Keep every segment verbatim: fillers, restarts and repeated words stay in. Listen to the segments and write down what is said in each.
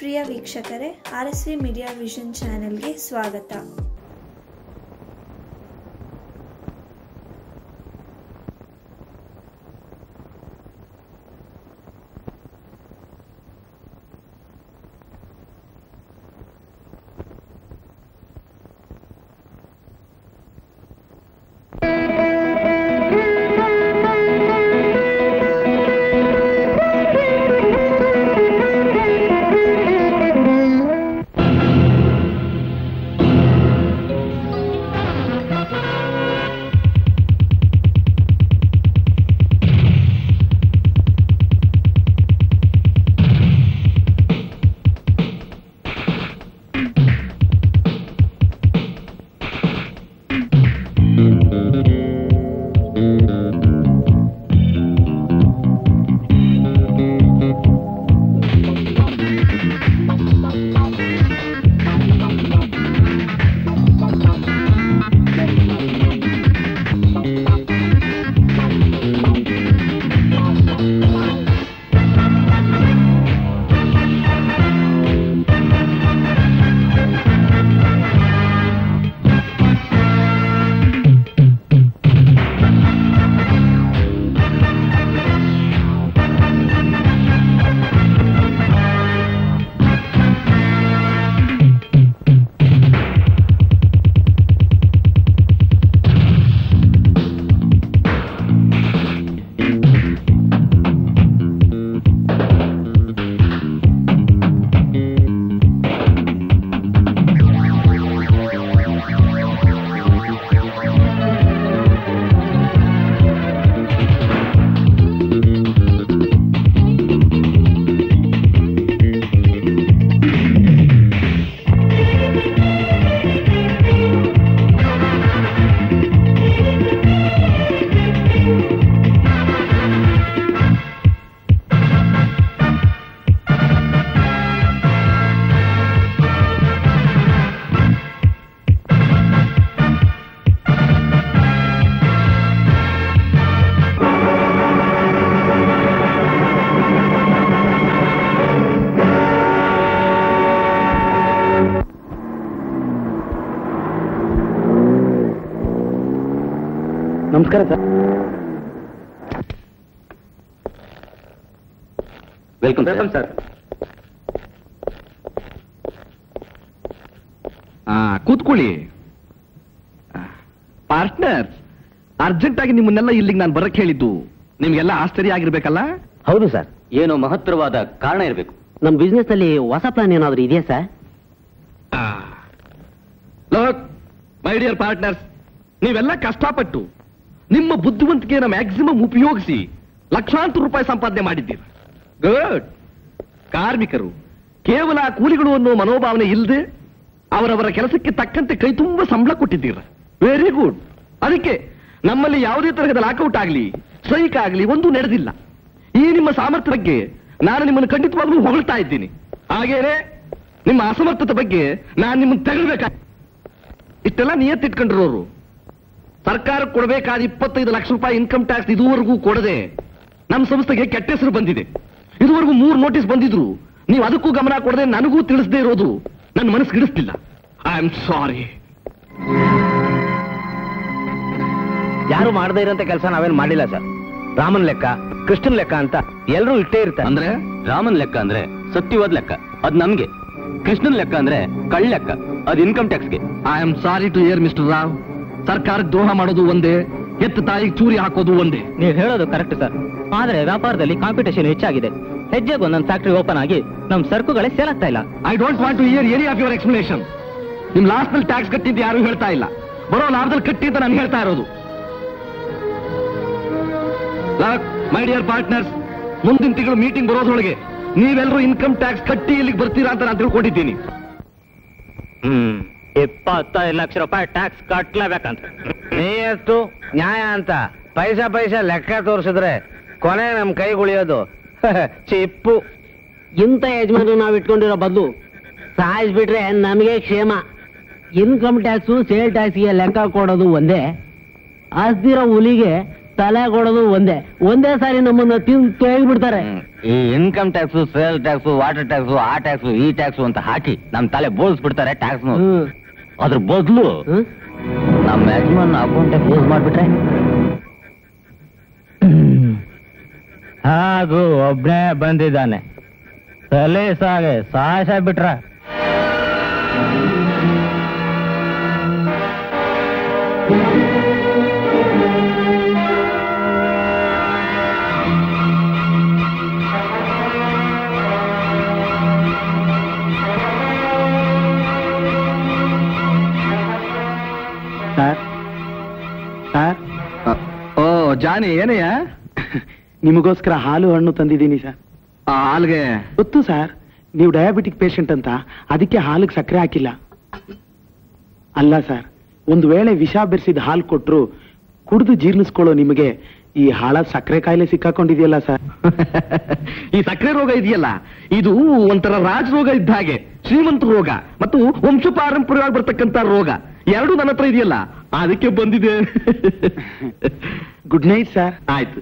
ಪ್ರಿಯ ವೀಕ್ಷಕರೇ, R S V media vision ಚಾನೆಲ್ಗೆ ಸ್ವಾಗತ. ನಮಸ್ಕಾರ ಸರ್. Welcome welcome sir. ಕೂತ್ಕೊಳ್ಳಿ. ಪಾರ್ಟ್ನರ್, ಅರ್ಜೆಂಟ್ ಆಗಿ ನಿಮ್ಮನ್ನೆಲ್ಲ ಇಲ್ಲಿಗೆ ನಾನು ಬರಕ್ಕೆ ಹೇಳಿದ್ದು ನಿಮ್ಗೆಲ್ಲ ಆಶ್ಚರ್ಯ ಆಗಿರ್ಬೇಕಲ್ಲ? ಹೌದು ಸರ್. ಏನೋ ಮಹತ್ತರವಾದ ಕಾರಣ ಇರಬೇಕು. ನಮ್ಮ ಬಿಸ್ನೆಸ್ ಅಲ್ಲಿ ಹೊಸ ಪ್ಲಾನ್ ಏನಾದ್ರು ಇದೆಯಾ sir? Look my dear partners, ನೀವೆಲ್ಲ ಕಷ್ಟಪಟ್ಟು ನಿಮ್ಮ ಬುದ್ಧಿವಂತಿಕೆಯನ್ನು ಮ್ಯಾಕ್ಸಿಮಮ್ ಉಪಯೋಗಿಸಿ ಲಕ್ಷಾಂತರ ರೂಪಾಯಿ ಸಂಪಾದನೆ ಮಾಡಿದ್ದೀರಿ. ಗುಡ್. ಕಾರ್ಮಿಕರು ಕೇವಲ ಕೂಲಿಗಳು ಅನ್ನೋ ಮನೋಭಾವನೆ ಇಲ್ಲದೆ ಅವರವರ ಕೆಲಸಕ್ಕೆ ತಕ್ಕಂತೆ ಕೈ ತುಂಬ ಸಂಬಳ ಕೊಟ್ಟಿದ್ದೀರ. Very good. ಅದಕ್ಕೆ ನಮ್ಮಲ್ಲಿ ಯಾವುದೇ ತರಹದ ಲಾಕೌಟ್ ಆಗಲಿ ಸ್ಟ್ರೈಕ್ ಆಗಲಿ ಒಂದು ನಡೆದಿಲ್ಲ. ಈ ನಿಮ್ಮ ಸಾಮರ್ಥ್ಯ ಬಗ್ಗೆ ನಾನು ನಿಮ್ಮನ್ನು ಖಂಡಿತವಾಗ್ಲೂ ಹೊಗಳ್ತಾ ಇದ್ದೀನಿ. ಹಾಗೇನೆ ನಿಮ್ಮ ಅಸಮರ್ಥತೆ ಬಗ್ಗೆ ನಾನು ನಿಮ್ಮನ್ನು ತಗೊಳ್ಬೇಕಾ. ಇಷ್ಟೆಲ್ಲ ನಿಯತ್ತಿಟ್ಕೊಂಡಿರೋರು ಸರ್ಕಾರಕ್ಕೆ ಕೊಡಬೇಕಾದ ಇಪ್ಪತ್ತೈದು ಲಕ್ಷ ರೂಪಾಯಿ ಇನ್ಕಮ್ ಟ್ಯಾಕ್ಸ್ ಇದುವರೆಗೂ ಕೊಡದೆ ನಮ್ಮ ಸಂಸ್ಥೆಗೆ ಕೆಟ್ಟ ಹೆಸರು ಬಂದಿದೆ. ಇದುವರೆಗೂ ಮೂರು ನೋಟಿಸ್ ಬಂದಿದ್ರು, ನೀವು ಅದಕ್ಕೂ ಗಮನ ಕೊಡದೆ ನನಗೂ ತಿಳಿಸದೇ ಇರೋದು ನನ್ನ ಮನಸ್ಸು ಹಿಡಿಸ್ತಿಲ್ಲ. ಐ ಆಮ್ ಸಾರಿ. ಯಾರು ಮಾಡದೇ ಇರೋಂತ ಕೆಲಸ ನಾವೇನು ಮಾಡಿಲ್ಲ ಸರ್. ರಾಮನ್ ಲೆಕ್ಕ, ಕೃಷ್ಣನ್ ಲೆಕ್ಕ ಅಂತ ಎಲ್ಲರೂ ಇಟ್ಟೇ ಇರ್ತಾರೆ. ಅಂದ್ರೆ ರಾಮನ್ ಲೆಕ್ಕ ಅಂದ್ರೆ ಸತ್ಯವಾದ ಲೆಕ್ಕ, ಅದ್ ನಮ್ಗೆ. ಕೃಷ್ಣನ್ ಲೆಕ್ಕ ಅಂದ್ರೆ ಕಳ್ಳ ಲೆಕ್ಕ, ಅದ್ ಇನ್ಕಮ್ ಟ್ಯಾಕ್ಸ್ಗೆ. I am sorry to hear mister Rao. ಸರ್ಕಾರಕ್ಕೆ ದ್ರೋಹ ಮಾಡೋದು ಒಂದೇ, ಎತ್ತು ತಾಯಿಗೆ ಚೂರಿ ಹಾಕೋದು ಒಂದೇ. ನೀವು ಹೇಳೋದು ಕರೆಕ್ಟ್ ಸರ್. ಆದ್ರೆ ವ್ಯಾಪಾರದಲ್ಲಿ ಕಾಂಪಿಟೇಷನ್ ಹೆಚ್ಚಾಗಿದೆ. ಹೆಜ್ಜೆಗೆ ಒಂದೊಂದು ಫ್ಯಾಕ್ಟರಿ ಓಪನ್ ಆಗಿ ನಮ್ ಸರಕುಗಳೇ ಸೇಲ್ ಆಗ್ತಾ ಇಲ್ಲ. I don't want to hear any of your explanation. ನಿಮ್ ಲಾಸ್ಟ್ ನಲ್ಲಿ ಟ್ಯಾಕ್ಸ್ ಕಟ್ಟಿದ್ದು ಯಾರು ಹೇಳ್ತಾ ಇಲ್ಲ, ಬರೋ ಲಾಭದಲ್ಲಿ ಕಟ್ಟಿ ಅಂತ ನಾನು ಹೇಳ್ತಾ ಇರೋದು. ಮೈ ಡಿಯರ್ ಪಾರ್ಟ್ನರ್ಸ್, ಮುಂದಿನ ತಿಂಗಳು ಮೀಟಿಂಗ್ ಬರೋದ್ರೊಳಗೆ ನೀವೆಲ್ಲರೂ ಇನ್ಕಮ್ ಟ್ಯಾಕ್ಸ್ ಕಟ್ಟಿ ಇಲ್ಲಿಗೆ ಬರ್ತೀರಾ ಅಂತ ನಾನು ತಿಳ್ಕೊಂಡಿದ್ದೀನಿ. ಹ್ಮ್ ಇಪ್ಪತ್ತೈದು ಲಕ್ಷ ರೂಪಾಯಿ ಟ್ಯಾಕ್ಸ್ ಕಟ್ಲೇಬೇಕಂತ. ನೀ ಎಷ್ಟು ನ್ಯಾಯ ಅಂತ ಪೈಸಾ ಪೈಸಾ ಲೆಕ್ಕ ತೋರಿಸಿದ್ರೆ ಕೊನೆ ನಮ್ ಕೈಗುಳಿಯೋದು ಚಿಪ್ಪು. ಇಂಥ ಯಜಮಾನ ನಾವು ಇಟ್ಕೊಂಡಿರೋ ಬದಲು ಸಾಯಿಸ್ಬಿಟ್ರೆ ನಮಗೆ ಕ್ಷೇಮ. ಇನ್ಕಮ್ ಟ್ಯಾಕ್ಸು ಸೇಲ್ ಟ್ಯಾಕ್ಸ್ಗೆ ಲೆಕ್ಕ ಕೊಡೋದು ಒಂದೇ. ಆಸ್ತಿರೋ ಹುಲಿಗೆ ತಲೆ ಕೊಡೋದು ಒಂದೇ ಒಂದೇ ಸಾರಿ ನಮ್ಮನ್ನ ತಿಂದು ತೆಗಿಬಿಡ್ತಾರೆ. ಈ income tax, sale tax, water tax, ಆ ಟ್ಯಾಕ್ಸ್, ಈ ಟ್ಯಾಕ್ಸ್ ಅಂತ ಹಾಕಿ ನಮ್ ತಲೆ ಬೋಳ್ಸ್ಬಿಡ್ತಾರೆ ಟ್ಯಾಕ್ಸ್. ಅದ್ರ ಬದಲು ನಮ್ಮ ಯಜಮಾನ್ ಅಕೌಂಟ್ ಕ್ಲೋಸ್ ಮಾಡ್ಬಿಟ್ರೆ ಹಾಗೂ ಒಬ್ನೇ ಬಂದಿದ್ದಾನೆ ಸಲೀಸಾಗೆ ಸಾಹಸ ಬಿಟ್ರ. ಸರ್ ಸರ್ ಓ ಜಾನಿ ಏನಯ್ಯ? ನಿಮಗೋಸ್ಕರ ಹಾಲು ಹಣ್ಣು ತಂದಿದ್ದೀನಿ ಸರ್. ಹಾಲ್ಗೆ ಗೊತ್ತು ಸರ್, ನೀವು ಡಯಾಬಿಟಿಕ್ ಪೇಷಂಟ್ ಅಂತ, ಅದಕ್ಕೆ ಹಾಲಿಗೆ ಸಕ್ಕರೆ ಹಾಕಿಲ್ಲ. ಅಲ್ಲ ಸರ್, ಒಂದು ವೇಳೆ ವಿಷ ಬೆರೆಸಿದ ಹಾಲು ಕೊಟ್ರು ಕುಡಿದು ಜೀರ್ಣಿಸ್ಕೊಳ್ಳೋ ನಿಮಗೆ ಈ ಹಾಳ ಸಕ್ಕರೆ ಕಾಯಿಲೆ ಸಿಕ್ಕಾಕೊಂಡಿದೆಯಲ್ಲ ಸರ್. ಈ ಸಕ್ಕರೆ ರೋಗ ಇದೆಯಲ್ಲ, ಇದು ಒಂಥರ ರಾಜ ರೋಗ ಇದ್ದ ಹಾಗೆ, ಶ್ರೀಮಂತ ರೋಗ ಮತ್ತು ವಂಶ ಪಾರಂಪರ್ಯವಾಗಿ ಬರ್ತಕ್ಕಂತ ರೋಗ ಎರಡು ನನ್ನ ಹತ್ರ ಇದೆಯಲ್ಲ, ಅದಕ್ಕೆ ಬಂದಿದೆ. Good night sir. ಆಯ್ತು.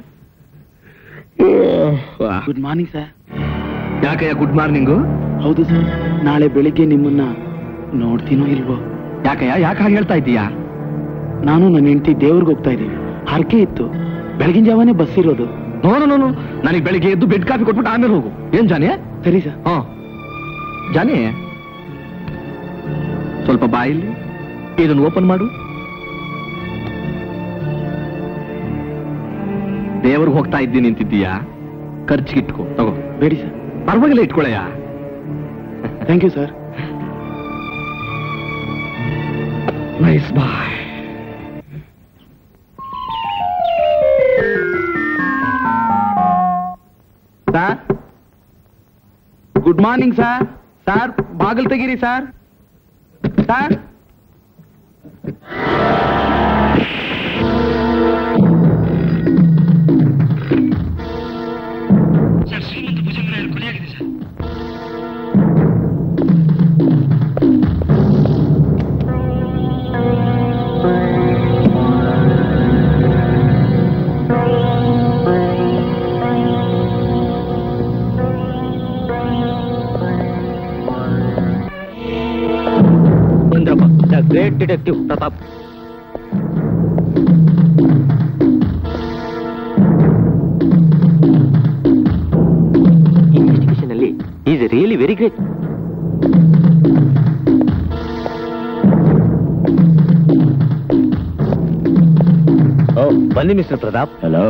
Good morning sir. ಯಾಕಯ್ಯ ಗುಡ್ ಮಾರ್ನಿಂಗು? ಹೌದು ಸರ್, ನಾಳೆ ಬೆಳಿಗ್ಗೆ ನಿಮ್ಮನ್ನ ನೋಡ್ತೀನೋ ಇಲ್ವೋ. ಯಾಕಯ್ಯ ಯಾಕೆ ಹಾಗೆ ಹೇಳ್ತಾ ಇದ್ದೀಯಾ? ನಾನು ನನ್ನ ಹೆಂಡತಿ ದೇವ್ರಿಗೆ ಹೋಗ್ತಾ ಇದ್ದೀವಿ, ಹರಕೆ ಇತ್ತು. ಬೆಳಗಿನ ಜಾವನೇ ಬಸ್ ಇರೋದು. ನೋನು ನೋನು ನನಗೆ ಬೆಳಿಗ್ಗೆ ಎದ್ದು ಬೆಡ್ ಕಾಫಿ ಕೊಟ್ಬಿಟ್ಟು ಆಮೇಲೆ ಹೋಗು. ಏನ್ ಜಾನಿ? ಸರಿ ಸರ್. ಹಾ ಜಾನಿ, ಸ್ವಲ್ಪ ಬಾಯಿಲಿ ಇದನ್ನು ಓಪನ್ ಮಾಡು. ದೇವ್ರಿಗೆ ಹೋಗ್ತಾ ಇದ್ದೀನಿ ನಿಂತಿದ್ದೀಯಾ? ಖರ್ಚಿಗೆ ಇಟ್ಕೋ, ತಗೋ. ಬೇಡಿ ಸರ್. ಪರವಾಗಿಲ್ಲ, ಇಟ್ಕೊಳ್ಳಯ್ಯ. Thank you sir. Nice boy. Sir good morning sir. Sir ಬಾಗಿಲು ತೆಗೀರಿ ಸರ್. ಸರ್ ಶ್ರೀಮಂತ ಭುಜಂಗರಾಯರು ಕೊಲೆಯಾಗಿದೆ sir. The great detective Pratap. Investigation ಅಲ್ಲಿ ಈಸ್ ರಿಯಲಿ ವೆರಿ ಗ್ರೇಟ್. ಓ ಬನ್ನಿ ಮಿಸ್ಟರ್ ಪ್ರತಾಪ್. ಹಲೋ.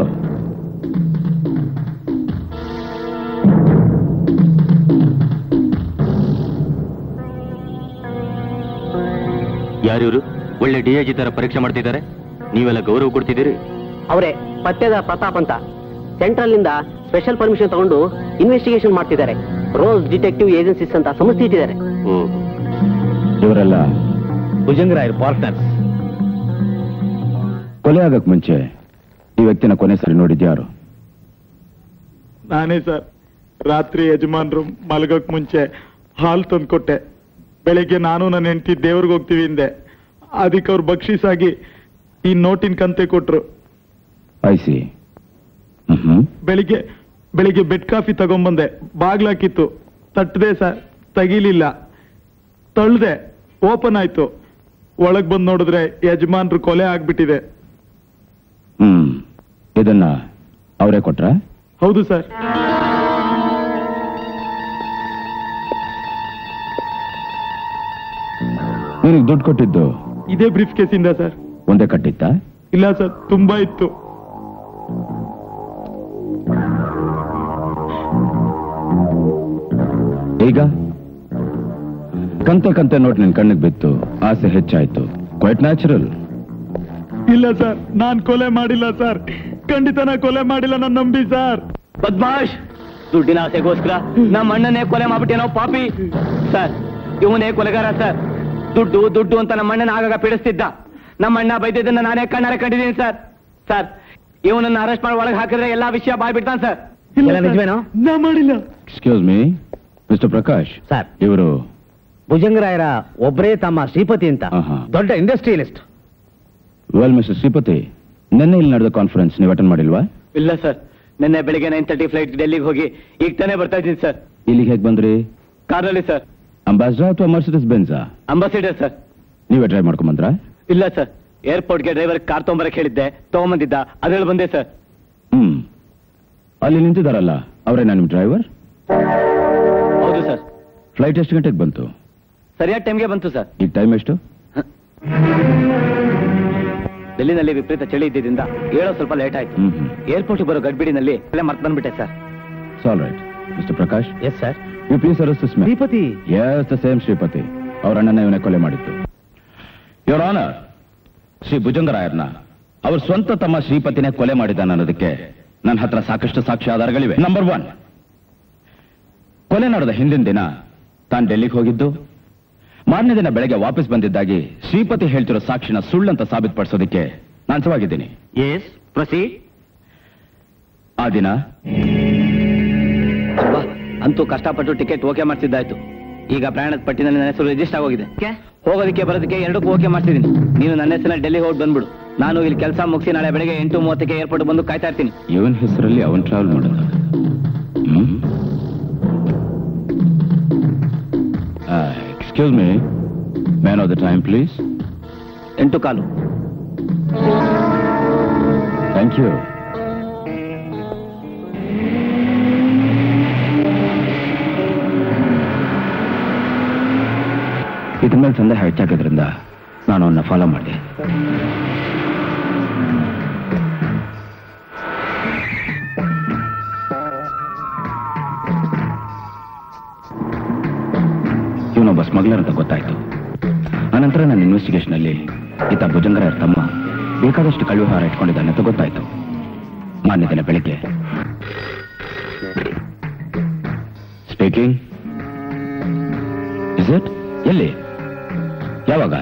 ಯಾರಿವರು? ಒಳ್ಳೆ ಡಿ ಐ ಜಿ ತರ ಪರೀಕ್ಷೆ ಮಾಡ್ತಿದ್ದಾರೆ, ನೀವೆಲ್ಲ ಗೌರವ ಕೊಡ್ತಿದ್ದೀರಿ. ಅವರೇ ಪತ್ತೆದ ಪ್ರತಾಪ್ ಅಂತ, ಸೆಂಟ್ರಲ್ ನಿಂದ ಸ್ಪೆಷಲ್ ಪರ್ಮಿಷನ್ ತಗೊಂಡು ಇನ್ವೆಸ್ಟಿಗೇಷನ್ ಮಾಡ್ತಿದ್ದಾರೆ. ರೋಸ್ ಡಿಟೆಕ್ಟಿವ್ ಏಜೆನ್ಸೀಸ್ ಅಂತ ಸಂಸ್ಥೆ ಇಟ್ಟಿದ್ದಾರೆ. ಇವರೆಲ್ಲ ಭುಜಂಗರಾಯರ್ ಪಾರ್ಟ್ನರ್ಸ್. ಕೊಲೆ ಆಗಕ್ ಮುಂಚೆ ಈ ವ್ಯಕ್ತಿನ ಕೊನೆ ಸರಿ ನೋಡಿದ್ಯಾರು? ನಾನೇ ಸರ್. ರಾತ್ರಿ ಯಜಮಾನ್ರು ಮಲಗಕ್ ಮುಂಚೆ ಹಾಲು ತಂದ್ಕೊಟ್ಟೆ. ಬೆಳಿಗ್ಗೆ ನಾನು ನನ್ನ ಹೆಂಡತಿ ದೇವ್ರಿಗೆ ಹೋಗ್ತೀವಿ ಹಿಂದೆ, ಅದಕ್ಕೆ ಅವ್ರು ಬಕ್ಷೀಸಾಗಿ ಈ ನೋಟಿನ ಕಂತೆ ಕೊಟ್ರು. ಐಸಿ. ಬೆಳಿಗ್ಗೆ ಬೆಳಿಗ್ಗೆ ಬೆಡ್ ಕಾಫಿ ತಗೊಂಬಂದೆ, ಬಾಗ್ಲಾಕಿತ್ತು, ತಟ್ಟದೆ ಸರ್, ತೆಗಿಲಿಲ್ಲ. ತಳ್ದೆ, ಓಪನ್ ಆಯ್ತು. ಒಳಗ್ ಬಂದು ನೋಡಿದ್ರೆ ಯಜಮಾನ್ರು ಕೊಲೆ ಆಗ್ಬಿಟ್ಟಿದೆ. ಹ್ಮ್ ಇದನ್ನ ಅವರೇ ಕೊಟ್ರ? ಹೌದು ಸರ್. ನಿನಗೆ ದುಡ್ಡು ಕೊಟ್ಟಿದ್ದು ಇದೇ ಬ್ರೀಫ್ ಕೇಸಿಂದ ಸರ್. ಒಂದೇ ಕಟ್ಟಿತ್ತ? ಇಲ್ಲ ಸರ್, ತುಂಬಾ ಇತ್ತು. ಈಗ ಕಂತೆ ಕಂತೆ ನೋಟ್ ನಿನ್ ಕಣ್ಣಿಗೆ ಬಿತ್ತು, ಆಸೆ ಹೆಚ್ಚಾಯ್ತು. Quite natural. ಇಲ್ಲ ಸರ್, ನಾನ್ ಕೊಲೆ ಮಾಡಿಲ್ಲ ಸರ್, ಖಂಡಿತ ನಾ ಕೊಲೆ ಮಾಡಿಲ್ಲ, ನಾನು ನಂಬಿ ಸರ್. ಬದ್ಮಾಶ್, ದುಡ್ಡಿನ ಆಸೆಗೋಸ್ಕರ ನಮ್ಮ ಅಣ್ಣನೇ ಕೊಲೆ ಮಾಡ್ಬಿಟ್ಟೇನೋ ಪಾಪಿ. ಸರ್ ಇವನೇ ಕೊಲೆಗಾರ ಸರ್. ದುಡ್ಡು ದುಡ್ಡು ಅಂತ ನಮ್ಮ ಅಣ್ಣನ ಆಗಾಗ ಪೀಡಿಸ್ತಿದ್ದ. ನಮ್ಮ ಅಣ್ಣ ಬೈದಿದ್ದನ್ನ ನಾನೇ ಕಣ್ಣಾರೆ ಕಂಡಿದ್ದೀನಿ ಸರ್. ಸರ್ ಇವನನ್ನ ಅರೆಸ್ಟ್ ಮಾಡಿ ಒಳಗೆ ಹಾಕಿದ್ರೆ ಎಲ್ಲಾ ವಿಷಯ ಬಾಯ್ ಬಿಡ್ತಾನೆ ಸರ್. ನಿಜವೇನೋ? ನಾ ಮಾಡಿಲ್ಲ. Excuse me mister Prakash. Sir ಇವರು ಭುಜಂಗರಾಯರ ಒಬ್ಬರೇ ತಮ್ಮ ಶ್ರೀಪತಿ ಅಂತ, ಆಹಾ. ದೊಡ್ಡ ಇಂಡಸ್ಟ್ರಿಯಲಿಸ್ಟ್. ವೆಲ್ ಮಿಸ್ಟರ್ ಶ್ರೀಪತಿ, ನಿನ್ನೆ ಇಲ್ಲಿ ನಡೆದ ಕಾನ್ಫರೆನ್ಸ್ ನೀವು ಅಟೆಂಡ್ ಮಾಡಿಲ್ವಾ? ಇಲ್ಲ ಸರ್, ನಿನ್ನೆ ಬೆಳಿಗ್ಗೆ ನೈನ್ ತರ್ಟಿ ಫ್ಲೈಟ್ ಡೆಲ್ಲಿಗೆ ಹೋಗಿ ಈಗ ತಾನೇ ಬರ್ತಾ ಇದ್ದೀನಿ ಸರ್. ಇಲ್ಲಿಗೆ ಹೇಗೆ ಬಂದ್ರಿ? ಕಾರಲ್ಲಿ ಸರ್. ಅಂಬಾಸಿಡರ್ ಅಥವಾ ಮರ್ಸಿಡಿಸ್ ಬೆಂಜಾ? Ambassador sir. ನೀವೇ ಡ್ರೈವ್ ಮಾಡ್ಕೊಂಡ್ ಬಂದ್ರಾ? ಇಲ್ಲ ಸರ್, ಏರ್ಪೋರ್ಟ್ಗೆ ಡ್ರೈವರ್ ಕಾರ್ ತಗೊಂಬರಕ್ಕೆ ಹೇಳಿದ್ದೆ, ತಗೊಂಬಂದಿದ್ದ, ಅದ್ರಲ್ಲಿ ಬಂದೆ ಸರ್. ಹ್ಮ್, ಅಲ್ಲಿ ನಿಂತಿದ್ದಾರಲ್ಲ ಅವರೇನಾ ನಿಮ್ ಡ್ರೈವರ್? ಹೌದು ಸರ್. ಫ್ಲೈಟ್ ಎಷ್ಟು ಗಂಟೆಗೆ ಬಂತು? ಸರಿಯಾದ ಟೈಮ್ಗೆ ಬಂತು ಸರ್. ಈಗ ಟೈಮ್ ಎಷ್ಟು? ಡೆಲ್ಲಿನಲ್ಲಿ ವಿಪರೀತ ಚಳಿ ಇದ್ದಿದ್ದರಿಂದ ಹೇಳೋ ಸ್ವಲ್ಪ ಲೇಟ್ ಆಯ್ತು. ಏರ್ಪೋರ್ಟ್ ಬರೋ ಗಡ್ಬಿಡಿನಲ್ಲಿ ಅಲ್ಲೇ ಮರ್ತು ಬಂದ್ಬಿಟ್ಟೆ sir. All right mister Prakash. Yes sir. You please arrest this man. Shripati. Yes, the same Shripati. ಅವರ ಅಣ್ಣನ ಇವನೇ ಕೊಲೆ ಮಾಡಿತ್ತು. ಯುವರ್ ಆನರ್, ಶ್ರೀ ಭುಜಂಗರಾಯರ್ನ ಅವ್ರ ಸ್ವಂತ ತಮ್ಮ ಶ್ರೀಪತಿನೇ ಕೊಲೆ ಮಾಡಿದ್ದಾನೆ ಅನ್ನೋದಕ್ಕೆ ನನ್ನ ಹತ್ರ ಸಾಕಷ್ಟು ಸಾಕ್ಷ್ಯ ಆಧಾರಗಳಿವೆ. ನಂಬರ್ ಒನ್, ಕೊಲೆ ನಡೆದ ಹಿಂದಿನ ದಿನ ತಾನು ಡೆಲ್ಲಿಗೆ ಹೋಗಿದ್ದು, ಮಾರನೇ ದಿನ ಬೆಳಗ್ಗೆ ವಾಪಸ್ ಬಂದಿದ್ದಾಗಿ ಶ್ರೀಪತಿ ಹೇಳ್ತಿರೋ ಸಾಕ್ಷಿನ ಸುಳ್ಳಂತ ಸಾಬೀತುಪಡಿಸೋದಕ್ಕೆ ನಾನು ಸವಾಗಿದ್ದೀನಿ. S, proceed. ಆ ದಿನ ಅಂತೂ ಕಷ್ಟಪಟ್ಟು ಟಿಕೆಟ್ ಓಕೆ ಮಾಡ್ತಿದ್ದಾಯ್ತು. ಈಗ ಪ್ರಯಾಣದ ಪಟ್ಟಿನಲ್ಲಿ ನನ್ನ ಹೆಸರು ರಿಜಿಸ್ಟರ್ ಆಗೋಗಿದೆ. ಹೋಗೋದಕ್ಕೆ ಬರೋದಕ್ಕೆ ಎರಡಕ್ಕೂ ಓಕೆ ಮಾಡ್ತಿದ್ದೀನಿ. ನೀನು ನನ್ನ ಹೆಸರಲ್ಲಿ ಡೆಲ್ಲಿ ಹೋಗಿ ಬಂದ್ಬಿಡು. ನಾನು ಇಲ್ಲಿ ಕೆಲಸ ಮುಗಿಸಿ ನಾಳೆ ಬೆಳಗ್ಗೆ ಎಂಟು ಮೂವತ್ತಕ್ಕೆ ಏರ್ಪೋರ್ಟ್ ಬಂದು ಕಾಯ್ತಾ ಇರ್ತೀನಿ. ಇವನ್ ಹೆಸರಲ್ಲಿ ಅವನ್ ಟ್ರಾವೆಲ್ ಮಾಡೋದು. Excuse me, man of the time please. ಎಂಟು ಕಾಲು. Thank you. ಇದ್ರ ಮೇಲೆ ಸಂದೇಹ ಹೆಚ್ಚಾಗೋದ್ರಿಂದ ನಾನು ಅವನ್ನ ಫಾಲೋ ಮಾಡಿದೆ. ಇವನೊಬ್ಬ ಸ್ಮಗ್ಲರ್ ಅಂತ ಗೊತ್ತಾಯ್ತು. ಆನಂತರ ನನ್ನ ಇನ್ವೆಸ್ಟಿಗೇಷನ್ ಅಲ್ಲಿ ಈತ ಭುಜಂಗರಾಯರ್ ತಮ್ಮ ಬೇಕಾದಷ್ಟು ಕಳ್ಳುಹಾರ ಇಟ್ಕೊಂಡಿದ್ದಾನೆ ಅಂತ ಗೊತ್ತಾಯ್ತು. ಮಾನ್ಯ ದಿನ ಬೆಳಿಗ್ಗೆ ಸ್ಪೀಕಿಂಗ್. Is it? ಎಲ್ಲಿ? ಯಾವಾಗ?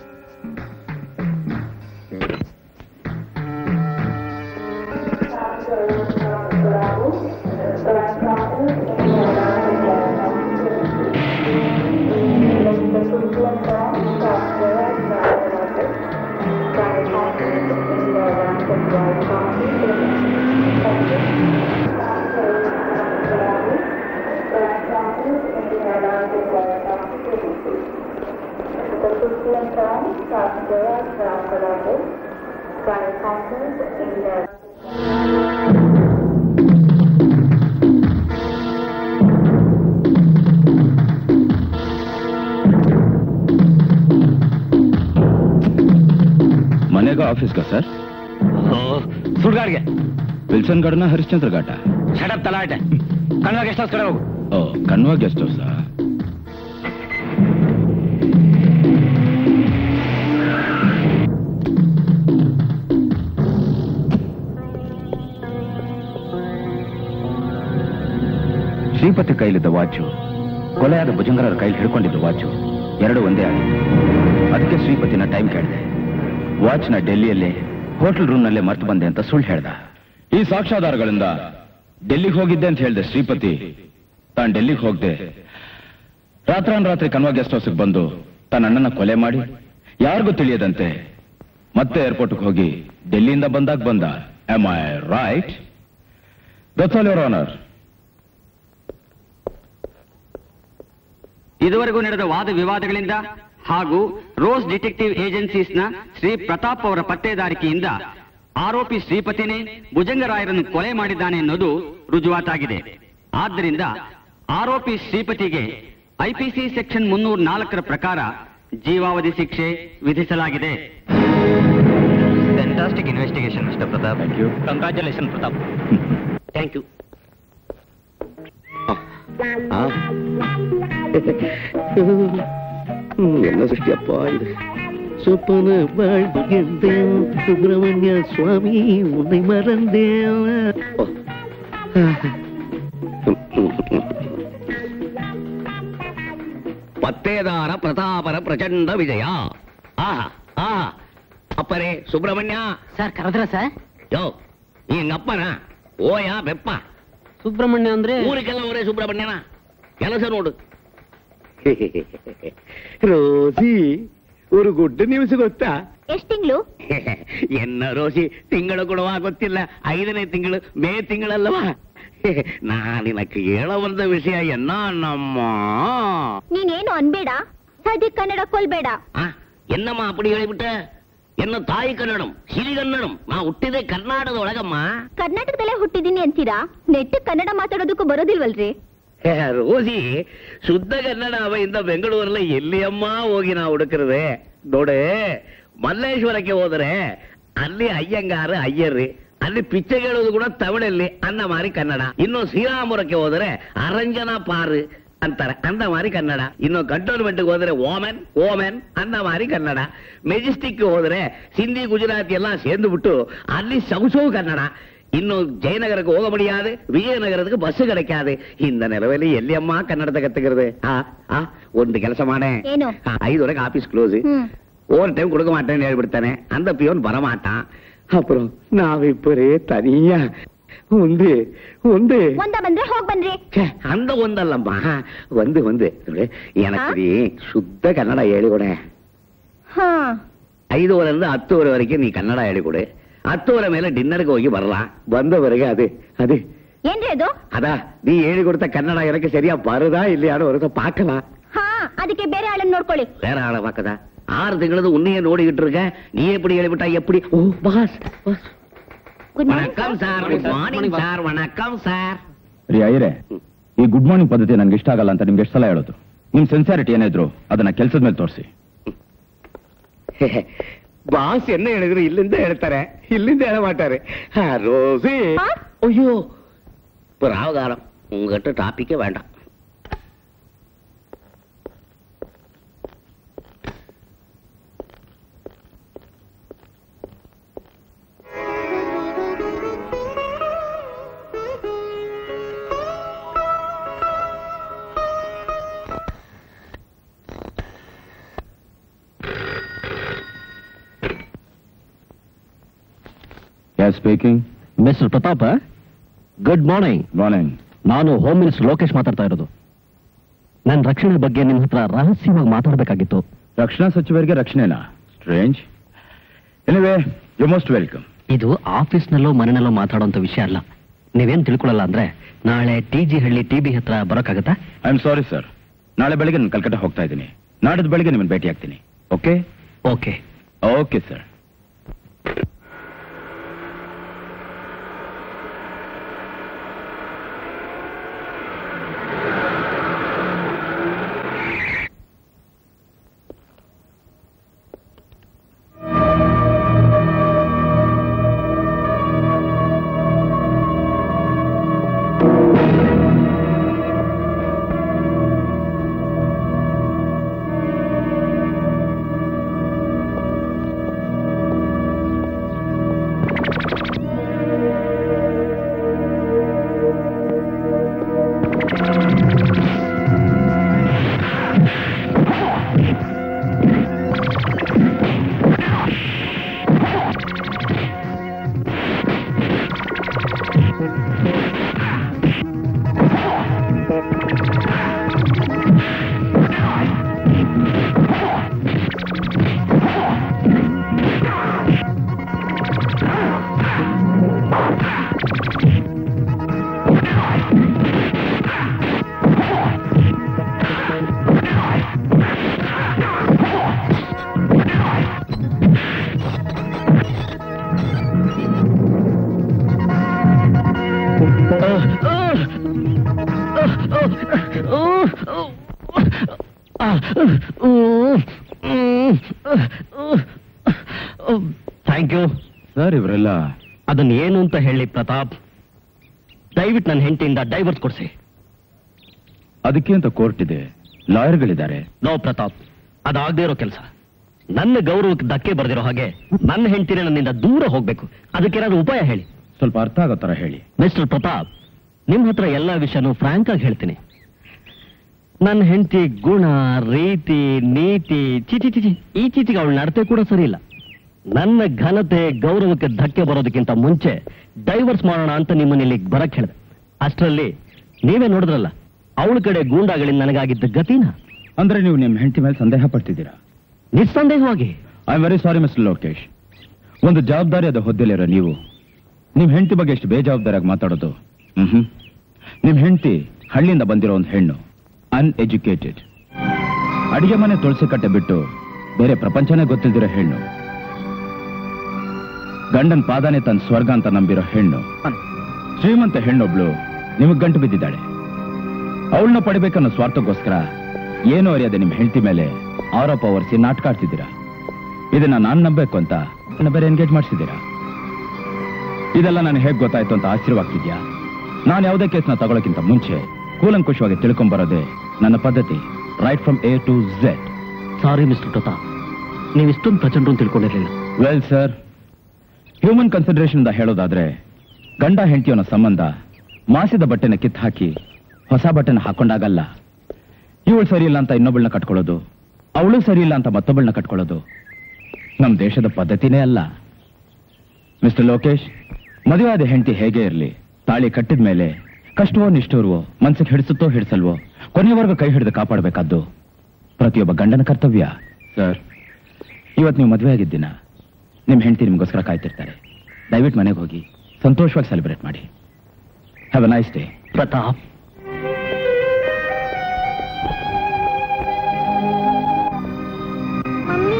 ಮನೆಗ ಆಫೀಸ್ಗ ಸರ್? ಸುಡ್ಗಾಡ್ಗೆ. ವಿಲ್ಸನ್ ಗಾರ್ಡನ ಹರಿಶ್ಚಂದ್ರ ಘಾಟ? ಶಟಪ್ ತಲಾಟೆ. ಕಣ್ವಾ ಗೆಸ್ಟ್ ಹೌಸ್ ಕಡೆ ಹೋಗು. ಓ, ಕಣ್ವಾ ಗೆಸ್ಟ್ ಹೌಸ್. ಶ್ರೀಪತಿ ಕೈಲಿದ್ದ ವಾಚು, ಕೊಲೆಯಾದ ಭುಜಂಗರರ ಕೈಲಿ ಹಿಡ್ಕೊಂಡಿದ್ದ ವಾಚು ಎರಡು ಒಂದೇ ಆಗಿದೆ. ಅದಕ್ಕೆ ಶ್ರೀಪತಿನ ಟೈಮ್ ಕೇಳಿದೆ. ವಾಚ್ನ ಡೆಲ್ಲಿಯಲ್ಲೇ ಹೋಟೆಲ್ ರೂಮ್ನಲ್ಲೇ ಮರ್ತು ಬಂದೆ ಅಂತ ಸುಳ್ಳು ಹೇಳ್ದ. ಈ ಸಾಕ್ಷ್ಯಾಧಾರಗಳಿಂದ ಡೆಲ್ಲಿಗೆ ಹೋಗಿದ್ದೆ ಅಂತ ಹೇಳಿದೆ ಶ್ರೀಪತಿ ತಾನು ಡೆಲ್ಲಿಗೆ ಹೋಗದೆ ರಾತ್ರಾನ್ ರಾತ್ರಿ ಕನ್ವಾ ಗೆಸ್ಟ್ ಹೌಸ್ಗೆ ಬಂದು ತನ್ನ ಅಣ್ಣನ ಕೊಲೆ ಮಾಡಿ ಯಾರಿಗೂ ತಿಳಿಯದಂತೆ ಮತ್ತೆ ಏರ್ಪೋರ್ಟ್ಗೆ ಹೋಗಿ ಡೆಲ್ಲಿಯಿಂದ ಬಂದಾಗ ಬಂದ. Am I right? That's all your honour. ಇದುವರೆಗೂ ನಡೆದ ವಾದ ವಿವಾದಗಳಿಂದ ಹಾಗೂ ರೋಸ್ ಡಿಟೆಕ್ಟಿವ್ ಏಜೆನ್ಸೀಸ್ನ ಶ್ರೀ ಪ್ರತಾಪ್ ಅವರ ಪತ್ತೇದಾರಿಕೆಯಿಂದ ಆರೋಪಿ ಶ್ರೀಪತಿನೇ ಭುಜಂಗರಾಯರನ್ನು ಕೊಲೆ ಮಾಡಿದ್ದಾನೆ ಎನ್ನುವುದು ರುಜುವಾತಾಗಿದೆ. ಆದ್ದರಿಂದ ಆರೋಪಿ ಶ್ರೀಪತಿಗೆ ಐಪಿಸಿ ಸೆಕ್ಷನ್ ಮುನ್ನೂರ ನಾಲ್ಕರ ಪ್ರಕಾರ ಜೀವಾವಧಿ ಶಿಕ್ಷೆ ವಿಧಿಸಲಾಗಿದೆ. Fantastic investigation mister Pratap. Thank you. Congratulation Pratap. Thank you. ಎಲ್ಲ ಸೃಷ್ಟಿಯಪ್ಪ ಇದು. சொப்பன வாழ்வுகின்றேன் சுப்பிரமணிய சுவாமி உன்னை மறந்தேன். ಪತ್ತೇದಾರ ಪ್ರತಾಪರ ಪ್ರಚಂಡ ವಿಜಯ. ಆಹಾ ಆಹಾ ಅಪ್ಪರೇ ಸುಬ್ರಹ್ಮಣ್ಯ. ಸರ್ ಕರೆದ್ರ ಸರ್? ಯೋ ಈ ಅಪ್ಪನ ಓಯ ಬೆಪ್ಪ ಸುಬ್ರಹ್ಮಣ್ಯ ಅಂದ್ರೆ ಊರಿಗೆಲ್ಲ ಅವರೇ ಸುಬ್ರಹ್ಮಣ್ಯನ ಕೆಲಸ ನೋಡು. ರೋಸಿ, ஒரு குட் நியூஸ் ಗೊತ್ತಾ? ಎಷ್ಟ್ ತಿಂಗಳು? ಎನ್ನ ರೋಸಿ ತಿಂಗಳು ಕೊಡುವ ಗೊತ್ತಿಲ್ಲ, ಐದನೇ ತಿಂಗಳು ಮೇ ತಿಂಗಳಲ್ಲವಾ. ನಾನಿನಕ್ಕೆ ಹೇಳೋ ಬಂದ ವಿಷಯ ಎನ್ನ ನಮ್ಮ ನೀನೇನು ಅನ್ಬೇಡ, ಸದ್ಯ ಕನ್ನಡ ಕೊಲ್ಬೇಡ. ಎನ್ನಮ್ಮ ಅಪ್ಪಡಿ ಹೇಳಿಬಿಟ್ಟ. ಎನ್ನ ತಾಯಿ ಕನ್ನಡಂ, ಸಿರಿಗನ್ನಡಂ. ನಾ ಹುಟ್ಟಿದೆ ಕರ್ನಾಟಕದ ಒಳಗಮ್ಮ. ಕರ್ನಾಟಕದಲ್ಲೇ ಹುಟ್ಟಿದೀನಿ ಅಂತೀರಾ? ನೆಟ್ಟು ಕನ್ನಡ ಮಾತಾಡೋದಕ್ಕೂ ಬರೋದಿಲ್ವಲ್ರಿ? ರೋಸಿ, ಶುದ್ಧ ಕನ್ನಡ ಅವೆಯಿಂದ ಬೆಂಗಳೂರಲ್ಲಿ ಎಲ್ಲಿ ಅಮ್ಮ ಹೋಗಿ ನಾವು ಹುಡುಕಿರದೆ ನೋಡೆ. ಮಲ್ಲೇಶ್ವರಕ್ಕೆ ಹೋದರೆ ಅಲ್ಲಿ ಅಯ್ಯಂಗಾರ ಅಯ್ಯರ್ರಿ, ಅಲ್ಲಿ ಪಿಚ್ಚೆ ಹೇಳೋದು ಕೂಡ ತಮಿಳಲ್ಲಿ, ಅನ್ನ ಮಾರಿ ಕನ್ನಡ. ಇನ್ನು ಶ್ರೀರಾಮಪುರಕ್ಕೆ ಹೋದರೆ ಅರಂಜನ ಪಾರು ಅಂತಾರೆ, ಅಂದ ಮಾರಿ ಕನ್ನಡ. ಇನ್ನು ಕಂಟೋನ್ಮೆಂಟ್ಗೆ ಹೋದರೆ ಓಮೆನ್ ಓಮೆನ್ ಅನ್ನ ಮಾರಿ ಕನ್ನಡ. ಮೆಜೆಸ್ಟಿಕ್ ಹೋದರೆ ಸಿಂಧಿ ಗುಜರಾತಿ ಎಲ್ಲ ಸೇರ್ದು ಬಿಟ್ಟು ಅಲ್ಲಿ ಸೌಸೌ ಕನ್ನಡ. ಇನ್ನು ಜಯನಗರಕ್ಕೆ ಹೋಗ ಮುಡಿயாது, ವಿಜಯನಗರಕ್ಕೆ ಬಸ್ கிடைக்காது. ಇಂದ ನೆಲವೆಲ್ಲಿ ಎಲ್ಲಿ ಅಮ್ಮ ಕನ್ನಡದ ಕತ್ತಿಗಿರದೆ. ಆ ಆ ಒಂದು ಕೆಲಸ ಮಾಡೆ, ಐದುವರೆಗೆ ಆಫೀಸ್ ಕ್ಲೋಸ್, ಓವರ್ ಟೈಮ್ கொடுக்க மாட்டேன்னு ಹೇಳ್ಬಿಡ್ತಾನೆ. அந்த பியோன் வரமாட்டான். அப்புறம் ನಾವಿಬ್ಬರೇ ತನಿಯ ಒಂದು ಒಂದು ಒಂದ ಬಂದ್ರೆ ಹೋಗ್ ಬನ್ರಿ. அந்த ಒಂದಲ್ಲಮ್ಮ, ಒಂದು ಒಂದು ನೋಡಿ. எனக்கு ಶುದ್ಧ ಕನ್ನಡ ಹೇಳಿಕೊಡೆ. ಐದೂವರೆಯಿಂದ ಹತ್ತುವರೆ ವರೆಗೆ ನೀ ಕನ್ನಡ ಹೇಳಿಕೊಡೆ. ಹತ್ತುವರೆ ಮೇಲೆ ಡಿನ್ನರ್ಗೆ ಹೋಗಿ ಬರಲಾ. ಬಂದವರೆಗೆ ಅದೇ ಅದೇ ಏನ್ರಿ ಅದು? ಅದಾ ನೀ ಹೇಳಿಕೊಡ್ತ ಕನ್ನಡ எனக்கு சரியா ಬರದಾ ಇಲ್ಲಿ ಯಾರು ಹೊರತ ಪಾಕಲ. ಹಾ, ಅದಕ್ಕೆ ಬೇರೆ ಆಳನ್ನು ನೋಡ್ಕೊಳ್ಳಿ. ಬೇರೆ ಆಳ ಪಾಕದ ஆறு திங்களது உன்னையே நோடிக்கிட்டு இருக்க. நீ எப்படி எழுப்பிட்டா எப்படி? ஓ பாஸ், வணக்கம் சார். Good morning sir. ವಣಕಂ ಸಾರ್. ರೀ ಅಯ್ಯರೇ, ಈ ಗುಡ್ ಮಾರ್ನಿಂಗ್ ಪದ್ಧತಿ ನನ್ಗೆ ಇಷ್ಟ ಆಗಲ್ಲ ಅಂತ ನಿಮ್ಗೆ ಎಷ್ಟು ಸಲ ಹೇಳೋದು? ನಿಮ್ ಸೆನ್ಸಾರಿಟಿ ಏನಿದ್ರು ಅದನ್ನ ಕೆಲಸದ ಮೇಲೆ ತೋರಿಸಿ. ಬಾಸ್ ಎನ್ನ ಹೇಳಿದ್ರು ಇಲ್ಲಿಂದ ಹೇಳ್ತಾರೆ, ಇಲ್ಲಿಂದ ಹೇಳ ಮಾಟಾರೆ. ரோசி, ஐயோ பிராவகாரம், உங்ககிட்ட டாபிக்கே வேண்டாம். Speaking. Mister Pratap, good morning. Morning. ನಾನು ಹೋಮ್ ಮಿನಿಸ್ಟರ್ ಲೋಕೇಶ್ ಮಾತಾಡ್ತಾ ಇರೋದು. ನನ್ನ ರಕ್ಷಣೆ ಬಗ್ಗೆ ನಿಮ್ಮ ಹತ್ರ ರಹಸ್ಯವಾಗಿ ಮಾತಾಡಬೇಕಾಗಿತ್ತು. ರಕ್ಷಣಾ ಸಚಿವರಿಗೆ ರಕ್ಷಣೆನಾ? Strange. Anyway, you most welcome. ಇದು ಆಫೀಸ್ನಲ್ಲೋ ಮನೆಯಲ್ಲೋ ಮಾತಾಡುವಂತ ವಿಷಯ ಅಲ್ಲ. ನೀವೇನ್ ತಿಳ್ಕೊಳ್ಳಲ್ಲ ಅಂದ್ರೆ ನಾಳೆ T G Halli T B ಹತ್ರ ಬರೋಕ್ಕಾಗತ್ತಾ? ಐ ಆಮ್ ಸಾರಿ ಸರ್, ನಾಳೆ ಬೆಳಿಗ್ಗೆ ನಾನು ಕಲ್ಕಟ್ಟ ಹೋಗ್ತಾ ಇದ್ದೀನಿ. ನಾಡಿದ್ದು ಬೆಳಿಗ್ಗೆ ನಿಮ್ಮನ್ನು ಭೇಟಿ ಆಗ್ತೀನಿ. Okay okay okay sir. Thank you sir. ಇವರೆಲ್ಲ ಅದನ್ನ ಏನು ಅಂತ ಹೇಳಿ ಪ್ರತಾಪ್, ದಯವಿಟ್ಟು ನನ್ನ ಹೆಂಡತಿಯಿಂದ ಡೈವರ್ಸ್ ಕೊಡಿಸಿ. ಅದಕ್ಕೆ ಅಂತ ಕೋರ್ಟ್ ಇದೆ, ಲಾಯರ್ಗಳಿದ್ದಾರೆ. ನೋ ಪ್ರತಾಪ್, ಅದಾಗದೇ ಇರೋ ಕೆಲಸ. ನನ್ನ ಗೌರವಕ್ಕೆ ಧಕ್ಕೆ ಬರೆದಿರೋ ಹಾಗೆ ನನ್ನ ಹೆಂಡತಿನ ನನ್ನಿಂದ ದೂರ ಹೋಗ್ಬೇಕು. ಅದಕ್ಕೇನಾದ್ರೂ ಉಪಾಯ ಹೇಳಿ. ಸ್ವಲ್ಪ ಅರ್ಥ ಆಗೋ ತರ ಹೇಳಿ. ಮಿಸ್ಟರ್ ಪ್ರತಾಪ್, ನಿಮ್ ಹತ್ರ ಎಲ್ಲಾ ವಿಷಯನೂ ಫ್ರಾಂಕ್ ಆಗಿ ಹೇಳ್ತೀನಿ. ನನ್ನ ಹೆಂಡತಿ ಗುಣ, ರೀತಿ, ನೀತಿ, ಚಿಚಿ ಚಿಚಿ ಈಚೀಚೆಗೆ ಅವಳ ನಡತೆ ಕೂಡ ಸರಿ ಇಲ್ಲ. ನನ್ನ ಘನತೆ, ಗೌರವಕ್ಕೆ ಧಕ್ಕೆ ಬರೋದಕ್ಕಿಂತ ಮುಂಚೆ ಡೈವರ್ಸ್ ಮಾಡೋಣ ಅಂತ ನಿಮ್ಮನ್ನ ಇಲ್ಲಿಗೆ ಬರಕ್ ಹೇಳಿದೆ. ಅಷ್ಟರಲ್ಲಿ ನೀವೇ ನೋಡಿದ್ರಲ್ಲ ಅವಳ ಕಡೆ ಗೂಂಡಾಗಳಿಂದ ನನಗಾಗಿದ್ದ ಗತಿನ. ಅಂದ್ರೆ ನೀವು ನಿಮ್ಮ ಹೆಂಡತಿ ಮೇಲೆ ಸಂದೇಹ ಪಡ್ತಿದ್ದೀರಾ? ನಿಸ್ಸಂದೇಹವಾಗಿ. I am very sorry mister Lokesh. ಒಂದು ಜವಾಬ್ದಾರಿಯಾದ ಹುದ್ದೆಲಿರೋ ನೀವು ನಿಮ್ ಹೆಂಡತಿ ಬಗ್ಗೆ ಎಷ್ಟು ಬೇಜವಾಬ್ದಾರಿಯಾಗಿ ಮಾತಾಡೋದು. ಹ್ಮ್ ನಿಮ್ ಹೆಂಡತಿ ಹಳ್ಳಿಯಿಂದ ಬಂದಿರೋ ಒಂದು ಹೆಣ್ಣು, ಅನ್ಎಜುಕೇಟೆಡ್, ಅಡಿಗೆ ಮನೆ ತುಳಸಿ ಕಟ್ಟೆ ಬಿಟ್ಟು ಬೇರೆ ಪ್ರಪಂಚನೇ ಗೊತ್ತಿಲ್ದಿರೋ ಹೆಣ್ಣು, ಗಂಡನ್ ಪಾದಾನೆ ತನ್ನ ಸ್ವರ್ಗ ಅಂತ ನಂಬಿರೋ ಹೆಣ್ಣು, ಶ್ರೀಮಂತ ಹೆಣ್ಣೊಬ್ಳು ನಿಮಗ್ ಗಂಟು ಬಿದ್ದಿದ್ದಾಳೆ. ಅವಳನ್ನ ಪಡಿಬೇಕನ್ನೋ ಸ್ವಾರ್ಥಕ್ಕೋಸ್ಕರ ಏನೋ ಅರಿಯದೆ ನಿಮ್ ಹೆಂಡತಿ ಮೇಲೆ ಆರೋಪ ಹೊರಿಸಿ ನಾಟಕ ಆಡ್ತಿದ್ದೀರಾ. ಇದನ್ನ ನಾನ್ ನಂಬೇಕು ಅಂತ ನನ್ನ ಬೇರೆ ಎನ್ಗೇಜ್ ಮಾಡಿಸಿದ್ದೀರಾ. ಇದೆಲ್ಲ ನಾನು ಹೇಗ್ ಗೊತ್ತಾಯ್ತು ಅಂತ ಆಶ್ಚರ್ಯವಾಗ್ತಿದ್ಯಾ? ನಾನು ಯಾವುದೇ ಕೇಸ್ನ ತಗೊಳಕ್ಕಿಂತ ಮುಂಚೆ ಕೂಲಂಕುಷವಾಗಿ ತಿಳ್ಕೊಂಬರೋದೇ ನನ್ನ ಪದ್ಧತಿ, right from A to Z. Sorry mister Pratap, ನೀವು ಇಷ್ಟೊಂದು ಪ್ರಚಂಡ ಅಂತ ತಿಳ್ಕೊಂಡಿರಲಿಲ್ಲ. ವೆಲ್ ಸರ್, ಹ್ಯೂಮನ್ ಕನ್ಸಿಡರೇಷನ್ ಇಂದ ಹೇಳೋದಾದ್ರೆ ಗಂಡ ಹೆಂಡತಿಯವನ ಸಂಬಂಧ ಮಾಸಿದ ಬಟ್ಟೆನ ಕಿತ್ತು ಹಾಕಿ ಹೊಸ ಬಟ್ಟೆನ ಹಾಕೊಂಡಾಗಲ್ಲ. ಇವಳು ಸರಿ ಇಲ್ಲ ಅಂತ ಇನ್ನೊಬ್ಬಳನ್ನ ಕಟ್ಕೊಳ್ಳೋದು, ಅವಳು ಸರಿ ಇಲ್ಲ ಅಂತ ಮತ್ತೊಬ್ಬಳನ್ನ ಕಟ್ಕೊಳ್ಳೋದು ನಮ್ ದೇಶದ ಪದ್ಧತಿನೇ ಅಲ್ಲ. ಮಿಸ್ಟರ್ ಲೋಕೇಶ್, ಮದುವೆಯಾದ ಹೆಂಡತಿ ಹೇಗೆ ಇರಲಿ, ತಾಳಿ ಕಟ್ಟಿದ ಮೇಲೆ ಕಷ್ಟವೋ ನಿಷ್ಠೂರ್ವೋ ಮನ್ಸಿಗೆ ಹಿಡಿಸುತ್ತೋ ಹಿಡಿಸಲ್ವೋ ಕೊನೆಯವರೆಗೂ ಕೈ ಹಿಡಿದು ಕಾಪಾಡಬೇಕಾದ್ದು ಪ್ರತಿಯೊಬ್ಬ ಗಂಡನ ಕರ್ತವ್ಯ. ಸರ್, ಇವತ್ತು ನೀವು ಮದುವೆ ಆಗಿದ್ದಿನ ನಿಮ್ ಹೆಂಡತಿ ನಿಮಗೋಸ್ಕರ ಕಾಯ್ತಿರ್ತಾರೆ. ದಯವಿಟ್ಟು ಮನೆಗೆ ಹೋಗಿ ಸಂತೋಷವಾಗಿ ಸೆಲೆಬ್ರೇಟ್ ಮಾಡಿ. Have a nice day. Pratap, mummy,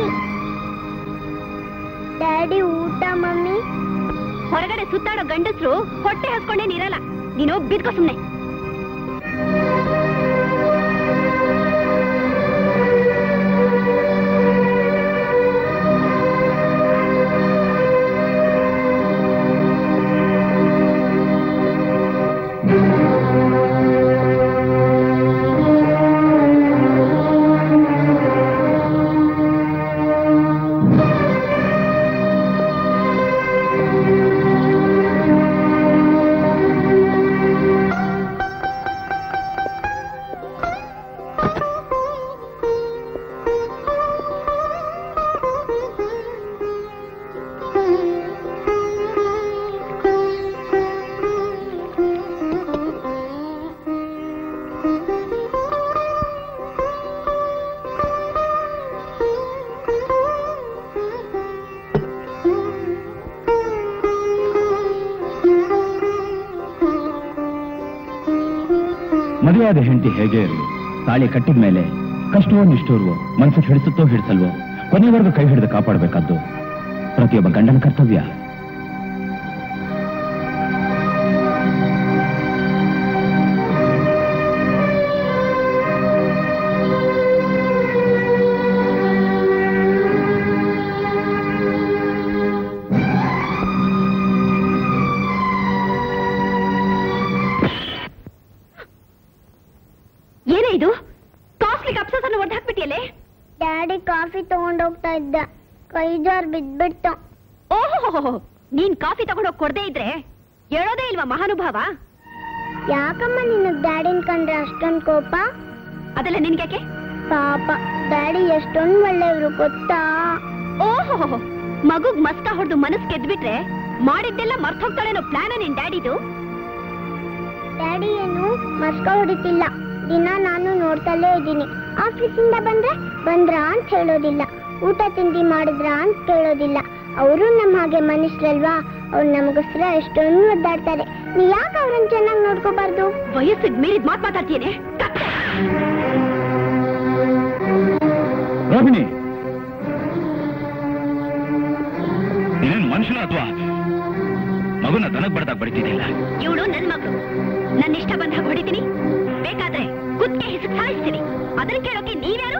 daddy ಊಟ. ಮಮ್ಮಿ, ಹೊರಗಡೆ ಸುತ್ತಾಡೋ ಗಂಡಸ್ರು ಹೊಟ್ಟೆ ಹಾಕೊಂಡೇ ನೀರಲ್ಲ. ನೀನು ಬಿದ್ಕೋ ಸುಮ್ನೆ. ಮದುವೆಯಾದ ಹೆಂಡತಿ ಹೇಗೆ ಇರಲಿ, ತಾಳಿ ಕಟ್ಟಿದ ಮೇಲೆ ಕಷ್ಟವೋ ನಿಷ್ಠೂರ್ವೋ ಮನ್ಸಿಗೆ ಹಿಡಿಸುತ್ತೋ ಹಿಡಿಸಲ್ವೋ ಕೊನೆಯವರೆಗೂ ಕೈ ಹಿಡಿದು ಕಾಪಾಡಬೇಕಾದ್ದು ಪ್ರತಿಯೊಬ್ಬ ಗಂಡನ ಕರ್ತವ್ಯ. ಡ್ಯಾಡಿ ಕಾಫಿ ತಗೊಂಡೋಗ್ತಾ ಇದ್ದ, ಕೈ ಜಾರ್ ಬಿದ್ಬಿಡ್ತು. ಓಹೋ, ನೀನ್ ಕಾಫಿ ತಗೊಂಡೋಗ್ ಕೊಡದೇ ಇದ್ರೆ ಹೇಳೋದೇ ಇಲ್ವಾ ಮಹಾನುಭಾವ? ಯಾಕಮ್ಮ ನಿನಗ್ ಡ್ಯಾಡಿನ್ ಕಂಡ್ರೆ ಅಷ್ಟೊಂದ್ ಕೋಪ? ಅದೆಲ್ಲ ನಿನ್ಗ್ಯಾಕೆ? ಪಾಪ ಡ್ಯಾಡಿ ಎಷ್ಟೊಂದ್ ಒಳ್ಳೆಯವ್ರು ಗೊತ್ತಾ? ಓಹೋ, ಮಗುಗ್ ಮಸ್ಕ ಹೊಡೆದು ಮನಸ್ ಗೆದ್ಬಿಟ್ರೆ ಮಾಡಿದ್ದೆಲ್ಲ ಮರ್ತ್ ಹೋಗ್ತಾಳೇನೋ ಪ್ಲಾನ್ ನಿನ್ ಡ್ಯಾಡಿದು? ಡ್ಯಾಡಿ ಏನು ಮಸ್ಕ ಹೊಡಿತಿಲ್ಲ, ದಿನ ನಾನು ನೋಡ್ತಲೇ ಇದ್ದೀನಿ. ಆಫೀಸಿಂದ ಬಂದ್ರೆ ಬಂದ್ರ ಅಂತ ಹೇಳೋದಿಲ್ಲ, ಊಟ ತಿಂಡಿ ಮಾಡಿದ್ರ ಅಂತ ಕೇಳೋದಿಲ್ಲ. ಅವರು ನಮ್ಮ ಹಾಗೆ ಮನುಷ್ಯರಲ್ವಾ, ಅವ್ರು ನಮಗೋಸ್ಕರ ಎಷ್ಟೊಂದು ಒದ್ದಾಡ್ತಾರೆ. ನೀ ಯಾಕೆ ಅವ್ರನ್ನ ಚೆನ್ನಾಗಿ ನೋಡ್ಕೋಬಾರ್ದು? ವಯಸ್ಸಿಗೆ ಮೀರಿದ ಮಾತು ಮಾತಾಡ್ತೀನಿ. ರೋಹಿಣಿ, ನೀನೇನು ಮನುಷ್ಯನ ಅಥವಾ ಮಗುನ ದನಕ್ ಬಡ್ದಾಗ ಬಡಿತಿದ್ದಿಲ್ಲ? ಇವಳು ನನ್ ಮಗಳು, ನನ್ನ ಇಷ್ಟ ಬಂದಾಗ ಹೊಡಿತೀನಿ, ಬೇಕಾದ್ರೆ ಕುತ್ತಿಗೆ ಹಿಸುಕ್ ಸಾಯಿಸ್ತೀನಿ. ಅದನ್ನ ಕೇಳೋಕೆ ನೀವ್ಯಾರು?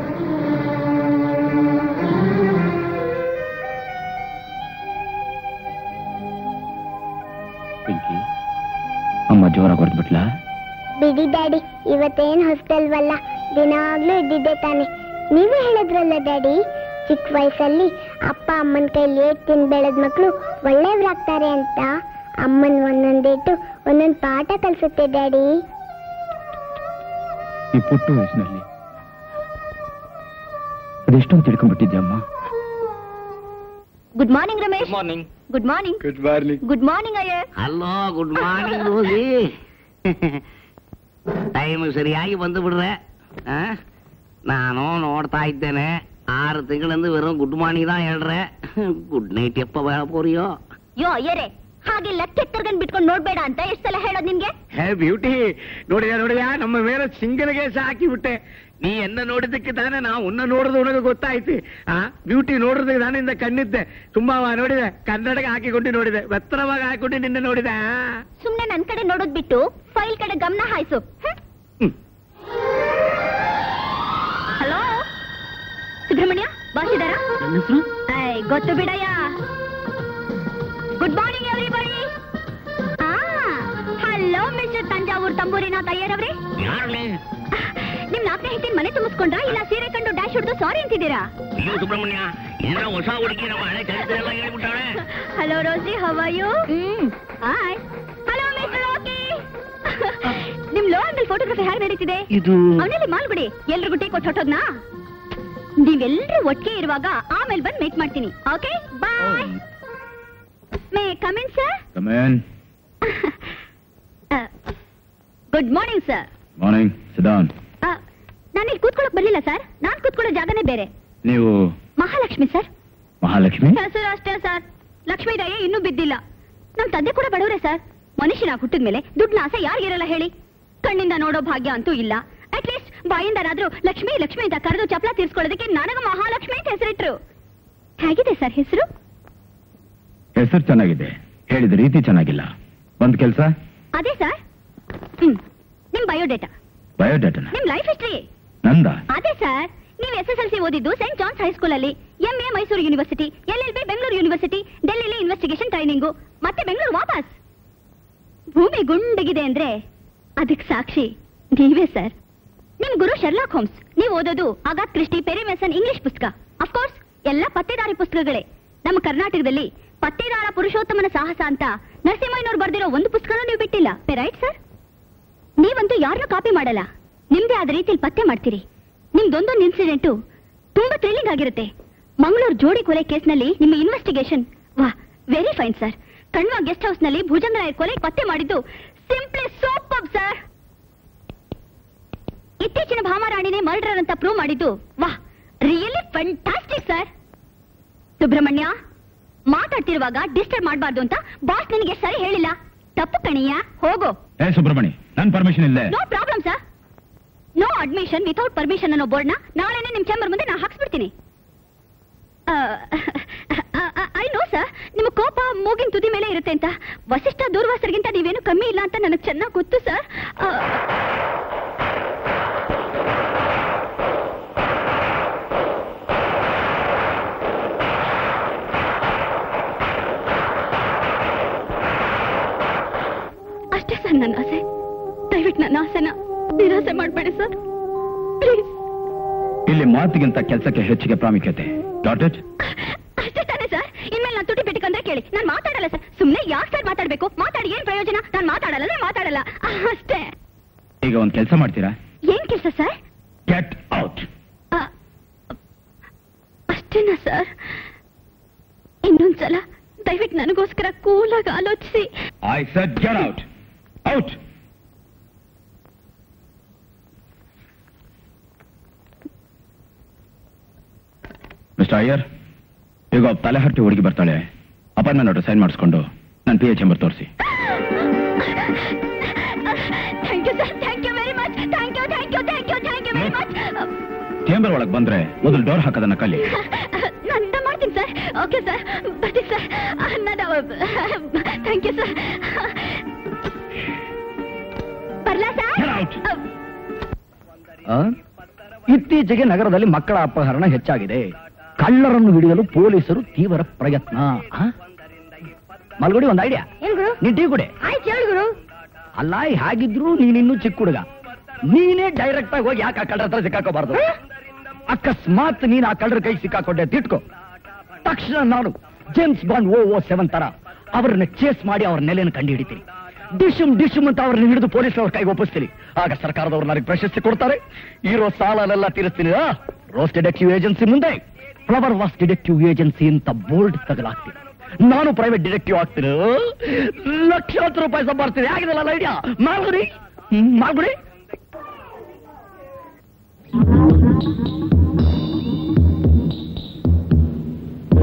ಪಿಂಕಿ, ಅಮ್ಮ ಜೋರಾಗಿ ಹೊಡೆದ್ಬಿಟ್ಲಾ? ಬಿಡಿ ಡ್ಯಾಡಿ, ಇವತ್ತೇನ್ ಹೊಸ್ತಲ್ವಲ್ಲ, ದಿನಾಗ್ಲೂ ಇದ್ದಿದ್ದೆ ತಾನೆ. ನೀವೇ ಹೇಳಿದ್ರಲ್ಲ ಡ್ಯಾಡಿ, ಚಿಕ್ಕ ವಯಸ್ಸಲ್ಲಿ ಅಪ್ಪ ಅಮ್ಮನ ಕೈಲಿ ಏಟ್ ತಿಂದು ಬೆಳೆದ ಮಕ್ಕಳು ಒಳ್ಳೆಯವ್ರಾಗ್ತಾರೆ ಅಂತ. ಅಮ್ಮನ್ ಒಂದೊಂದೇಟು ಒಂದೊಂದು ಪಾಠ ಕಲಿಸುತ್ತೆ ಡ್ಯಾಡಿ. ಈ ಪುಟ್ಟು ವಯಸ್ಸಿನಲ್ಲಿ ಅದೆಷ್ಟೊಂದು ತಿಳ್ಕೊಂಡ್ಬಿಟ್ಟಿದ್ಯಮ್ಮ. Good morning Ramesh. Morning. Good morning. Good morning. Good morning ಅಯ್ಯ. Hello, good morning Rosie. Time ಸರಿಯಾಗಿ ಬಂದು ಬಿಡ್ರೆ. ನಾನು ನೋಡ್ತಾ ಇದ್ದೇನೆ, ஆறு திங்களிருந்து வெறும் குட் மார்னிங் தான் ಹೇಳ್ರೆ ಗುಡ್ ನೈಟ್ ಎಪ್ಪ ಬಾ ಪೋರಿಯೋ ಯೋ ಅಯ್ಯರೇ ಹಾಗೆ ಲೆಕ್ಕ ಎತ್ತರ್ಗನ್ ಬಿಟ್ಕೊಂಡು ನೋಡ್ಬೇಡ ಅಂತ ಎಷ್ಟು ಸಲ ಹೇಳೋದು ನಿನ್ಗೆ? ಹೇ ಬ್ಯೂಟಿ, ನೋಡಿದ ನೋಡಿದ ನಮ್ಮ ಮೇಲೆ ಸಿಂಗಲ್ಗೆ ಹಾಕಿ ಬಿಟ್ಟೆ. ನೀ ಎನ್ನ ನೋಡಿದ್ದಕ್ಕೆ ತಾನೇ ನಾವು ಉನ್ನ ನೋಡಿದ ಉನಗೆ ಗೊತ್ತಾಯ್ತು. ಆ ಬ್ಯೂಟಿ ನೋಡಿದಕ್ಕೆ ನಾನಿಂದ ಕಣ್ಣಿದ್ದೆ ತುಂಬಾ ನೋಡಿದೆ, ಕನ್ನಡಕ್ಕೆ ಹಾಕಿಕೊಂಡು ನೋಡಿದೆ, ಎತ್ತರವಾಗಿ ಹಾಕಿಕೊಂಡು ನಿನ್ನೆ ನೋಡಿದೆ. ಸುಮ್ನೆ ನನ್ ಕಡೆ ನೋಡೋದ್ ಬಿಟ್ಟು ಫೈಲ್ ಕಡೆ ಗಮನ ಹಾಯ್ಸು. ಹಲೋ ಸುಬ್ರಹ್ಮಣ್ಯ, ಬಾಸಿದಾರ? ಗೊತ್ತು ಬಿಡಯ್ಯ. Good morning everybody. Hello mister Thanjavur Tamburinath Iyer ಅವರೇ. ನಿಮ್ ನಾಲ್ಕನೇ ಹೆಂಡತಿನ ಮನೆ ತುಂಬಿಸ್ಕೊಂಡ್ರಾ ಇಲ್ಲ ಸೀರೆ ಕಂಡು ಡ್ಯಾಶ್ ಹೊಡೆದು ಸಾರಿ ಅಂತಿದ್ದೀರಾ? ಸುಬ್ರಹ್ಮಣ್ಯ ಏನೋ ಹೊಸ ಹುಡುಗಿ ನಮ್ಮ ಹಳೆ ಚರಿತ್ರೆ ಎಲ್ಲ ಹೇಳ್ಬಿಟ್ಟಾಳೆ. Hello Rosie, how are you? Hi. Hello mister okay. ನಿಮ್ ಲೋ ಆಂಗಲ್ ಫೋಟೋಗ್ರಫಿ ಹೇಗೆ ನಡೀತಿದೆ? ಅವನಲ್ಲಿ ಮಾಲ್ಗುಡಿ ಎಲ್ರಿಗೂ ಟೀ ಕೊಟ್ಟು ಹೊಟ್ಟೋದ್ನಾ? ನೀವೆಲ್ಲರೂ ಒಟ್ಟಿಗೆ ಇರುವಾಗ ಆಮೇಲೆ ಬಂದು ಮೇಕ್ ಮಾಡ್ತೀನಿ. Okay bye. May come in sir? Come in. Good morning sir. Morning. Sit down. ನಾನು ಇಲ್ಲಿ ಕೂತ್ಕೊಳ್ಳೋಕೆ ಬರ್ಲಿಲ್ಲ ಸರ್, ನಾನು ಕೂತ್ಕೊಳ್ಳೋ ಜಾಗನೇ ಬೇರೆ. ನೀವು ಮಹಾಲಕ್ಷ್ಮಿ ಸರ್. ಮಹಾಲಕ್ಷ್ಮಿ? ಹೆಸರು ಅಷ್ಟೇ ಸರ್, ಲಕ್ಷ್ಮೀ ದಯೆ ಇನ್ನೂ ಬಿದ್ದಿಲ್ಲ. ನಮ್ ತಂದೆ ಕೂಡ ಬಡವರೇ ಸರ್. ಮನುಷ್ಯನಾಗಿ ಹುಟ್ಟಿದ ಮೇಲೆ ದುಡ್ಡಿನ ಆಸೆ ಯಾರಿಗಿರಲ್ಲ ಹೇಳಿ? ಕಣ್ಣಿಂದ ನೋಡೋ ಭಾಗ್ಯ ಅಂತೂ ಇಲ್ಲ. ಅಟ್ಲೀಸ್ಟ್ ಬಾಯಿಂದನಾದ್ರೂ ಲಕ್ಷ್ಮಿ ಲಕ್ಷ್ಮಿ ಅಂತ ಕರೆದು ಚಪ್ಪಲ ತೀರ್ಸ್ಕೊಳ್ಳೋದಕ್ಕೆ ನನಗ ಮಹಾಲಕ್ಷ್ಮಿ ಅಂತ ಹೆಸರಿಟ್ರು. ಹೇಗಿದೆ ಸರ್ ಹೆಸರು? ಹೆಸರು ಚೆನ್ನಾಗಿದೆ, ಹೇಳಿದ ರೀತಿ ಚೆನ್ನಾಗಿಲ್ಲ. ಒಂದ್ ಕೆಲಸ. ಅದೇ ಸರ್. ಹ್ಮ್ ನಿಮ್ ಬಯೋಡೇಟಾ. ಬಯೋಡೇಟಾ? ನಿಮ್ ಲೈಫ್ ಹಿಸ್ಟ್ರಿ. ನಂದ? ಅದೇ ಸರ್. ನೀವು ಎಸ್ ಎಸ್ ಎಲ್ ಸಿ ಓದಿದ್ದು ಸೆಂಟ್ ಜಾನ್ಸ್ ಹೈಸ್ಕೂಲ್ ಅಲ್ಲಿ, M A Mysore university, L L B Bengaluru university, ಡೆಲ್ಲಿಲಿ ಇನ್ವೆಸ್ಟಿಗೇಷನ್ ಟ್ರೈನಿಂಗು, ಮತ್ತೆ ಬೆಂಗಳೂರು ವಾಪಸ್. ಭೂಮಿ ಗುಂಡಗಿದೆ ಅಂದ್ರೆ ಅದಕ್ಕೆ ಸಾಕ್ಷಿ ನೀವೇ ಸರ್. ನಿಮ್ ಗುರು ಶರ್ಲಾಕ್ ಹೋಮ್ಸ್. ನೀವು ಓದೋದು Agatha Christie, Perry Mason English ಪುಸ್ತಕ. ಅಫ್ಕೋರ್ಸ್ ಎಲ್ಲ ಪತ್ತೇದಾರಿ ಪುಸ್ತಕಗಳೇ. ನಮ್ಮ ಕರ್ನಾಟಕದಲ್ಲಿ ಪತ್ತೇದಾರ ಪುರುಷೋತ್ತಮನ ಸಾಹಸ ಅಂತ ನರಸಿಂಹಯ್ಯನವ್ರು ಬರ್ದಿರೋ ಒಂದು ಪುಸ್ತಕನೂ ನೀವು ಬಿಟ್ಟಿಲ್ಲ. Right sir? ನೀವಂತೂ ಯಾರನ್ನೂ ಕಾಪಿ ಮಾಡಲ್ಲ, ನಿಮ್ದೇ ಆದ ರೀತಿಯಲ್ಲಿ ಪತ್ತೆ ಮಾಡ್ತೀರಿ. ನಿಮ್ದೊಂದೊಂದು ಇನ್ಸಿಡೆಂಟು ತುಂಬಾ ಥ್ರಿಲ್ಲಿಂಗ್ ಆಗಿರುತ್ತೆ. ಮಂಗಳೂರು ಜೋಡಿ ಕೊಲೆ ಕೇಸ್ನಲ್ಲಿ ನಿಮ್ಮ investigation was very fine sir. Kanva guest house ನಲ್ಲಿ ಭುಜಂಗರಾಯರ್ ಕೊಲೆ ಪತ್ತೆ ಮಾಡಿದ್ದು ಸಿಂಪ್ಲಿ ಸೂಪರ್ ಸರ್. ಇತ್ತೀಚಿನ ಭಾಮಾರಾಣಿನೇ ಮರ್ಡರ್ ಅಂತ ಪ್ರೂವ್ ಮಾಡಿದ್ದು was really fantastic sir. Subrahmanya, ಮಾತಾಡ್ತಿರುವಾಗ ಡಿಸ್ಟರ್ಬ್ ಮಾಡಬಾರ್ದು ಅಂತ ಬಾಸ್ ನಿನಗೆ ಸರಿ ಹೇಳಿಲ್ಲ. ತಪ್ಪು ಕಣಿಯ, ಹೋಗೋ. ಏ ಸುಬ್ರಹ್ಮಣ್ಯ, ನನ್ನ ಪರ್ಮಿಷನ್ ಇಲ್ಲ. No problem sir. No admission without permission ಅನ್ನೋ ಬೋರ್ಡ್ನ ನಾಳೆನೇ ನಿಮ್ ಚೇಂಬರ್ ಮುಂದೆ ನಾ ಹಾಕ್ಸ್ಬಿಡ್ತೀನಿ. ಐ ನೋ ಸರ್, ನಿಮ್ಮ ಕೋಪ ಮೂಗಿನ ತುದಿ ಮೇಲೆ ಇರುತ್ತೆ ಅಂತ. ವಸಿಷ್ಠ ದೂರ್ವಾಸರಿಗಿಂತ ನೀವೇನು ಕಮ್ಮಿ ಇಲ್ಲ ಅಂತ ನನಗೆ ಚೆನ್ನಾಗಿ ಗೊತ್ತು ಸರ್. ಅಷ್ಟೇ ಸರ್ ನನ್ನ ಆಸೆ. ದಯವಿಟ್ಟು ನನ್ನ ಆಸೆನ ನಿರಾಸೆ ಮಾಡಬೇಡಿ ಸರ್, ಪ್ಲೀಸ್. ಇಲ್ಲಿ ಮಾತಿಗಿಂತ ಕೆಲಸಕ್ಕೆ ಹೆಚ್ಚಿಗೆ ಪ್ರಾಮುಖ್ಯತೆ. Got it? ಅಷ್ಟೇ ತಾನೇ ಸರ್. ಇನ್ಮೇಲೆ ನಾನು ತುಟಿ ಬಿಟ್ಟುಕೊಂಡ್ರೆ ಕೇಳಿ, ನಾನು ಮಾತಾಡಲ್ಲ ಸರ್. ಸುಮ್ಮನೆ ಯಾಕೆ ಸರ್ ಮಾತಾಡ್ಬೇಕು? ಮಾತಾಡಿ ಏನ್ ಪ್ರಯೋಜನ? ನಾನು ಮಾತಾಡಲ್ಲ ಮಾತಾಡಲ್ಲ ಅಷ್ಟೇ. ಈಗ ಒಂದ್ ಕೆಲಸ ಮಾಡ್ತೀರಾ? ಏನ್ ಕೆಲಸ ಸರ್? Get out. ಅಷ್ಟೇನಾ ಸರ್? ಇನ್ನೊಂದ್ಸಲ ದಯವಿಟ್ಟು ನನಗೋಸ್ಕರ ಕೂಲಾಗಿ ಆಲೋಚಿಸಿ. I said get out. Out. Mister Iyer, ಈಗ ತಲೆ ಹಟ್ಟಿ ಹುಡುಗಿ ಬರ್ತಾಳೆ. ಅಪಾಯಿಂಟ್ಮೆಂಟ್ ನೋಡ್ರೆ ಸೈನ್ ಮಾಡಿಸ್ಕೊಂಡು ನನ್ನ ಪಿ ಎಚ್ ಚೇಂಬರ್ ತೋರಿಸಿ. Thank you sir, thank you very much. Thank you thank you thank you thank you very much. Chamber ಒಳಗೆ ಬಂದ್ರೆ ಮೊದಲು ಡೋರ್ ಹಾಕೋದನ್ನ ಕಲಿ. ನಾನು ಮಾಡ್ತೀನಿ ಸರ್. ಓಕೆ ಸರ್, ಬರ್ತೀನಿ ಸರ್. Thank you sir. ಬರ್ಲಾ ಸರ್? ಇತ್ತೀಚೆಗೆ ನಗರದಲ್ಲಿ ಮಕ್ಕಳ ಅಪಹರಣ ಹೆಚ್ಚಾಗಿದೆ. ಕಳ್ಳರನ್ನು ಹಿಡಿಯಲು ಪೊಲೀಸರು ತೀವ್ರ ಪ್ರಯತ್ನ. ಮಲ್ಗುಡಿ, ಒಂದು ಐಡಿಯಾ. ನೀನ್ ಟೀ ಕುಡಿ. ಅಲ್ಲ, ಹಾಗಿದ್ರು ನೀನಿನ್ನೂ ಚಿಕ್ಕ ಹುಡುಗ, ನೀನೇ ಡೈರೆಕ್ಟ್ ಆಗಿ ಹೋಗಿ ಯಾಕೆ ಆ ಕಳ್ಳರ ಹತ್ರ ಸಿಕ್ಕಾಕೋಬಾರ್ದು? ಅಕಸ್ಮಾತ್ ನೀನ್ ಆ ಕಳ್ಳರ ಕೈ ಸಿಕ್ಕಾಕೊಂಡೆ ತಿಟ್ಕೋ, ತಕ್ಷಣ ನಾನು James Bond oh oh seven ತರ ಅವ್ರನ್ನ ಚೇಸ್ ಮಾಡಿ ಅವ್ರ ನೆಲೆಯನ್ನು ಕಂಡು ಹಿಡಿತೀನಿ. ಡಿಶುಮ್ ಡಿಶುಮ್ ಅಂತ ಅವ್ರನ್ನ ಹಿಡಿದು ಪೊಲೀಸ್ನವ್ರ ಕೈಗೆ ಒಪ್ಪಿಸ್ತೀನಿ. ಆಗ ಸರ್ಕಾರದವ್ರು ನನಗೆ ಪ್ರಶಸ್ತಿ ಕೊಡ್ತಾರೆ. ಇರೋ ಸಾಲನೆಲ್ಲ ತೀರಿಸ್ತೀನಿ. ರೋಸ್ ಡಿಟೆಕ್ಟಿವ್ ಏಜೆನ್ಸಿ ಮುಂದೆ ಫ್ಲವರ್ ವಾಸ್ ಡಿಟೆಕ್ಟಿವ್ ಏಜೆನ್ಸಿ ಅಂತ ಬೋರ್ಡ್ ತಗಲಾಗ್ತೀನಿ. ನಾನು ಪ್ರೈವೇಟ್ ಡಿಟೆಕ್ಟಿವ್ ಆಗ್ತೀನಿ. ಲಕ್ಷಾಂತರ ರೂಪಾಯಿ ಸಂಪಾದಿಸ್ತೀನಿ. ಆಗಿದೆಲ್ಲ ಐಡಿಯಾ. ಮಾಡ್ಬಿಡಿ ಮಾಡ್ಬಿಡಿ.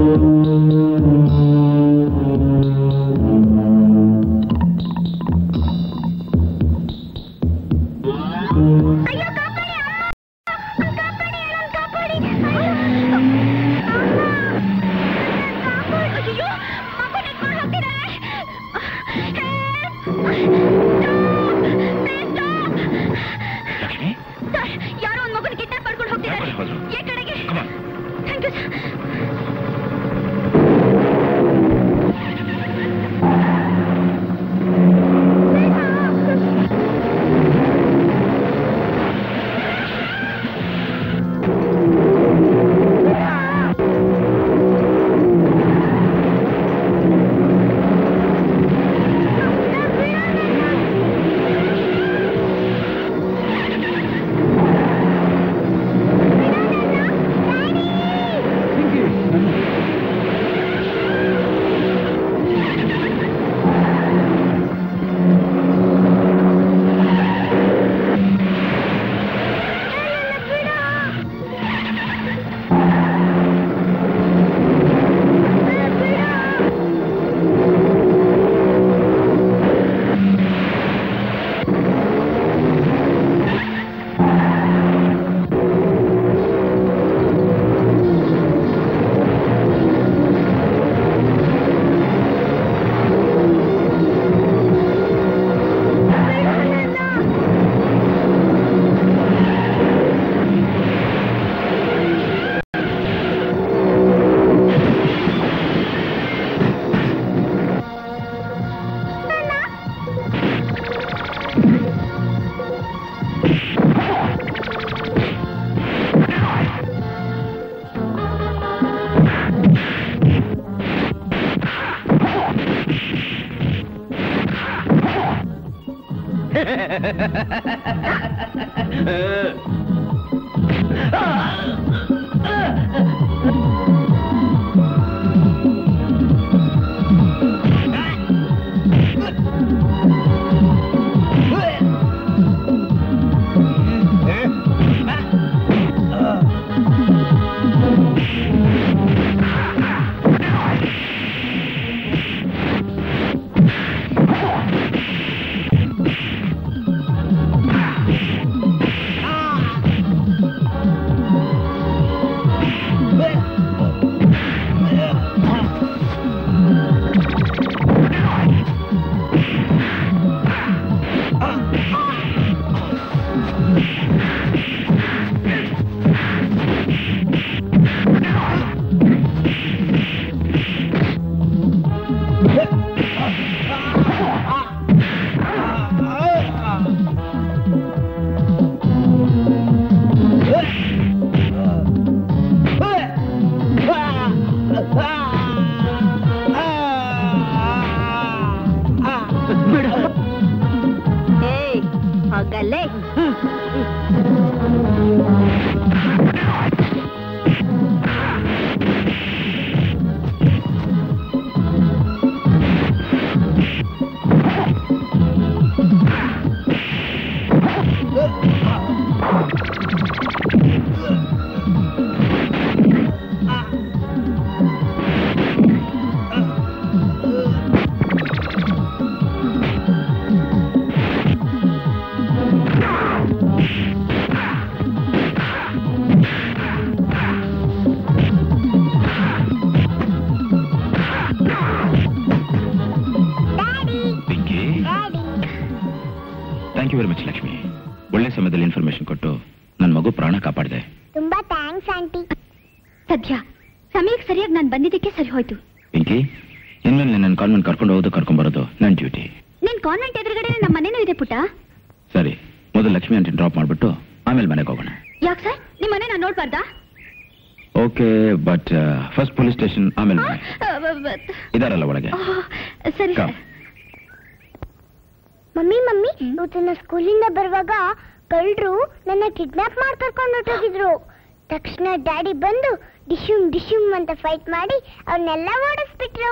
ಮಮ್ಮಿ ಮಮ್ಮಿ ಇವತ್ತು ನಾ ಸ್ಕೂಲಿಂದ ಬರುವಾಗ ಕಳ್ಳರು ನನ್ನ ಕಿಡ್ನಾಪ್ ಮಾಡಿ ಕರ್ಕೊಂಡು ಹೊರಟೋಗಿದ್ರು. ತಕ್ಷಣ ಡ್ಯಾಡಿ ಬಂದು ಡಿಶುಮ್ ಡಿಶುಮ್ ಅಂತ ಫೈಟ್ ಮಾಡಿ ಅವ್ರನ್ನೆಲ್ಲ ಓಡಿಸ್ಬಿಟ್ರು.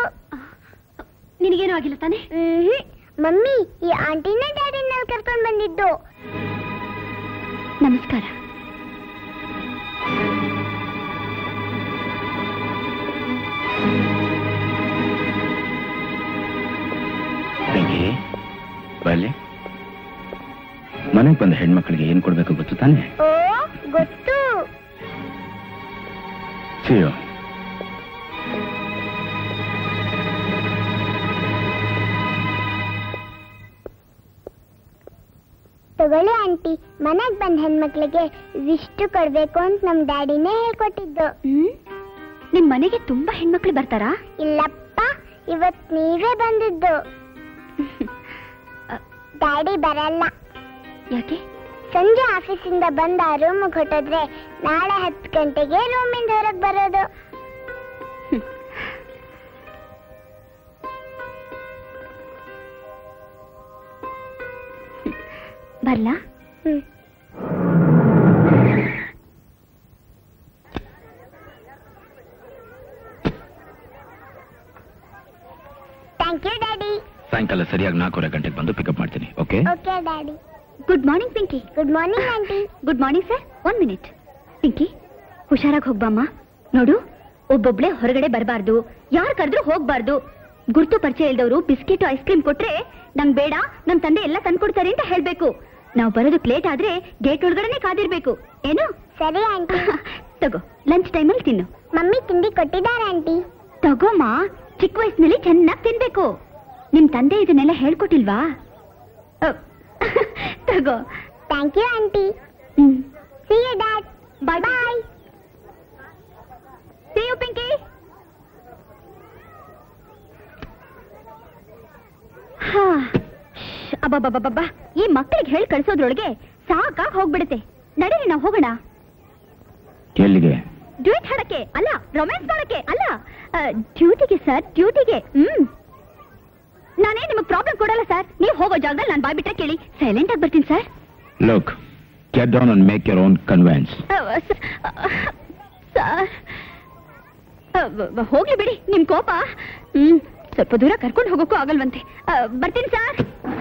ನಿನಗೇನು ಆಗಿಲ್ಲ ತಾನೆ? ಹ್ಮ್ ಮಮ್ಮಿ, ಈ ಆಂಟಿನ ಡ್ಯಾಡಿನ ಕರ್ಕೊಂಡು ಬಂದಿದ್ದು. ಬಲ್ಲಿ ಮನೆಗೆ ಬಂದ ಹೆಣ್ಮಕ್ಳಿಗೆ ಏನ್ ಕೊಡ್ಬೇಕು ಗೊತ್ತು ತಾನೆ? ಓ ಗೊತ್ತು. ಸಿಯೋ. ತಗೊಳ್ಳಿ ಆಂಟಿ, ಮನೆಗ್ ಬಂದ ಹೆಣ್ಮಕ್ಳಿಗೆ ಇಷ್ಟು ಕೊಡ್ಬೇಕು ಅಂತ ನಮ್ ಡ್ಯಾಡಿನೇ ಹೇಳ್ಕೊಟ್ಟಿದ್ದು. ಹ್ಮ್ ನಿಮ್ ಮನೆಗೆ ತುಂಬಾ ಹೆಣ್ಮಕ್ಳು ಬರ್ತಾರಾ? ಇಲ್ಲಪ್ಪ, ಇವತ್ ನೀವೇ ಬಂದಿದ್ದು. ಡ್ಯಾಡಿ ಬರಲ್ಲ. ಯಾಕೆ? ಸಂಜೆ ಆಫೀಸಿಂದ ಬಂದ ರೂಮ್ ಹೊಟ್ಟೋದ್ರೆ ನಾಳೆ ಹತ್ತು ಗಂಟೆಗೆ ರೂಮಿಂದ ಹೊರಗ್ ಬರೋದು. ಬರ್ಲಾ? ಹ್ಮ್. Thank you daddy. ಸಾಯಂಕಾಲ ಸರಿಯಾಗಿ ನಾಲ್ಕೂವರೆ ಗಂಟೆಗೆ ಬಂದು ಪಿಕಪ್ ಮಾಡ್ತೀನಿ. Okay? Okay daddy. Good morning Pinky. Good morning aunty. Good morning sir. One minute. Pinky, ಹುಷಾರಾಗಿ ಹೋಗ್ಬಮ್ಮ. ನೋಡು, ಒಬ್ಬೊಬ್ಳೆ ಹೊರಗಡೆ ಬರಬಾರ್ದು, ಯಾರು ಕರೆದ್ರೂ ಹೋಗ್ಬಾರ್ದು. ಗುರ್ತು ಪರಿಚಯ ಇಲ್ದವರು ಬಿಸ್ಕೆಟ್ ಐಸ್ ಕ್ರೀಮ್ ಕೊಟ್ರೆ ನಂಗ್ ಬೇಡ, ನಮ್ ತಂದೆ ಎಲ್ಲ ತಂದ್ಕೊಡ್ತಾರೆ ಅಂತ ಹೇಳ್ಬೇಕು. ನಾವು ಬರೋದಕ್ಕೆ ಲೇಟ್ ಆದ್ರೆ ಗೇಟ್ ಒಳಗಡೆನೆ ಕಾದಿರ್ಬೇಕು. ಏನು? ಸರಿ ಆಂಟಿ. ತಗೋ, ಲಂಚ್ ಟೈಮಲ್ಲಿ ತಿನ್ನು. ಮಮ್ಮಿ ತಿಂಡಿ ಕೊಟ್ಟಿದ್ದಾರೆ ಆಂಟಿ. ತಗೋಮ್ಮ, ಚಿಕ್ಕ ವಯಸ್ಸಿನಲ್ಲಿ ಚೆನ್ನಾಗಿ ತಿನ್ಬೇಕು. ನಿಮ್ ತಂದೆ ಇದನ್ನೆಲ್ಲ ಹೇಳ್ಕೊಟ್ಟಿಲ್ವಾ? ತಗೋ. Thank you aunty. Hmm. See you dad. Bye bye. See you Pinky. ಹಾ, ಅಬ್ಬಬ್ಬಬ್ಬಬ್ಬ, ಈ ಮಕ್ಕಳಿಗೆ ಹೇಳಿ ಕಳ್ಸೋದ್ರೊಳಗೆ ಸಾಕಾಗಿ ಹೋಗ್ಬಿಡುತ್ತೆ. ನಡೀರಿ ನಾವು ಹೋಗೋಣ. ಎಲ್ಲಿಗೆ? ಡ್ಯೂಟ್ ಹಾಡಕ್ಕೆ ಅಲ್ಲ, ರೊಮ್ಯಾನ್ಸ್ ಮಾಡಕ್ಕೆ ಅಲ್ಲ, ಡ್ಯೂಟಿಗೆ ಸರ್, ಡ್ಯೂಟಿಗೆ. ಹ್ಮ್ ನಾನೇ ನಿಮಗೆ ಪ್ರಾಬ್ಲಮ್ ಕೊಡಲ್ಲ ಸರ್. ನೀವು ಹೋಗೋ ಜಾಗದಲ್ಲಿ ನಾನು ಬಾಯ್ಬಿಟ್ರೆ ಕೇಳಿ, ಸೈಲೆಂಟ್ ಆಗಿ ಬರ್ತೀನಿ sir. Look, get down and make your own conveyance. Sir ಹೋಗ್ಲಿ ಬಿಡಿ ನಿಮ್ ಕೋಪ. ಹ್ಮ್ ಸ್ವಲ್ಪ ದೂರ ಕರ್ಕೊಂಡು ಹೋಗೋಕ್ಕೂ ಆಗಲ್ವಂತೆ. ಬರ್ತೀನಿ sir.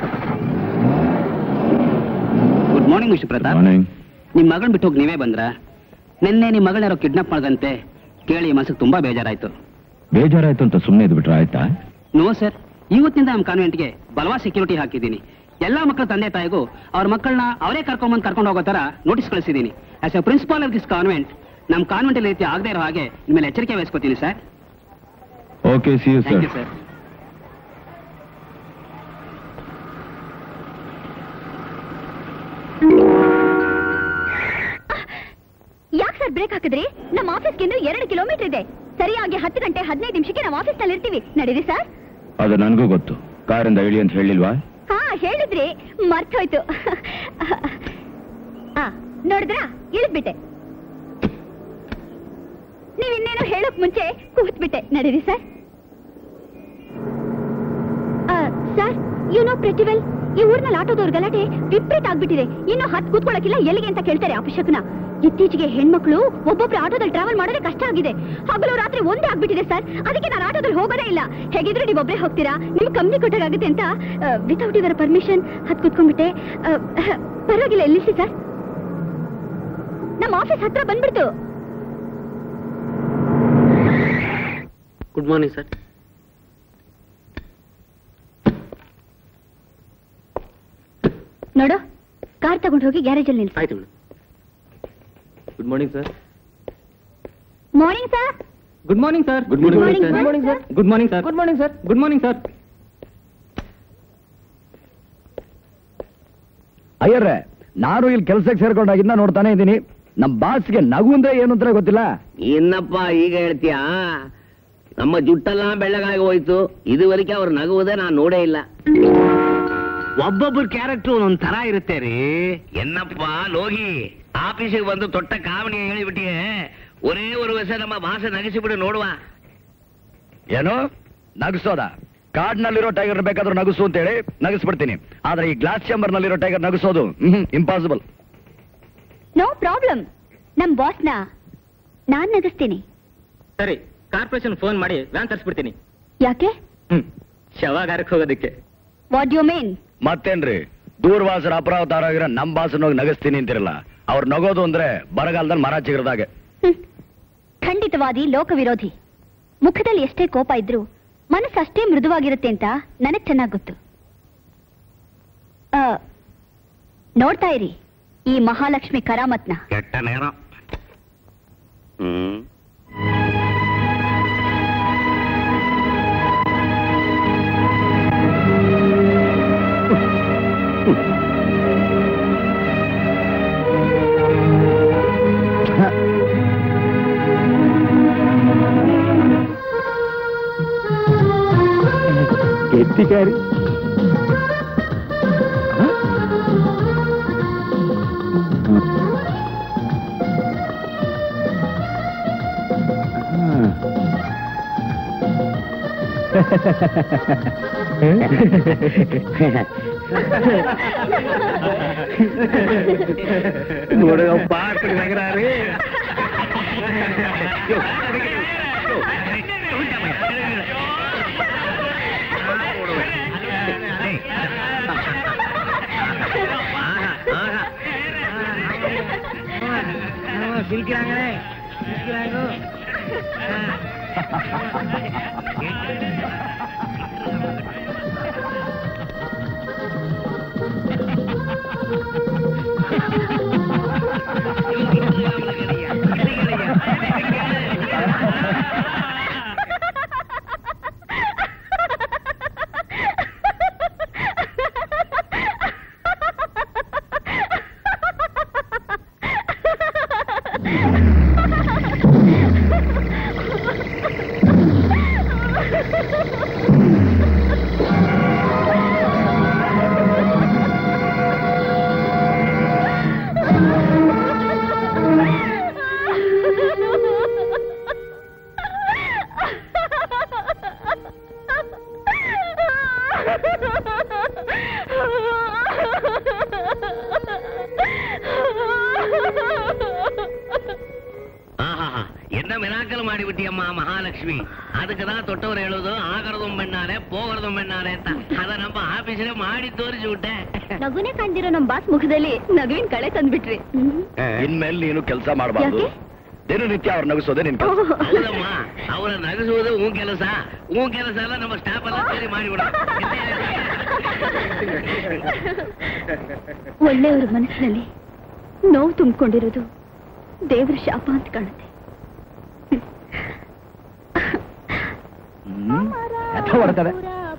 Good morning mister Pratap. Morning. ನಿಮ್ ಮಗಳನ್ನ ಬಿಟ್ಟು ಹೋಗಿ ನೀವೇ ಬಂದ್ರ? ನಿನ್ನೆ ನಿಮ್ ಮಗಳನ್ನ ಯಾರೋ ಕಿಡ್ನಾಪ್ ಮಾಡ್ದಂತೆ ಕೇಳಿ ಮನಸ್ಸಿಗೆ ತುಂಬಾ ಬೇಜಾರಾಯ್ತು. ಬೇಜಾರಾಯ್ತು ಅಂತ ಸುಮ್ಮನೆ ಇದ್ ಬಿಟ್ರೆ ಆಯ್ತಾ? ನೋ ಸರ್, ಇವತ್ತಿನಿಂದ ನಮ್ಮ ಕಾನ್ವೆಂಟ್ಗೆ ಬಲವಾದ ಸೆಕ್ಯೂರಿಟಿ ಹಾಕಿದ್ದೀನಿ. ಎಲ್ಲಾ ಮಕ್ಕಳ ತಂದೆ ತಾಯಿಗೂ ಅವ್ರ ಮಕ್ಕಳನ್ನ ಅವರೇ ಕರ್ಕೊಂಡ್ಬಂದು ಕರ್ಕೊಂಡು ಹೋಗೋ ತರ ನೋಟಿಸ್ ಕಳಿಸಿದ್ದೀನಿ. As a principal of this convent, ನಮ್ಮ ಕಾನ್ವೆಂಟ್ ಅಲ್ಲಿ ರೀತಿ ಆಗದೆ ಇರೋ ಹಾಗೆ ನಿಮ್ಮಲ್ಲಿ ಎಚ್ಚರಿಕೆ ವಹಿಸ್ಕೊತೀನಿ sir. Okay, see you thank sir. You sir. ಯಾಕೆ ಸರ್ ಬ್ರೇಕ್ ಹಾಕಿದ್ರಿ? ನಮ್ಮ ಆಫೀಸ್ಗೆ ಇನ್ನು ಎರಡು ಕಿಲೋಮೀಟರ್ ಇದೆ. ಸರಿಯಾಗಿ ಹತ್ತು ಗಂಟೆ ಹದಿನೈದು ನಿಮಿಷಕ್ಕೆ ನಾವು ಆಫೀಸ್ ನಲ್ಲಿ ಇರ್ತೀವಿ. ನಡೀರಿ ಸರ್. ಅದು ನನಗೂ ಗೊತ್ತು. ಕಾರಿಂದ ಇಳಿ ಅಂತ ಹೇಳಿಲ್ವಾ? ಹಾ ಹೇಳಿದ್ರಿ, ಮರ್ತೋಯ್ತು. ಆ ನೋಡಿದ್ರಾ, ಇಳಿದ್ಬಿಟ್ಟೆ. ನೀವ್ ಇನ್ನೇನೋ ಹೇಳೋಕ್ ಮುಂಚೆ ಕೂತ್ಬಿಟ್ಟೆ. ನಡೀರಿ sir. Sir, you know pretty well, ಈ ಊರ್ನಲ್ಲಿ ಆಟೋದವ್ರ ಗಲಾಟೆ ವಿಪರೀತ ಆಗ್ಬಿಟ್ಟಿದೆ. ಇನ್ನು ಹತ್ತು ಕೂತ್ಕೊಳ್ಳೋಕಿಲ್ಲ, ಎಲ್ಲಿಗೆ ಅಂತ ಕೇಳ್ತಾರೆ ಅಪಶಕನ. ಇತ್ತೀಚೆಗೆ ಹೆಣ್ಮಕ್ಳು ಒಬ್ಬೊಬ್ರು ಆಟೋದಲ್ಲಿ ಟ್ರಾವೆಲ್ ಮಾಡೋದೇ ಕಷ್ಟ ಆಗಿದೆ. ಹಗಲು ರಾತ್ರಿ ಒಂದೇ ಆಗ್ಬಿಟ್ಟಿದೆ ಸರ್. ಅದಕ್ಕೆ ನಾನು ಆಟೋದಲ್ಲಿ ಹೋಗೋದೇ ಇಲ್ಲ. ಹೇಗಿದ್ರೆ ನೀವು ಒಬ್ಬರೇ ಹೋಗ್ತೀರಾ, ನಿಮ್ಗೆ ಕಂಪ್ನಿ ಕೊಟ್ಟಾಗುತ್ತೆ ಅಂತ ವಿತೌಟ್ ಇವರ ಪರ್ಮಿಷನ್ ಹತ್ ಕೂತ್ಕೊಂಡ್ಬಿಟ್ಟೆ. ಪರವಾಗಿಲ್ಲ, ಎಲ್ಲಿಸಿ ಸರ್. ನಮ್ಮ ಆಫೀಸ್ ಹತ್ರ ಬಂದ್ಬಿಡ್ತು. Good morning sir. ನೋಡು, ಕಾರ್ ತಗೊಂಡು ಹೋಗಿ ಗ್ಯಾರೇಜಲ್ಲಿ ನಿಲ್ಸಿ. ಆಯ್ತು madam. Good morning sir. Morning sir. Good morning sir. Good morning Morning, sir. sir. Morning sir. Good morning sir. Good morning sir. Good morning sir. ಅಯ್ಯರ್ರೆ, ನಾನು ಇಲ್ಲಿ ಕೆಲಸಕ್ಕೆ ಸೇರ್ಕೊಂಡಾಗಿಂದ ನೋಡ್ತಾನೆ ಇದ್ದೀನಿ. ನಮ್ ಬಾಸ್ಗೆ ನಗು ಅಂದ್ರೆ ಏನು ಅಂತ ಗೊತ್ತಿಲ್ಲ. ಇನ್ನಪ್ಪ ಈಗ ಹೇಳ್ತೀಯಾ? ನಮ್ಮ ಜುಟ್ಟೆಲ್ಲ ಬೆಳ್ಳಗಾಗಿ ಹೋಯ್ತು. ಇದುವರೆಗೆ ಅವ್ರು ನಗುವುದೇ ನಾನು ನೋಡೇ ಇಲ್ಲ. ಒಬ್ಬೊಬ್ಬರ ಕ್ಯಾರೆಕ್ಟರ್ ಒಂದೊಂದ್ ತರ ಇರುತ್ತೆ ರೀ. ಎನ್ನಪ್ಪ ಲೋಗಿ, ಆಫೀಸಿಗೆ ಬಂದು ತೊಟ್ಟ ಕಾವಣಿ ಹೇಳಿಬಿಟ್ಟಿಯೇ. ಒರೇ ಒಂದು ವರ್ಷ ನಮ್ಮ ಭಾಷೆ ನಗಿಸಿಬಿಡು ನೋಡುವ. ಏನು ನಗಿಸೋದ? ಕಾಡ್ನಲ್ಲಿರೋ ಟೈಗರ್ ಬೇಕಾದ್ರೂ ನಗಿಸು ಅಂತ ಹೇಳಿ ನಗಿಸ್ಬಿಡ್ತೀನಿ. ಆದ್ರೆ ಈ ಗ್ಲಾಸ್ ಚೇಂಬರ್ ನಲ್ಲಿರೋ ಟೈಗರ್ ನಗಿಸೋದು ಇಂಪಾಸಿಬಲ್. No problem. ನಮ್ ಬಾಸ್ನ ನಾನ್ ನಗಿಸ್ತೀನಿ. ಸರಿ, ಕಾರ್ಪೊರೇಷನ್ ಫೋನ್ ಮಾಡಿ ವ್ಯಾನ್ ತರಿಸ್ಬಿಡ್ತೀನಿ. ಯಾಕೆ? ಹ್ಮ್ ಶವಾಗಾರಕ್ಕೆ ಹೋಗೋದಕ್ಕೆ. What you mean? ಮತ್ತೇನ್ರಿ, ದೂರ್ವಾಸರ ಅಪರಾವತಾರ ಆಗಿರೋ ನಮ್ ಬಾಸನ್ ಹೋಗಿ ನಗಿಸ್ತೀನಿ ಅಂತಿರಲ್ಲ. ಅವ್ರು ನಗೋದು ಅಂದ್ರೆ ಬರಗಾಲದಲ್ಲಿ ಮರ ಚಿಗರದಾಗೆ. ಖಂಡಿತವಾದಿ ಲೋಕ ವಿರೋಧಿ. ಮುಖದಲ್ಲಿ ಎಷ್ಟೇ ಕೋಪ ಇದ್ರೂ ಮನಸ್ಸು ಅಷ್ಟೇ ಮೃದುವಾಗಿರುತ್ತೆ ಅಂತ ನನಗ್ ಚೆನ್ನಾಗ್ ಗೊತ್ತು. ನೋಡ್ತಾ ಇರಿ ಈ ಮಹಾಲಕ್ಷ್ಮಿ ಕರಾಮತ್ನ. ಕೆಟ್ಟ ನೇರ. ಹ್ಮ್ ಎತ್ತಿಕಾರಿ ನೋಡಪ್ಪ ನಗರಾರಿ சிரிக்கிறாங்களே சிரிக்கிறாங்க. என்ன மிராக்கல் மாடிவிட்டியம்மா மகாலட்சுமி. அதுக்குதான் தொட்டவர் எழுதும் ஆகறதும் பெண்ணாலே போகிறதும் பெண்ணாலே ಅಂತ ಅದ ನಮ್ಮ ಆಫೀಸಲ್ಲಿ ಮಾಡಿ ತೋರಿಸಿ ಬಿಟ್ಟೆ. ನಗುನೇ ಕಾಣ್ದಿರೋ ನಮ್ ಬಾಸ್ ಮುಖದಲ್ಲಿ ನಗುವಿನ ಕಳೆ ತಂದ್ಬಿಟ್ರಿ. ಇನ್ಮೇಲೆ ನೀನು ಕೆಲಸ ಮಾಡಬಾರ್ದು. ದಿನನಿತ್ಯ ಅವ್ರ ನಗಿಸೋದೇ ನಿನ್ ಕೆಲಸ. ಹೌದಮ್ಮ, ಅವರ ನಗಿಸುವುದು ಹೂ ಕೆಲಸ. ಹೂ ಕೆಲಸ ಎಲ್ಲ ನಮ್ಮ ಸ್ಟಾಫ್ ಎಲ್ಲ ಸೇರಿ ಮಾಡಿಬಿಡ. ಒಳ್ಳೆಯವ್ರ ಮನಸ್ಸಿನಲ್ಲಿ ನೋವು ತುಂಬಿಕೊಂಡಿರೋದು ದೇವ್ರ ಶಾಪ ಅಂತ ಕಾಣುತ್ತೆ. ಹೊಡ್ತದೆ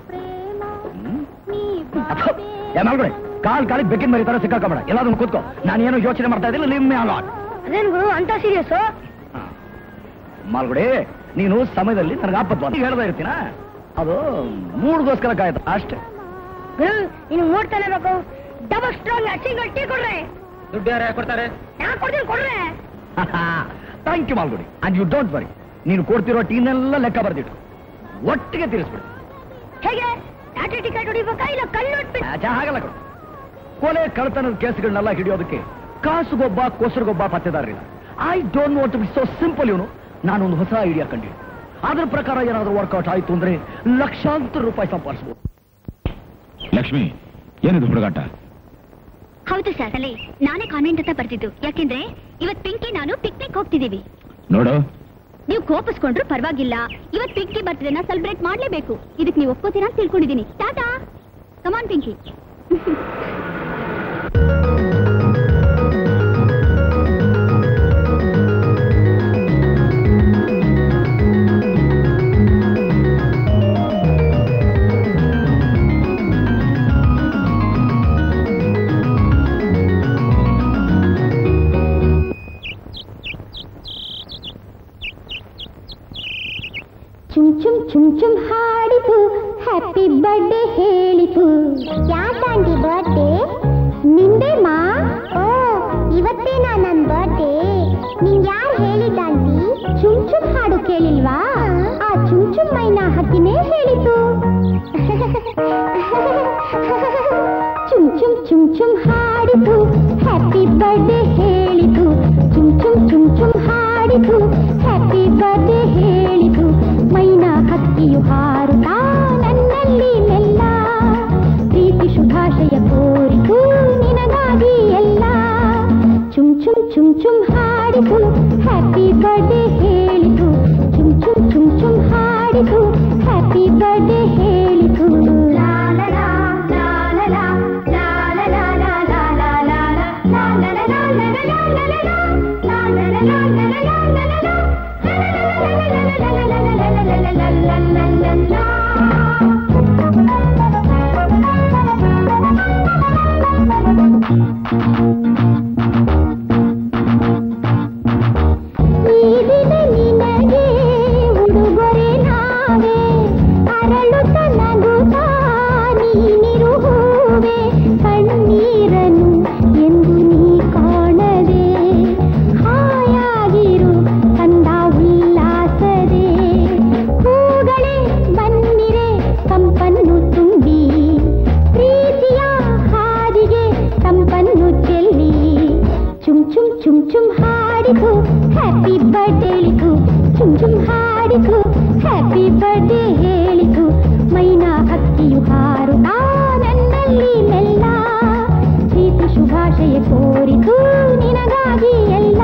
ಕಾಲ್ ಕಾಲಿಗೆ ಬೆಕ್ಕಿನ ಮರಿ ತರ ಸಿಕ್ಕಾಕಬೇಡ. ಎಲ್ಲಾದ್ರೂ ಕೂತ್ಕೋ. ನಾನೇನು ಯೋಚನೆ ಮಾಡ್ತಾ ಇದ್ದಿಲ್ಲ. ನಿಮ್ಮೆ ಅಲಾಟ್ ಅದೇನು ಗುರು ಅಂತ ಸೀರಿಯಸ್? ಮಾಲ್ಗುಡಿ, ನೀನು ಸಮಯದಲ್ಲಿ ನನಗೆ ಆಪತ್ತು ಅಂತ ಹೇಳ್ತಾ ಇರ್ತೀನ. ಅದು ಮೂಡ್ಗೋಸ್ಕರ ಕಾಯ್ತು ಅಷ್ಟೇ. ನೀನು ಮೂಡ್ತಾನೆ ಬೇಕು. ಡಬಲ್ ಸ್ಟ್ರಾಂಗ್ ಸಿಂಗಲ್ ಟೀ ಕೊಡ್ರೆ. ದುಡ್ಡು ಯಾರು ಕೊಡ್ತಾರೆ? ನಾ ಕೊಡ್ತೀನಿ, ಕೊಡ್ರೆ. Thank you Malgudi. And you don't worry, ನೀನು ಕೊಡ್ತಿರೋ ಟೀನೆಲ್ಲ ಲೆಕ್ಕ ಬರ್ದಿಟ್ಟು ಒಟ್ಟಿಗೆ ತೀರಿಸ್ಬಿಡು. ಹೇಗೆ? ಲಾಟರಿ ಟಿಕೆಟ್ ಹೊಡಿಬೇಕಾ ಇಲ್ಲ ಕಲ್ಲು ಹೊಡ್ಬಿಟ್ಟು? ಹಾಗಲ್ಲ ಕಣೋ. ಕೊಲೆ ಕಳ್ತನದ ಕೇಸ್ಗಳನ್ನೆಲ್ಲ ಹಿಡಿಯೋದಕ್ಕೆ ಕಾಸುಗೊಬ್ಬ ಕೋಸರಿಗೊಬ್ಬ ಪತ್ತೆದಾರರಿಲ್ಲ. I don't want to be so simple. ಇವನು ನಾನೊಂದು ಹೊಸ ಐಡಿಯಾ ಕಂಡಿದ್ದೆ. ಅದ್ರ ಪ್ರಕಾರ ಏನಾದ್ರೂ ವರ್ಕೌಟ್ ಆಯ್ತು ಅಂದ್ರೆ ಲಕ್ಷಾಂತರ ರೂಪಾಯಿ ಸಂಪಾದಿಸಬಹುದು. ಲಕ್ಷ್ಮಿ, ಏನಿದು ಹುಡುಗಾಟ? ಹೌದು ಸರ್, ಅಲ್ಲಿ ನಾನೇ ಕಾನ್ವೆಂಟ್ ಅಂತ ಬರ್ತಿದ್ದು. ಯಾಕೆಂದ್ರೆ ಇವತ್ ಪಿಂಕಿ ನಾನು ಪಿಕ್ನಿಕ್ ಹೋಗ್ತಿದೀವಿ. ನೋಡು, ನೀವು ಕೋಪಿಸ್ಕೊಂಡ್ರು ಪರವಾಗಿಲ್ಲ. ಇವತ್ ಪಿಂಕಿ ಬರ್ತಿದ್ದೇನ ಸೆಲೆಬ್ರೇಟ್ ಮಾಡ್ಲೇಬೇಕು. ಇದಕ್ಕೆ ನೀವು ಒಪ್ಕೋತೀರಾ ಅಂತ ತಿಳ್ಕೊಂಡಿದ್ದೀನಿ. ಟಾಟಾ. ಕಮಾನ್ ಪಿಂಕಿ. ಚುಮ್ ಚುಮ್ ಚುಮ್ ಚುಮ್ ಹಾಡಿತು, ಹ್ಯಾಪಿ ಬರ್ಡೇ ಹೇಳಿತು. ಯಾಕಂಡಿ ಬರ್ಡೇ? ನಿಂದೆ ಮಾ. ಓ, ಇವತ್ತೇನಾ ನನ್ ಬರ್ಡೇ? ನಿಂಗ್ ಯಾರು ಹೇಳಿದ್ದಾಂಟಿ? ಚುಮ್ ಚುಮ್ ಹಾಡು ಕೇಳಿಲ್ವಾ? ಆ ಚುಮ್ ಚುಮ್ ಮೈನಾ ಹಕ್ಕಿನೇ ಹೇಳಿತು. ಚುಮ್ ಚುಮ್ ಚುಮ್ ಚುಮ್ ಹಾಡಿತು, ಹ್ಯಾಪಿ ಬರ್ಡೇ ಹೇಳಿತು. ಚುಮ್ ಚುಮ್ ಚುಮ್ ಚುಮ್ ಹಾಡಿತು, ಹ್ಯಾಪಿ ಬರ್ಡೇ ಹೇಳಿತು. ಮೈನಾ ಹಕ್ಕಿಯು ಹಾರುತ್ತಾ ನನ್ನಲ್ಲಿ ಮೆಲ್ಲ ಪ್ರೀತಿ ಶುಭಾಶಯ ಕೋರಿತು ನಿನಗಾಗಿ ಎಲ್ಲ. ಚುಮ್ ಚುಮ್ ಚುಮ್ ಚುಮ್ ಹಾಡಿತು, ಹ್ಯಾಪಿ ಬರ್ಡೇ ಹೇಳಿತು. ಚುಮ್ ಚುಮ್ ಚುಮ್ ಚುಮ್ ಹಾಡಿತು, ಹ್ಯಾಪಿ ಬರ್ಡೇ ಹೇಳಿತು. ಲಾ ಲಾ ಲಾ ಲಾ ಲಾ ಲಾ ಲಾ ಲಾ ಲಾ ಲಾ ಲಾ ಲಾ. ಹಾಡಿತು ಹ್ಯಾಪಿ ಬರ್ಡೇ ಹೇಳಿತು ಚುಮ್ ಚುಮ್ ಹಾಡಿತು ಹ್ಯಾಪಿ ಬರ್ಡೇ ಹೇಳಿತು ಮೈನಾ ಹಕ್ಕಿಯು ಹಾರುತ್ತಾ ನನ್ನಲ್ಲಿ ಮೆಲ್ಲ ಪ್ರೀತಿ ಶುಭಾಶಯ ಕೋರಿತು ನಿನಗಾಗಿ ಎಲ್ಲ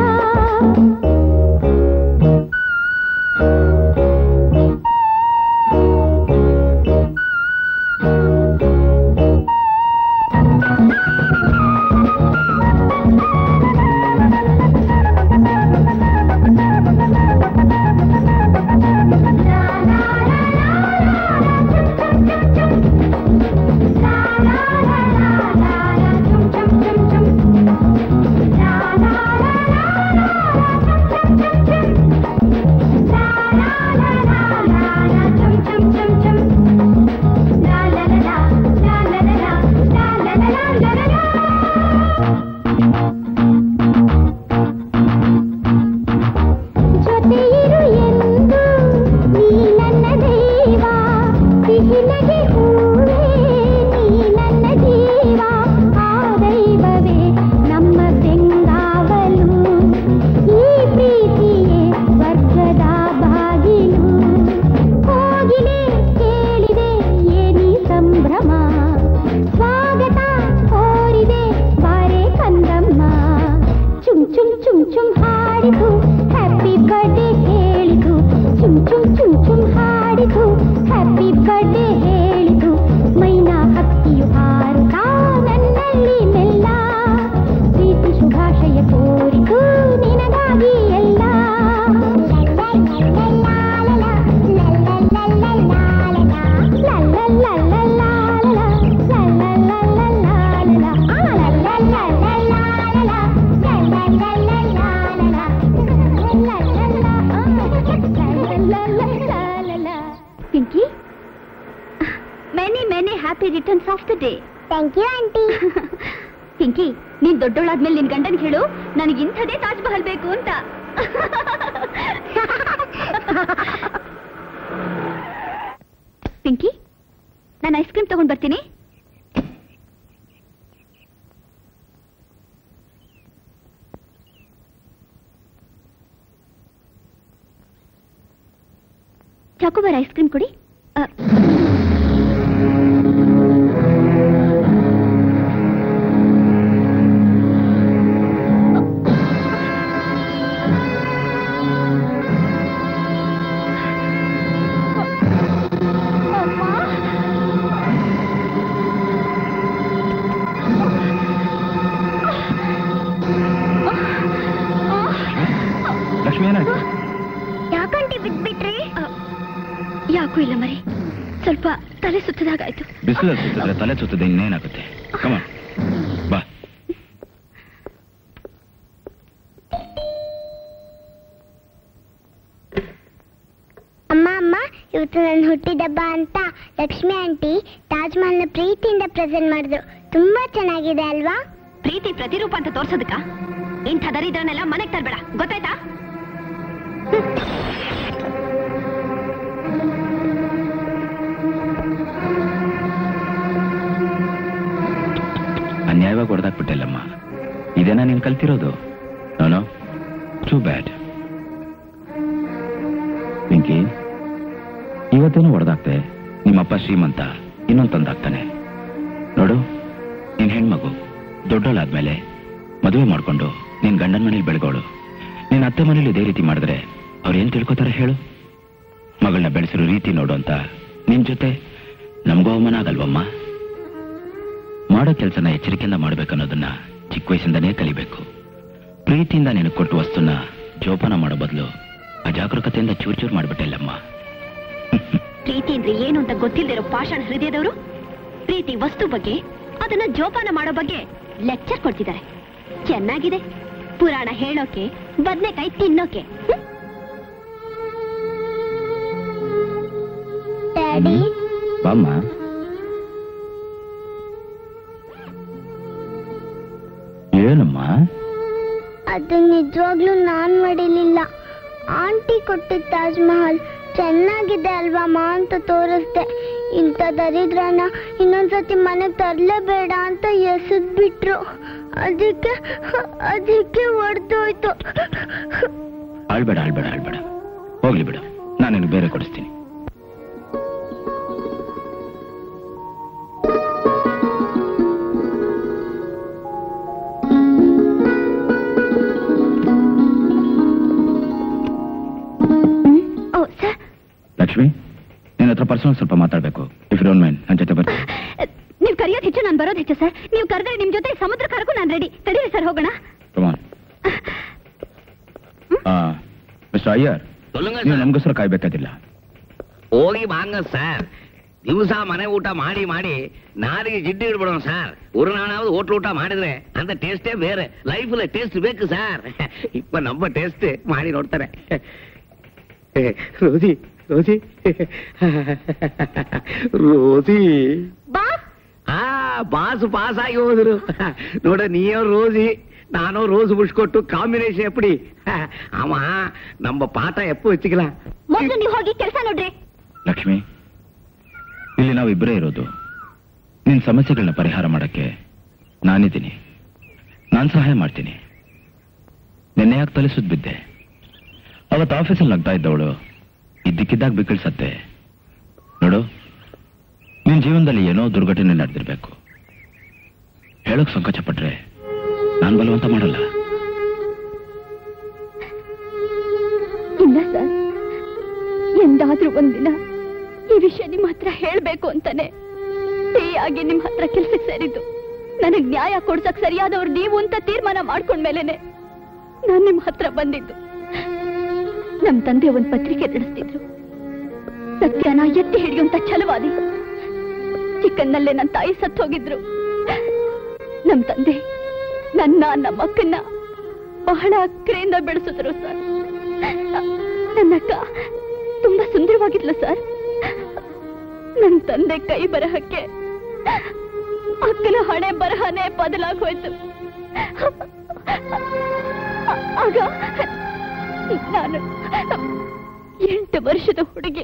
ದೊಡ್ಡೋಳಾದ್ಮೇಲೆ ನಿನ್ ಗಂಡನ್ ಹೇಳು ನನಗೆ ಇಂಥದೇ ತಾಜ್ ಮಹಲ್ ಬೇಕು ಅಂತ. ಪಿಂಕಿ, ನಾನು ಐಸ್ ಕ್ರೀಮ್ ತಗೊಂಡ್ ಬರ್ತೀನಿ. ಚಾಕೋಬಾರ್ ಐಸ್ ಕ್ರೀಮ್ ಕೊಡಿ. ಯಾಕೂ ಇಲ್ಲ ಮರಿ, ಸ್ವಲ್ಪ ತಲೆ ಸುತ್ತದಾಗಾಯ್ತು. ಬಿಸಿಲಲ್ಲಿ ಸುತ್ತಿದ್ರೆ ತಲೆ ಸುತ್ತದೆ, ಇನ್ನೇನಾಗುತ್ತೆ? ಕಮ ಬಾ. ಅಮ್ಮ ಅಮ್ಮ, ಇವತ್ತು ನನ್ನ ಹುಟ್ಟಿದಬ್ಬ ಅಂತ ಲಕ್ಷ್ಮಿ ಆಂಟಿ ತಾಜ್ ಮಹಲ್ನ ಪ್ರೀತಿಯಿಂದ ಪ್ರೆಸೆಂಟ್ ಮಾಡಿದ್ರು. ತುಂಬಾ ಚೆನ್ನಾಗಿದೆ ಅಲ್ವಾ? ಪ್ರೀತಿ ಪ್ರತಿರೂಪ ಅಂತ ತೋರ್ಸೋದಕ್ಕ ಇಂಥ ದರಿದ್ರನ್ನೆಲ್ಲ ಮನೆಗೆ ತರಬೇಡ, ಗೊತ್ತಾಯ್ತಾ? ಅನ್ಯಾಯವಾಗಿ ಹೊಡೆದಾಕ್ಬಿಟ್ಟಲ್ಲಮ್ಮ. ಇದೇನಾ ನೀನ್ ಕಲ್ತಿರೋದು? No no, too bad. ಪಿಂಕಿ, ಇವತ್ತೇನು ಹೊಡೆದಾಕ್ತೆ, ನಿಮ್ಮಪ್ಪ ಶ್ರೀಮಂತ ಇನ್ನೊಂದು ತಂದಾಗ್ತಾನೆ. ನೋಡು, ನೀನ್ ಹೆಣ್ಮಗು ದೊಡ್ಡೋಳಾದ್ಮೇಲೆ ಮದುವೆ ಮಾಡ್ಕೊಂಡು ನೀನ್ ಗಂಡನ ಮನೇಲಿ ಬೆಳಗೋಳು. ನೀನ್ ಅತ್ತೆ ಮನೇಲಿ ಇದೇ ರೀತಿ ಮಾಡಿದ್ರೆ ಅವ್ರು ಏನ್ ತಿಳ್ಕೊತಾರೆ ಹೇಳು? ಮಗಳನ್ನ ಬೆಳೆಸಿರೋ ರೀತಿ ನೋಡು ಅಂತ ನಿನ್ ಜೊತೆ ನಮಗೂ ಅವಮಾನ ಆಗಲ್ವಮ್ಮ? ಮಾಡೋ ಕೆಲಸನ ಎಚ್ಚರಿಕೆಯಿಂದ ಮಾಡ್ಬೇಕನ್ನೋದನ್ನ ಚಿಕ್ಕ ವಯಸ್ಸಿಂದನೇ ಕಲಿಬೇಕು. ಪ್ರೀತಿಯಿಂದ ನಿನಗೆ ಕೊಟ್ಟು ವಸ್ತುನ ಜೋಪಾನ ಮಾಡೋ ಬದಲು ಅಜಾಗರೂಕತೆಯಿಂದ ಚೂರ್ ಚೂರ್ ಮಾಡ್ಬಿಟ್ಟಿಲ್ಲಮ್ಮ. ಪ್ರೀತಿ ಅಂದ್ರೆ ಏನು ಅಂತ ಗೊತ್ತಿಲ್ಲದಿರೋ ಪಾಷಾಣ ಹೃದಯದವರು ಪ್ರೀತಿ ವಸ್ತು ಬಗ್ಗೆ, ಅದನ್ನ ಜೋಪಾನ ಮಾಡೋ ಬಗ್ಗೆ ಲೆಕ್ಚರ್ ಕೊಡ್ತಿದ್ದಾರೆ. ಚೆನ್ನಾಗಿದೆ ಪುರಾಣ ಹೇಳೋಕೆ, ಬದನೆಕಾಯಿ ತಿನ್ನೋಕೆ. ಬಾಮ್ಮ, ಏನಮ್ಮ? ಅದು ನಿಜವಾಗ್ಲೂ ನಾನ್ ಮಾಡಿಲಿಲ್ಲ. ಆಂಟಿ ಕೊಟ್ಟಿದ್ದ ತಾಜ್ ಮಹಲ್ ಚೆನ್ನಾಗಿದೆ ಅಲ್ವಮ್ಮ ಅಂತ ತೋರಿಸ್ದೆ. ಇಂಥ ದರಿದ್ರನ ಇನ್ನೊಂದ್ಸತಿ ಮನೆಗೆ ತರ್ಲೇಬೇಡ ಅಂತ ಎಸೆದ್ ಬಿಟ್ರು. ಅದಕ್ಕೆ ಅದಕ್ಕೆ ಹೊಡೆದೋಯ್ತು. ಆಳ್ಬೇಡ ಆಳ್ಬೇಡ ಆಳ್ಬೇಡ ಹೋಗ್ಲಿ ಬಿಡು, ನಾನು ನಿನಗೆ ಬೇರೆ ಕೊಡಿಸ್ತೀನಿ. ಲಕ್ಷ್ಮಿ, ನಿನ್ನ ಹತ್ರ ಪರ್ಸನಲ್ ಸ್ವಲ್ಪ ಮಾತಾಡ್ಬೇಕು. ಇಫ್ ಡೋಂಟ್ ಮೈಂಡ್ ನನ್ನ ಜೊತೆ ಬರ್ತೀನಿ. ನೀವು ಕರೆಯೋದು ಹೆಚ್ಚು, ನಾನು ಬರೋದು ಹೆಚ್ಚು ಸರ್. ನೀವು ಕರೆದ್ರೆ ನಿಮ್ ಜೊತೆ ಸಮುದ್ರ ಕರಕ್ಕೂ ನಾನು ರೆಡಿ. ತಡೀರಿ ಸರ್, ಹೋಗೋಣ. ಮಿಸ್ಟರ್ ಅಯ್ಯರ್, ನೀವು ನಮಗೋಸ್ಕರ ಕಾಯ್ಬೇಕಾದಿಲ್ಲ. ಹೋಗಿ ಬಾಂಗ ಸರ್. ದಿವಸ ಮನೆ ಊಟ ಮಾಡಿ ಮಾಡಿ ನಾರಿಗೆ ಜಿಡ್ಡಿ ಇಡ್ಬಿಡೋಣ ಸರ್. ಉರುನಾಣಾவது ಹೋಟ್ಲು ಊಟ ಮಾಡಿದ್ರೆ ಅಂತ ಟೇಸ್ಟೇ ಬೇರೆ. ಲೈಫಲ್ಲಿ ಟೇಸ್ಟ್ ಬೇಕು ಸರ್. ಇಪ್ಪ ನಮ್ಮ ಟೇಸ್ಟ್ ಮಾಡಿ ನೋಡ್ತಾರೆ. ರೋಸಿ ರೋಸಿ ರೋಸಿ ಆ ಬಾಸ್ ಪಾಸ್ ಆಗಿ ಹೋದ್ರು ನೋಡ. ನೀಯೋ ರೋಸಿ, ನಾನು ರೋಸ್ ಬುಷ್ ಕೊಟ್ಟು ಕಾಂಬಿನೇಷನ್ ಎಪ್ಪಡಿ. ಅವ ನಮ್ಮ ಪಾಠ ಎಪ್ಪು ಹೆಚ್ಚಿಗಿಲ್ಲ. ಮೊದಲು ನೀವು ಹೋಗಿ ಕೆಲಸ ನೋಡ್ರಿ. ಲಕ್ಷ್ಮಿ, ಇಲ್ಲಿ ನಾವು ಇಬ್ಬರೇ ಇರೋದು. ನಿನ್ ಸಮಸ್ಯೆಗಳನ್ನ ಪರಿಹಾರ ಮಾಡಕ್ಕೆ ನಾನಿದ್ದೀನಿ. ನಾನು ಸಹಾಯ ಮಾಡ್ತೀನಿ. ನಿನ್ನೆ ಯಾಕೆ ತಲೆ ಸುತ್ತ ಬಿದ್ದೆ? ಅವತ್ತು ಆಫೀಸಲ್ಲಿ ನಗ್ತಾ ಇದ್ದವಳು ಇದ್ದಕ್ಕಿದ್ದಾಗ ಬಿಕ್ಕಳಿಸತ್ತೆ. ನೋಡು, ನಿನ್ ಜೀವನದಲ್ಲಿ ಏನೋ ದುರ್ಘಟನೆ ನಡೆದಿರ್ಬೇಕು. ಹೇಳೋಕ್ ಸಂಕೋಚ ಪಟ್ರೆ ನಾನು ಬಲವಂತ ಮಾಡಲ್ಲ. ಇಲ್ಲ ಸರ್, ಎಂದಾದ್ರೂ ಒಂದಿನ ಈ ವಿಷಯ ನಿಮ್ಮ ಹತ್ರ ಹೇಳ್ಬೇಕು ಅಂತಾನೆ ಆಗಿ ನಿಮ್ ಹತ್ರ ಕೆಲ್ಸಕ್ಕೆ ಸೇರಿದ್ದು. ನನಗ್ ನ್ಯಾಯ ಕೊಡ್ಸಕ್ ಸರಿಯಾದವ್ರು ನೀವು ಅಂತ ತೀರ್ಮಾನ ಮಾಡ್ಕೊಂಡ್ಮೇಲೆನೆ ನಾನ್ ನಿಮ್ ಹತ್ರ ಬಂದಿದ್ದು. ನಮ್ ತಂದೆ ಒಂದ್ ಪತ್ರಿಕೆ ನಡೆಸ್ತಿದ್ರು. ಸತ್ಯನ ಎತ್ತಿ ಹಿಡಿಯುವಂತ ಛಲವಾದಿ. ಚಿಕ್ಕನ್ನಲ್ಲೇ ನನ್ನ ತಾಯಿ ಸತ್ತು ಹೋಗಿದ್ರು. ನಮ್ ತಂದೆ ನನ್ನ ನಮ್ಮ ಅಕ್ಕನ್ನ ಬಹಳ ಅಕ್ಕರೆಯಿಂದ ಬೆಳೆಸಿದ್ರು ಸರ್. ನನ್ನಕ್ಕ ತುಂಬಾ ಸುಂದರವಾಗಿದ್ಲು ಸರ್. ನನ್ ತಂದೆ ಕೈ ಬರಹಕ್ಕೆ ಅಕ್ಕನ ಹಣೆ ಬರಹನೇ ಬದಲಾಗೋಯ್ತು. ಆಗ ನಾನು ಎಂಟು ವರ್ಷದ ಹುಡುಗಿ.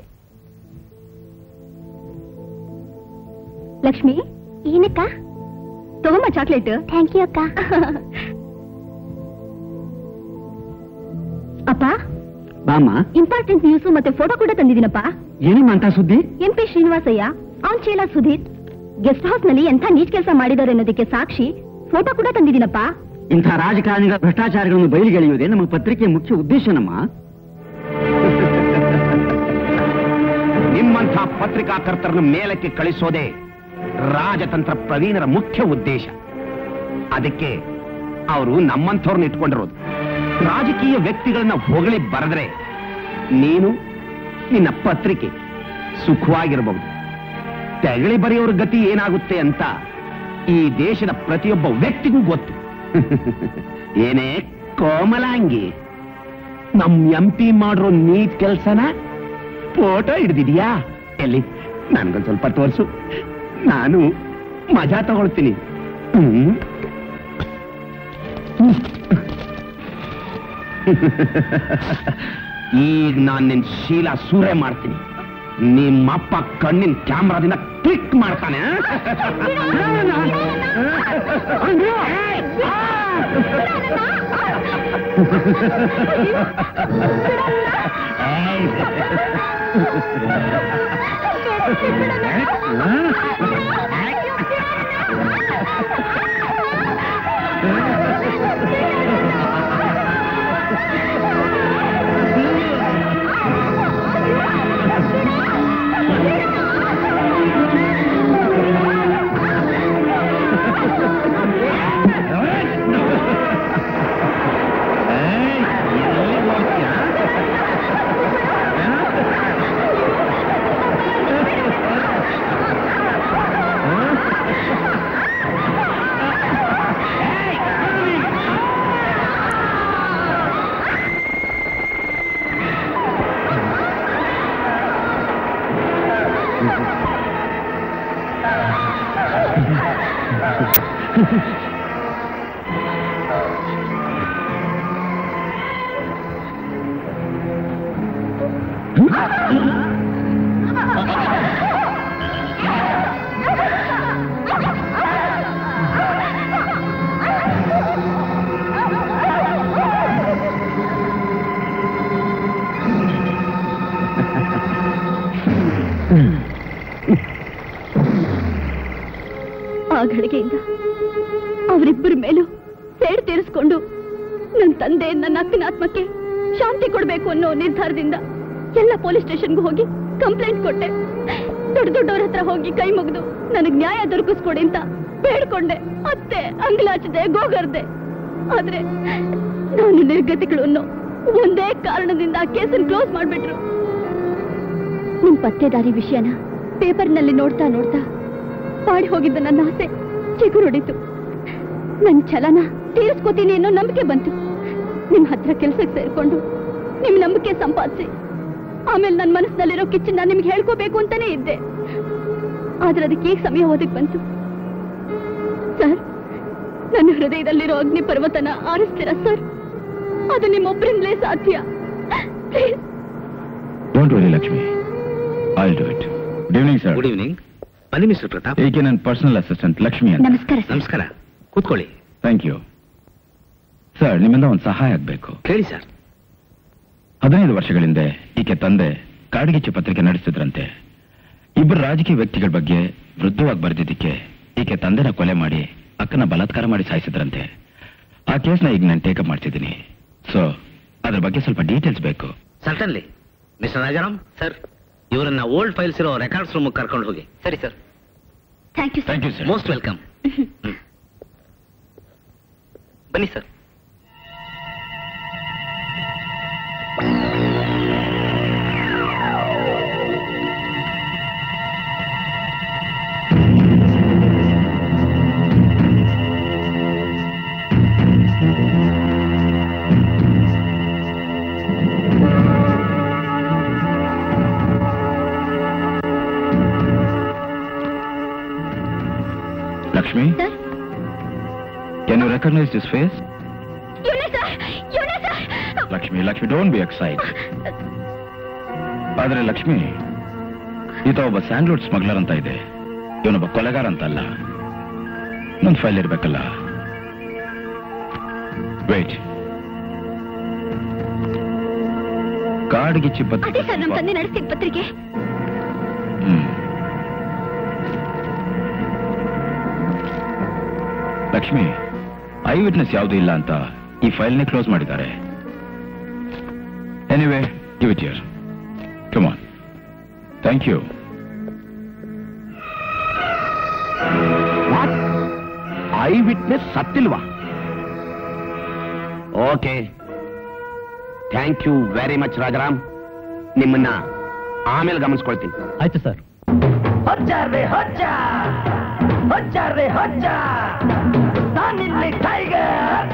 ಲಕ್ಷ್ಮಿ, ಏನಕ್ಕ? ತಗೊಂಬ ಚಾಕ್ಲೇಟ್. ಥ್ಯಾಂಕ್ ಯು ಅಕ್ಕ. ಅಪ್ಪ ಬಾಮ್ಮ, ಇಂಪಾರ್ಟೆಂಟ್ ನ್ಯೂಸ್ ಮತ್ತೆ ಫೋಟೋ ಕೂಡ ತಂದಿದ್ದೀನಪ್ಪ. ಏನಮ್ಮ ಅಂತ ಸುದ್ದಿ? ಎಂ ಪಿ ಶ್ರೀನಿವಾಸಯ್ಯ, ಅವನ್ ಚೇಲ ಸುಧೀರ್ ಗೆಸ್ಟ್ ಹೌಸ್ ನಲ್ಲಿ ಎಂಥ ನೀಚ್ ಕೆಲಸ ಮಾಡಿದ್ದಾರೆ ಅನ್ನೋದಕ್ಕೆ ಸಾಕ್ಷಿ ಫೋಟೋ ಕೂಡ ತಂದಿದ್ದೀನಪ್ಪ. ಇಂಥ ರಾಜಕಾರಣಿಗಳ ಭ್ರಷ್ಟಾಚಾರಗಳನ್ನು ಬಯಲಿಗೆಳೆಯುವುದೇ ನಮ್ಮ ಪತ್ರಿಕೆಯ ಮುಖ್ಯ ಉದ್ದೇಶನಮ್ಮ. ನಿಮ್ಮಂಥ ಪತ್ರಿಕಾಕರ್ತರನ್ನು ಮೇಲಕ್ಕೆ ಕಳಿಸೋದೇ ರಾಜತಂತ್ರ ಪ್ರವೀಣರ ಮುಖ್ಯ ಉದ್ದೇಶ. ಅದಕ್ಕೆ ಅವರು ನಮ್ಮಂಥವ್ರನ್ನ ಇಟ್ಕೊಂಡಿರೋದು. ರಾಜಕೀಯ ವ್ಯಕ್ತಿಗಳನ್ನ ಹೊಗಳಿ ಬರೆದ್ರೆ ನೀನು ನಿನ್ನ ಪತ್ರಿಕೆ ಸುಖವಾಗಿರಬಹುದು. ತೆಗಳಿ ಬರೆಯೋರ ಗತಿ ಏನಾಗುತ್ತೆ ಅಂತ ಈ ದೇಶದ ಪ್ರತಿಯೊಬ್ಬ ವ್ಯಕ್ತಿಗೂ ಗೊತ್ತು. ಏನೇ ಕೋಮಲಾಂಗಿ, ನಮ್ ಎಂ ಪಿ ಮಾಡಿರೋ ನೀಟ್ ಕೆಲ್ಸನ ಫೋಟೋ ಹಿಡ್ದಿದ್ಯಾ? ಎಲ್ಲಿ ನನ್ಗೊಂದು ಸ್ವಲ್ಪ ತೋರಿಸು, ನಾನು ಮಜಾ ತಗೊಳ್ತೀನಿ. ಹ್ಮ್ ಈಗ ನಾನು ನಿನ್ ಶೀಲ ಸೂರೆ ಮಾಡ್ತೀನಿ. ನಿಮ್ಮಪ್ಪ ಕಣ್ಣಿನ ಕ್ಯಾಮ್ರಾದಿಂದ ಕ್ಲಿಕ್ ಮಾಡ್ತಾನೆ. ಗಳಿಗೆಯಿಂದ ಅವರಿಬ್ಬರ ಮೇಲೂ ಸೇಡು ತೀರಿಸ್ಕೊಂಡು ನನ್ನ ತಂದೆ ನನ್ನ ಅಕ್ಕನ ಆತ್ಮಕ್ಕೆ ಶಾಂತಿ ಕೊಡ್ಬೇಕು ಅನ್ನೋ ನಿರ್ಧಾರದಿಂದ ಎಲ್ಲ ಪೊಲೀಸ್ ಸ್ಟೇಷನ್ಗೂ ಹೋಗಿ ಕಂಪ್ಲೇಂಟ್ ಕೊಟ್ಟೆ. ದೊಡ್ಡ ದೊಡ್ಡವ್ರ ಹತ್ರ ಹೋಗಿ ಕೈ ಮುಗಿದು ನನಗ್ ನ್ಯಾಯ ದೊರಕಿಸ್ಕೊಡಿ ಅಂತ ಬೇಡ್ಕೊಂಡೆ. ಅತ್ತೆ ಅಂಗ್ಲಾಚಿದೆ, ಗೋಗರ್ದೆ. ಆದ್ರೆ ನಾನು ನಿರ್ಗತಿಗಳು ಅನ್ನೋ ಒಂದೇ ಕಾರಣದಿಂದ ಆ ಕೇಸನ್ನು ಕ್ಲೋಸ್ ಮಾಡ್ಬಿಟ್ರು. ನಿಮ್ ಪತ್ತೆದಾರಿ ವಿಷಯನ ಪೇಪರ್ನಲ್ಲಿ ನೋಡ್ತಾ ನೋಡ್ತಾ ಪಾಡಿ ಹೋಗಿದ್ದ ನನ್ನ ಆಸೆ ಚಿಗುರೊಡಿತು. ನನ್ ಛಲನ ತೀರಿಸ್ಕೋತೀನಿ ಅನ್ನೋ ನಂಬಿಕೆ ಬಂತು. ನಿಮ್ ಹತ್ರ ಕೆಲ್ಸಕ್ಕೆ ಸೇರ್ಕೊಂಡು ನಿಮ್ ನಂಬಿಕೆ ಸಂಪಾದಿಸಿ ಆಮೇಲೆ ನನ್ನ ಮನಸ್ಸಿನಲ್ಲಿರೋ ಕಿಚ್ಚನ್ನ ನಿಮ್ಗೆ ಹೇಳ್ಕೋಬೇಕು ಅಂತಾನೆ ಇದ್ದೆ. ಆದ್ರೆ ಅದಕ್ಕೆ ಈಗ ಸಮಯ ಓದಕ್ ಬಂತು. ಸರ್, ನನ್ನ ಹೃದಯದಲ್ಲಿರೋ ಅಗ್ನಿ ಪರ್ವತನ ಆರಿಸ್ತೀರಾ ಸರ್? ಅದು ನಿಮ್ಮೊಬ್ಬರಿಂದಲೇ ಸಾಧ್ಯ. Don't worry Lakshmi, I will do it. Good evening sir. Good evening. ಬನ್ನಿ ಮಿಸ್ಟರ್ ಪ್ರತಾಪ್. ಈಕೆ ನನ್ನ ಪರ್ಸನಲ್ ಅಸಿಸ್ಟೆಂಟ್ ಲಕ್ಷ್ಮಿ ಅಂತ. ನಮಸ್ಕಾರ. ನಮಸ್ಕಾರ, ಕೂತ್ಕೊಳ್ಳಿ. Thank you sir. ನಿಮ್ಮಿಂದ ಒಂದು ಸಹಾಯ ಆಗಬೇಕು. ಹೇಳಿ ಸರ್. ಹದಿನೈದು ವರ್ಷಗಳಿಂದ ಈಕೆ ತಂದೆ ಕಾಡ್ಗಿಚ್ಚು ಪತ್ರಿಕೆ ನಡೆಸಿದ್ರಂತೆ. ಇಬ್ಬರು ರಾಜಕೀಯ ವ್ಯಕ್ತಿಗಳ ಬಗ್ಗೆ ವೃದ್ಧವಾಗಿ ಬರೆದಿದ್ದಕ್ಕೆ ಈಕೆ ತಂದೆನ ಕೊಲೆ ಮಾಡಿ ಅಕ್ಕನ ಬಲಾತ್ಕಾರ ಮಾಡಿ ಸಾಯಿಸಿದ್ರಂತೆ. ಆ ಕೇಸ್ನ ಈಗ ನಾನು ಟೇಕಪ್ ಮಾಡ್ತಿದ್ದೀನಿ. ಸೊ ಅದ್ರ ಬಗ್ಗೆ ಸ್ವಲ್ಪ ಡೀಟೇಲ್ಸ್ ಬೇಕು. ಸರ್ಟನ್ಲಿ. ಮಿಸ್ಟರ್ ರಾಜಾರಾಮ್ ಸರ್, ಇವರನ್ನ ಓಲ್ಡ್ ಫೈಲ್ಸ್ ಇರೋ ರೆಕಾರ್ಡ್ಸ್ ರೂಮ್ ಕರ್ಕೊಂಡು ಹೋಗಿ. ಸರಿ sir. Thank you sir. Thank you sir. Most welcome. ಬನ್ನಿ sir. Lakshmi? Sir? Can you recognize this face? ಇವನೇ ಸರ್, ಇವನೇ sir. Lakshmi, Lakshmi, don't be excited. ಆದ್ರೆ ಲಕ್ಷ್ಮಿ, ಈತ ಒಬ್ಬ ಸ್ಯಾಂಡ್ಲ್ವುಡ್ ಸ್ಮಗ್ಲರ್ ಅಂತ ಇದೆ. ಇವನೊಬ್ಬ ಕೊಲೆಗಾರ ಅಂತ ಅಲ್ಲ. ನನ್ನ ಫೈಲ್ ಇರ್ಬೇಕಲ್ಲ. ವೇಟ್. ಕಾಡ್ಗಿಚ್ಚಿ ಅದೇ ಪತ್ರಿಕೆ. ಸರ್, ನಮ್ಮ ತಂದೆ ನಡೆಸಿದ ಪತ್ರಿಕೆ. ಹ್ಮ್. ಲಕ್ಷ್ಮಿ, ಐ ವಿಟ್ನೆಸ್ ಯಾವುದೂ ಇಲ್ಲ ಅಂತ ಈ ಫೈಲ್ನೇ ಕ್ಲೋಸ್ ಮಾಡಿದ್ದಾರೆ. Anyway, give it here. Come on. Thank you. Eye witness ಸತ್ತಿಲ್ವಾ? Okay, thank you very much Rajaram. ನಿಮ್ಮನ್ನ ಆಮೇಲೆ ಗಮನಿಸ್ಕೊಳ್ತೀನಿ. ಆಯ್ತು ಸರ್. ಹೊಜ್ಜಾರ್ರೆ ಹೊಜ್ಜ ಹೊಜ್ಜಾರ್ರೆ ಹೊಜ್ಜ ನಾನಿಲ್ಲಿ ಟೈಗರ್.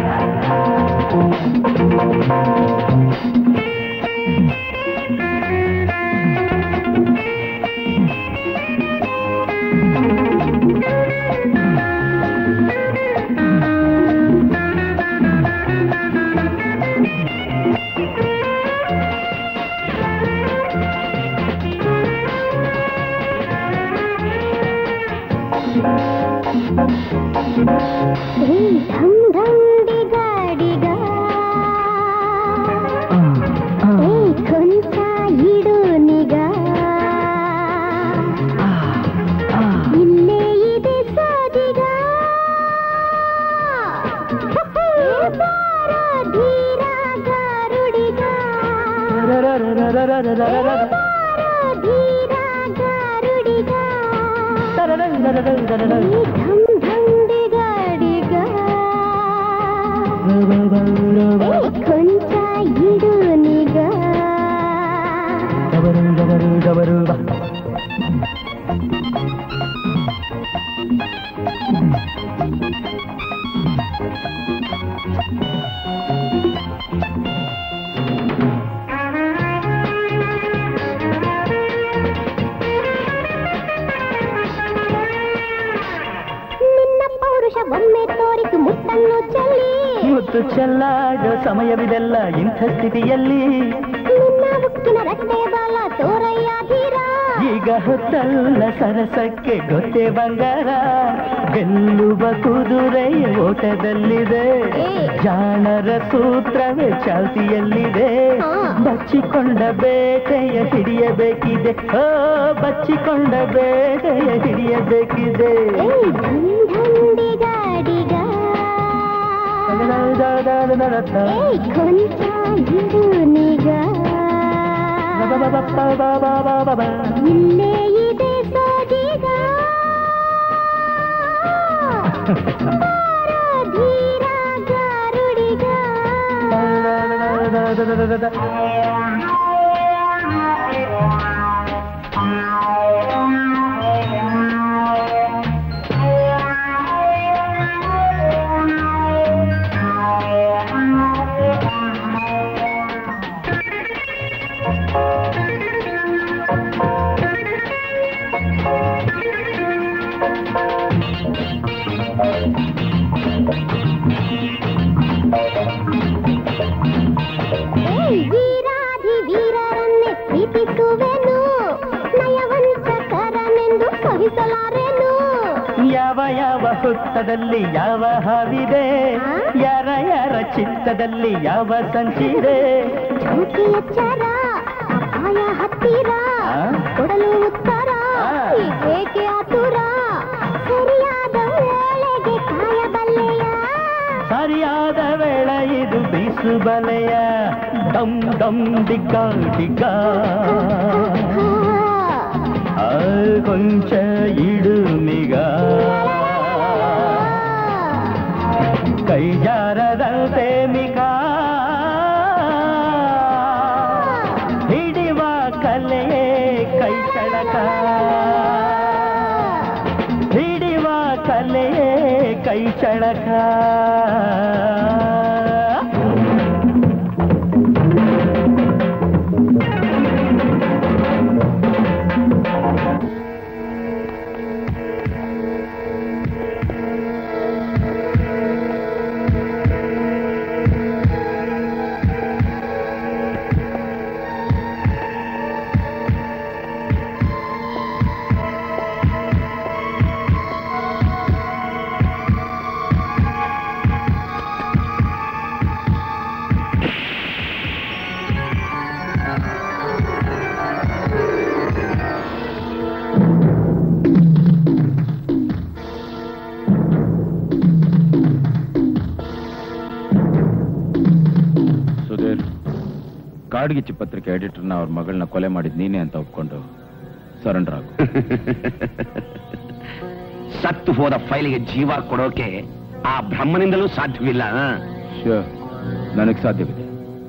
ढम ढम डिगा डिगा ए ಕೊಂಚ ಇಡು ನಿಗಾ ಇಲ್ಲೇ ಇದೆ ಸಾದಿಗ ಬಾರ ಧೀರ ಗಾರುಡಿಗ ಬಾರ ಧೀರ ಗಾರುಡಿಗ ढम ढम डिगा डिगा ಕೊಂಚ ಇಡು ನಿಗಾ ಒಮ್ಮೆ ತೋರಿತು ಮುತ್ತನ್ನು ಚೆಲ್ಲಿ ಮುತ್ತು ಚೆಲ್ಲಾಡೋ ಸಮಯವಿದೆಲ್ಲ ಇಂಥ ಸ್ಥಿತಿಯಲ್ಲಿ ನಿನ್ನ ಮುಕ್ಕಿನ ರಟ್ಟೆ ಬಾಲ ತೋರಯ್ಯ ಧೀರ ಈಗ ಹೊತ್ತಲ್ಲ ಸರಸಕ್ಕೆ ಗೊತ್ತೇ ಬಂಗಾರ ಗೆಲ್ಲುವ ಕುದುರೆಯ ಓಟದಲ್ಲಿದೆ ಜಾಣರ ಸೂತ್ರವೇ ಚಾಲ್ತಿಯಲ್ಲಿದೆ ಬಚ್ಚಿಕೊಂಡ ಬೇಟೆಯ ಹಿಡಿಯಬೇಕಿದೆ ಓ ಬಚ್ಚಿಕೊಂಡ ಬೇಟೆಯ ಹಿಡಿಯಬೇಕಿದೆ ಧಮ್ ಧಮ್ ಇಲ್ಲೇ ಇದೆ ಸೋಜಿಗ ಧೀರ ಗಾರುಡಿಗ ವೀರಾಧಿ ವೀರರನ್ನೇ ಪ್ರೀತಿಸುವೆನು ನಯವಂತಕರನೆಂದು ಸಹಿಸಲಾರೆನು ಯಾವ ಯಾವ ಹುತ್ತದಲ್ಲಿ ಯಾವ ಹಾವಿದೆ ಯಾರ ಯಾರ ಚಿತ್ತದಲ್ಲಿ ಯಾವ ಸಂಚಿದೆ ಚೌಕಿ ಎಚ್ಚರ ಅಪಾಯ ಹತ್ತಿರ ಕೊಡಲು ಉತ್ತರ ಏಕೆ ಆತುರ ಸರಿಯಾದ ವೇಳೆಗೆ ಕಾಯಬಲ್ಲೆಯ ಸರಿಯಾದ ವೇಳೆ ಇದು ಬೀಸು ಬಲೆಯ ಡಮ್ ಡಮ್ ಡಿಗ್ಗ ಡಿಗ್ಗ ಕೊಂಚ ಇಡುಮಿಗ ಕೈ ಜಾರದಂತೆ ಮಿಗ ಹಿಡಿವ ಕಲೆಯೇ ಕೈ ಚಳಕ ಹಿಡಿವ ಕಲೆಯೇ ಕೈ ಚಳಕ ಕಾಡ್ಗಿಚ್ಚಿ ಪತ್ರಿಕೆ ಎಡಿಟರ್ನ ಅವ್ರ ಮಗಳನ್ನ ಕೊಲೆ ಮಾಡಿದ್ ನೀನೇ ಅಂತ ಒಪ್ಕೊಂಡು ಸರೆಂಡರ್ ಆಗು. ಸತ್ತು ಹೋದ ಫೈಲಿಗೆ ಜೀವ ಕೊಡೋಕೆ ಆ ಬ್ರಹ್ಮನಿಂದಲೂ ಸಾಧ್ಯವಿಲ್ಲ. ಶ್ಯೂರ್, ನನಗೆ ಸಾಧ್ಯವಿದೆ.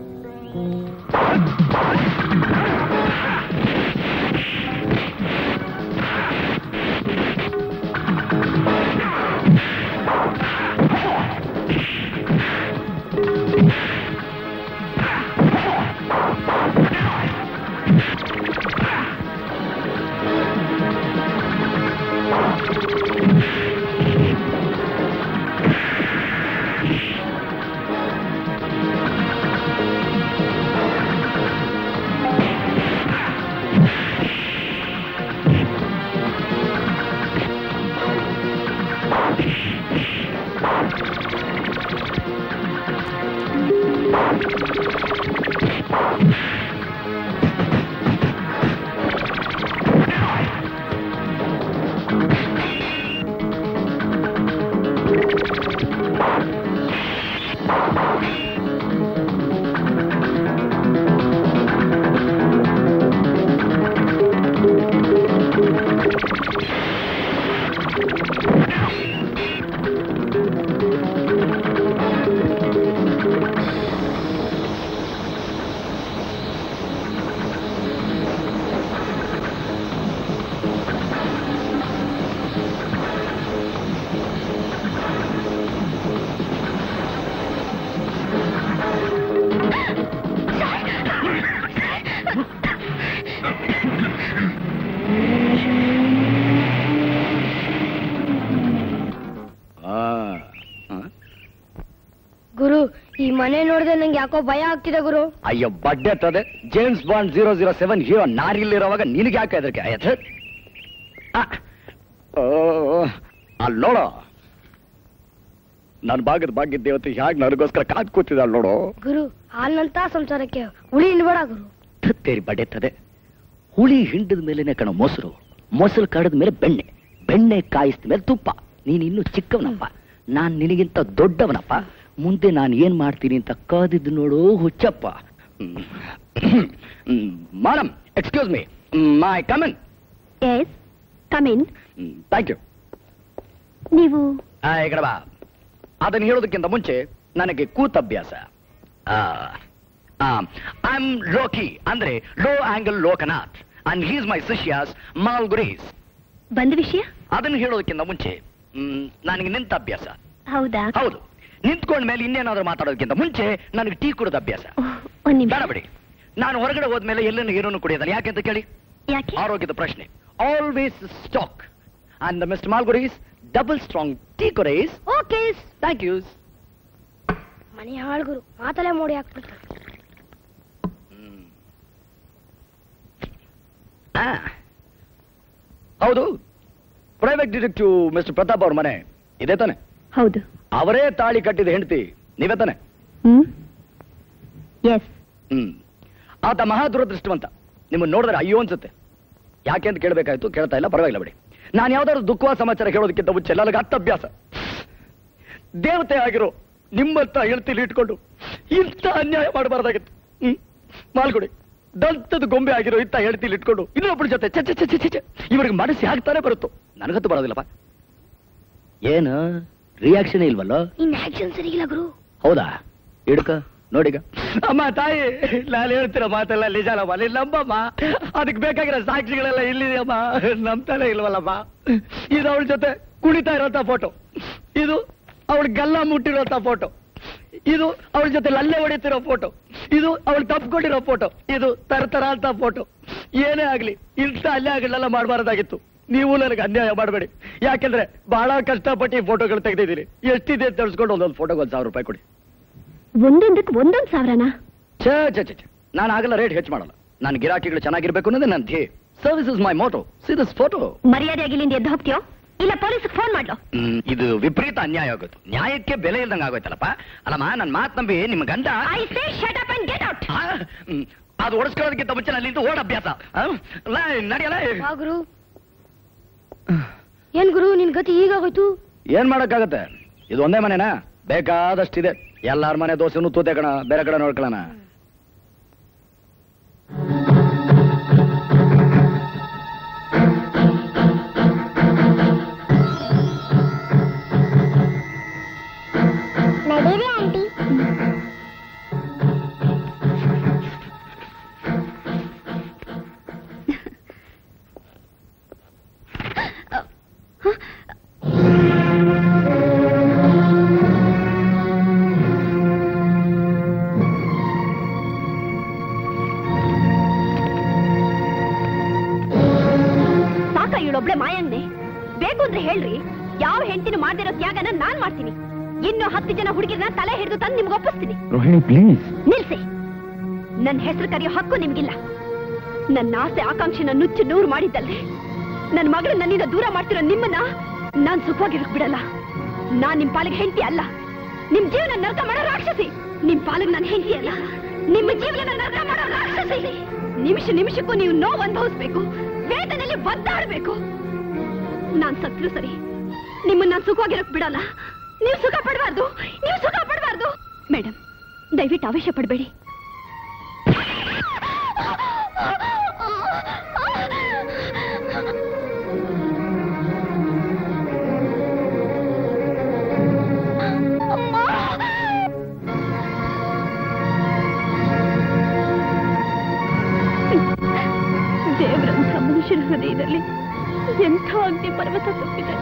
ಗುರು, ಈ ಮನೆ ನೋಡಿದ್ರೆ ನಂಗೆ ಯಾಕೋ ಭಯ ಆಗ್ತಿದೆ ಗುರು. ಅಯ್ಯೋ ಬಡ್ಡೆ ತದೆ, James Bond zero zero seven hero ನಾರಿಲ್ಲಿರುವಾಗ ನಿನಗೆ ಯಾಕೆ ಅದಕ್ಕೆ ಆಯ್ತು? ಅಲ್ಲಿ ನೋಡೋ, ನನ್ನ ಭಾಗದ ಭಾಗ್ಯ ದೇವತೆ ಹೇಗೆ ನನಗೋಸ್ಕರ ಕಾದ್ ಕೂತಿದ್ದಾಳೆ ನೋಡು. ಗುರು, ಹಾಲ್ನಂತ ಸಂಸಾರಕ್ಕೆ ಹುಳಿ ಇನ್ಬೇಡ ಗುರು. ತತ್ತೇರಿ ಬಡ್ಡೆ ತದೆ, ಹುಳಿ ಹಿಂಡದ ಮೇಲೆನೆ ಕಣ ಮೊಸರು, ಮೊಸರು ಕಡದ ಮೇಲೆ ಬೆಣ್ಣೆ, ಬೆಣ್ಣೆ ಕಾಯಿಸಿದ ಮೇಲೆ ತುಪ್ಪ. ನೀನ್ ಇನ್ನು ಚಿಕ್ಕವನಪ್ಪ, ನಾನ್ ನಿನಗಿಂತ ದೊಡ್ಡವನಪ್ಪ. ಮುಂದೆ ನಾನು ಏನ್ ಮಾಡ್ತೀನಿ ಅಂತ ಕಾದಿದ್ದು ನೋಡು ಹುಚ್ಚಪ್ಪ. Madam, excuse me, may come in. Yes, come in. Thank you. ನೀವು ಈ ಕಡೆ ಬಾ. ಅದನ್ನು ಹೇಳೋದಕ್ಕಿಂತ ಮುಂಚೆ ನನಗೆ ಕೂತ್ ಅಭ್ಯಾಸ. ಐ ಆಮ್ ಲೋಕಿ, ಅಂದ್ರೆ low angle Lokanath, and he's my ಶಿಷ್ಯಾಸ್ ಮಾಲ್ಗುರೀಸ್. ಬಂದ ವಿಷಯ ಅದನ್ನು ಹೇಳೋದಕ್ಕಿಂತ ಮುಂಚೆ ಮ್, ನನಗೆ ನಿಂತ ಅಭ್ಯಾಸ. ಹೌದಾ? ಹೌದು. ನಿಂತ್ಕೊಂಡ ಮೇಲೆ ಇನ್ನೇನಾದ್ರೂ ಮಾತಾಡೋದಕ್ಕಿಂತ ಮುಂಚೆ ನನಗೆ ಟೀ ಕುಡಿದ ಅಭ್ಯಾಸ. ಬೇಡ ಬಿಡಿ, ನಾನು ಹೊರಗಡೆ ಹೋದ್ಮೇಲೆ ಎಲ್ಲನ್ನು ಏನನ್ನು ಕುಡಿಯೋದಲ್ಲ. ಯಾಕೆ ಅಂತ ಕೇಳಿ? ಯಾಕೆ? ಆರೋಗ್ಯದ ಪ್ರಶ್ನೆ. ಆಲ್ವೇಸ್ ಸ್ಟಾಕ್ ಅಂಡ್ ಮಿಸ್ಟರ್ ಮಾಲ್ಗುರೀಸ್ ಡಬಲ್ ಸ್ಟ್ರಾಂಗ್ ಟೀ ಕುಡೀಸ್. Okay, thank you. ಮನೆ ಹಾಳ್ಗುರು ಮಾತಲ್ಲೇ ಮೋಡಿ ಹಾಕ್ಬಿಡ್ತಾರೆ. ಹೌದು, ಪ್ರೈವೇಟ್ ಡಿಟೆಕ್ಟಿವ್ ಮಿಸ್ಟರ್ ಪ್ರತಾಪ್ ಅವ್ರ ಮನೆ ಇದೆ ತಾನೆ? ಹೌದು. ಅವರೇ ತಾಳಿ ಕಟ್ಟಿದ ಹೆಂಡತಿ ನೀವೇ ತಾನೆ? Hmm, yes. ಹ್ಮ್. ಆತ ಮಹಾ ದುರದೃಷ್ಟವಂತ. ನಿಮ್ಮನ್ನು ನೋಡಿದ್ರೆ ಅಯ್ಯೋ ಅನ್ಸುತ್ತೆ. ಯಾಕೆ ಅಂತ ಕೇಳಬೇಕಾಯ್ತು, ಕೇಳ್ತಾ ಇಲ್ಲ, ಪರವಾಗಿಲ್ಲ ಬಿಡಿ. ನಾನು ಯಾವ್ದಾದ್ರು ದುಃಖವಾದ ಸಮಾಚಾರ ಹೇಳೋದಕ್ಕಿಂತ ಮುಂಚೆ ನನಗೆ ಹತ್ತು ಅಭ್ಯಾಸ. ದೇವತೆ ಆಗಿರೋ ನಿಮ್ಮಂತ ಹೇಳ್ತಿಲಿ ಇಟ್ಕೊಂಡು ಇಂಥ ಅನ್ಯಾಯ ಮಾಡಬಾರ್ದಾಗಿತ್ತು. ಹ್ಮ್, ಮಾಲ್ಗುಡಿ ದಂತದ ಗೊಂಬೆ ಆಗಿರೋ ಇಂಥ ಹೇಳ್ತಿಲಿ ಇಟ್ಕೊಂಡು ಇನ್ನೊಬ್ಬಳ ಜೊತೆ ಚೆ ಚೆ ಚೆ ಚೆ ಇವರಿಗೆ ಮನಸ್ಸು ಹಾಕ್ತಾನೆ ಬರುತ್ತೋ. ನನಗಂತೂ ಬರೋದಿಲ್ಲಪ್ಪ. ಏನು ರಿಯಾಕ್ಷನ್ ಇಲ್ವಲ್ಲೋ? ನಿನ್ನ ಆಕ್ಷನ್ ಸರಿಗಿಲ್ಲ ಗುರು. ಹೌದಾ? ಹಿಡ್ಕ ನೋಡಿಗ. ಅಮ್ಮ ತಾಯಿ, ನಾನು ಹೇಳ್ತಿರೋ ಮಾತೆಲ್ಲ ನಿಜಾನಮ್ಮ, ನೀನ್ ನಂಬಮ್ಮ. ಅದಕ್ಕೆ ಬೇಕಾಗಿರೋ ಸಾಕ್ಷಿಗಳೆಲ್ಲ ಇಲ್ಲಿದೆಯಮ್ಮ, ನಂಬ್ತಾನೆ ಇಲ್ವಲ್ಲಮ್ಮ. ಇದು ಅವಳ ಜೊತೆ ಕುಣಿತಾ ಇರೋಂಥ ಫೋಟೋ, ಇದು ಅವಳ ಗಲ್ಲ ಮುಟ್ಟಿರೋಂಥ ಫೋಟೋ, ಇದು ಅವಳ ಜೊತೆ ಲಲ್ಲೆ ಹೊಡಿತಿರೋ ಫೋಟೋ, ಇದು ಅವಳು ತಪ್ಕೊಂಡಿರೋ ಫೋಟೋ, ಇದು ತರತರ ಅಂತ ಫೋಟೋ. ಏನೇ ಆಗ್ಲಿ ಇಂಥ ಅನ್ಯಾಯಗಳನ್ನೆಲ್ಲ ಮಾಡಬಾರ್ದಾಗಿತ್ತು. ನೀವು ನನಗೆ ಅನ್ಯಾಯ ಮಾಡಬೇಡಿ. ಯಾಕೆಂದ್ರೆ ಬಹಳ ಕಷ್ಟಪಟ್ಟು ಈ ಫೋಟೋಗಳು ತೆಗೆದಿದ್ದೀನಿ. ಎಷ್ಟಿದೆ ಅಂತ ತಿಳಿಸ್ಕೊಂಡು ಒಂದೊಂದು ಫೋಟೋಗೆ ಒಂದು ಸಾವಿರ ರೂಪಾಯಿ ಕೊಡಿ. ಒಂದೊಂದಕ್ಕೆ ಒಂದೊಂದು ಸಾವಿರನಾ? ಛೇ ಛೇ ಛೇ, ನಾನು ಆಗಲ್ಲ ರೇಟ್ ಹೆಚ್ಚು ಮಾಡಲ್ಲ. ನಾನು ಗಿರಾಕಿಗಳು ಚೆನ್ನಾಗಿರ್ಬೇಕು ಅನ್ನೋದೇ ನನ್ನ ಧ್ಯೇಯ. Service is my motto. See this photo. ಮರ್ಯಾದೆಯಾಗಿ ಇಲ್ಲಿಂದ ಎದ್ದು ಹೋಗ್ತೀಯೋ ಇಲ್ಲ ಪೊಲೀಸ್ಗೆ ಫೋನ್ ಮಾಡ್ಲೋ? ಇದು ವಿಪರೀತ ಅನ್ಯಾಯ ಆಗೋಯ್ತು. ನ್ಯಾಯಕ್ಕೆ ಬೆಲೆ ಇಲ್ದಂಗೆ ಆಗೋಯ್ತಲ್ಲಪ್ಪ. ಅಲ್ಲಮ್ಮ, ನನ್ನ ಮಾತು ನಂಬಿ ನಿಮ್ಮ ಗಂಡ I say shut up and get out. ಅದು ಓಡಿಸ್ಕೊಳ್ಳೋದಕ್ಕಿಂತ ಮುಂಚೆ ಅಲ್ಲಿಂದ ಓಡ ಅಭ್ಯಾಸ ನಡೆಯಲ್ಲ. ಗುರು ಏನ್ ಗುರು ನಿನ್ ಗತಿ ಈಗಾಗೋಯ್ತು? ಏನ್ ಮಾಡಕ್ಕಾಗತ್ತೆ? ಇದು ಒಂದೇ ಮನೆನಾ? ಬೇಕಾದಷ್ಟಿದೆ. ಎಲ್ಲಾರ ಮನೆ ದೋಸೆನೂ ತೂತೆ ಕಣ, ಬೇರೆ ಕಡೆ ನೋಡ್ಕೊಳ್ಳೋಣ. ನಡೀರಿ ಆಂಟಿ. ಸಾಕ ಇವಳೊಬ್ಳೆ ಮಾಯಂದೆ. ಬೇಕು ಅಂದ್ರೆ ಹೇಳ್ರಿ, ಯಾವ ಹೆಂಡತಿನೂ ಮಾಡದಿರೋ ತ್ಯಾಗನ ನಾನ್ ಮಾಡ್ತೀನಿ. ಇನ್ನು ಹತ್ತು ಜನ ಹುಡುಗಿರನ್ನ ತಲೆ ಹಿಡಿದು ತಂದು ನಿಮ್ಗೆ ಒಪ್ಪಿಸ್ತೀನಿ. ರೋಹಿಣಿ ಪ್ಲೀಸ್ ನಿಲ್ಸಿ. ನನ್ನ ಹೆಸರು ಕರೆಯೋ ಹಕ್ಕು ನಿಮ್ಗಿಲ್ಲ. ನನ್ನ ಆಸೆ ಆಕಾಂಕ್ಷೆನ ನುಚ್ಚು ನೂರು ಮಾಡಿದ್ದಲ್ರಿ ನನ್ನ ಮಗಳು ನನ್ನಿಂದ ದೂರ ಮಾಡ್ತಿರೋ ನಿಮ್ಮನ್ನ ನಾನ್ ಸುಖವಾಗಿರಕ್ ಬಿಡಲ್ಲ. ನಾನ್ ನಿಮ್ ಪಾಲಿಗೆ ಹೆಂಡತಿ ಅಲ್ಲ, ನಿಮ್ ಜೀವನ ನರಕ ಮಾಡೋ ರಾಕ್ಷಸಿ. ನಿಮ್ ಪಾಲಿಗೆ ನನ್ನ ಹೆಂಡತಿ ಅಲ್ಲ, ನಿಮ್ಮ ಜೀವನ ನರಕ ಮಾಡೋ ರಾಕ್ಷಸಿ. ನಿಮಿಷ ನಿಮಿಷಕ್ಕೂ ನೀವು ನೋವು ಅನುಭವಿಸ್ಬೇಕು, ವೇದನೆಯಲ್ಲಿ ಒದ್ದಾಡ್ಬೇಕು. ನಾನ್ ಸತ್ರು ಸರಿ, ನಿಮ್ಮನ್ನ ನಾನ್ ಸುಖವಾಗಿರಕ್ ಬಿಡಲ್ಲ. ನೀವು ಸುಖ ಪಡಬಾರ್ದು, ನೀವು ಸುಖ ಪಡಬಾರ್ದು. ಮೇಡಮ್, ದಯವಿಟ್ಟು ಆವೇಶ ಪಡಬೇಡಿ. ದೇವರಂಥ ಮನುಷ್ಯನ ಹೃದಯದಲ್ಲಿ ಎಂಥ ಅಗ್ನಿ ಪರ್ವತ ತುಂಬಿದೆ.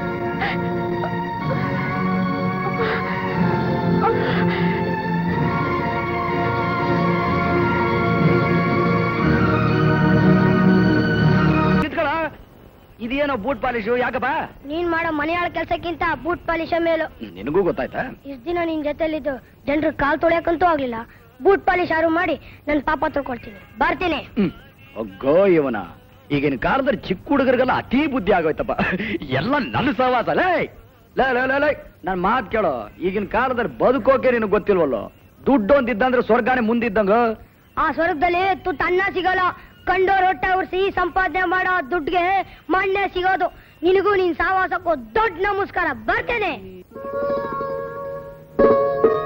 ಇದೇನೋ ಬೂಟ್ ಪಾಲಿಶು? ಯಾಕಪ್ಪ? ನೀನ್ ಮಾಡೋ ಮನೆಯಾಳ ಕೆಲ್ಸಕ್ಕಿಂತ ಬೂಟ್ ಪಾಲಿಶ ಮೇಲು. ನಿನಗೂ ಗೊತ್ತಾಯ್ತಾ? ಇಷ್ಟ ದಿನ ನಿನ್ ಜೊತೆಲಿದ್ದು ಜನರು ಕಾಲ್ ತೊಳೆಯಕ್ಕಂತೂ ಆಗ್ಲಿಲ್ಲ. ಬೂಟ್ ಪಾಲಿಶ್ ಯಾರು ಮಾಡಿ ನನ್ ಪಾಪ ತೊಳ್ಕೊಳ್ತೀನಿ. ಬರ್ತೀನಿ. ಒಗ್ಗೋ ಇವನ ಈಗಿನ ಕಾಲದಲ್ಲಿ ಚಿಕ್ಕ ಹುಡುಗರಿಗೆಲ್ಲ ಅತಿ ಬುದ್ಧಿ ಆಗೋಯ್ತಪ್ಪ. ಎಲ್ಲ ನನ್ನ ಸಹವಾಸ. ಲೇ ಲೇ ಲೇ ಲೇ ನನ್ ಮಾತ್ ಕೇಳೋ. ಈಗಿನ ಕಾಲದಲ್ಲಿ ಬದುಕೋಕೆ ನಿನಗೆ ಗೊತ್ತಿಲ್ವಲ್ಲೋ. ದುಡ್ಡು ಒಂದಿದ್ದಂದ್ರೆ ಸ್ವರ್ಗಾನೇ ಮುಂದಿದ್ದಂಗ. ಆ ಸ್ವರ್ಗದಲ್ಲಿ ತುತ್ತು ಅನ್ನ ಸಿಗಲ್ಲ. ಕಂಡೋರ್ ಹೊಟ್ಟೆ ಉರ್ಸಿ ಸಂಪಾದನೆ ಮಾಡೋ ದುಡ್ಗೆ ಮಣ್ಣೆ ಸಿಗೋದು. ನಿನಗೂ ನಿನ್ ಸಹವಾಸಕ್ಕೂ ದೊಡ್ಡ ನಮಸ್ಕಾರ. ಬರ್ತೇನೆ.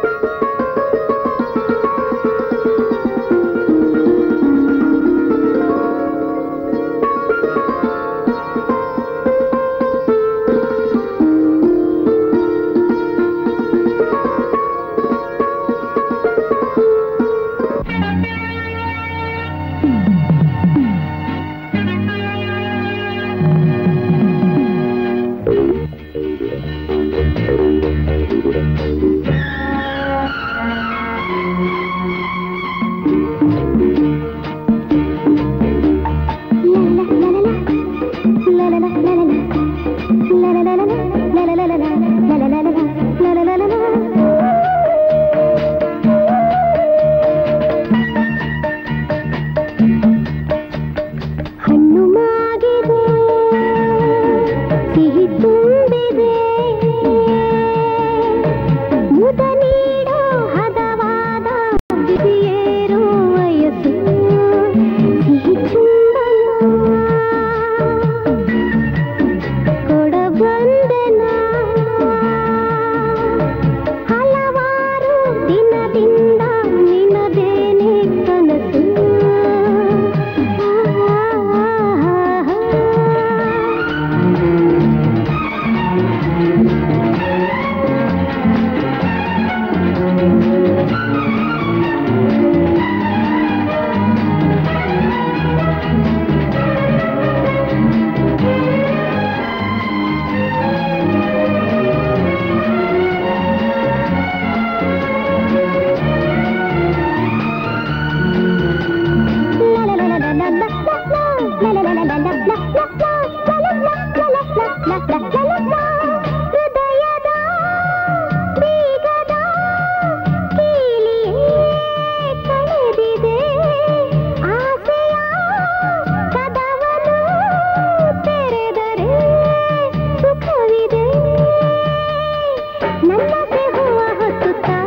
ನನ್ನದೇ ಹೂವ ಹೊತ್ತುತ್ತಾ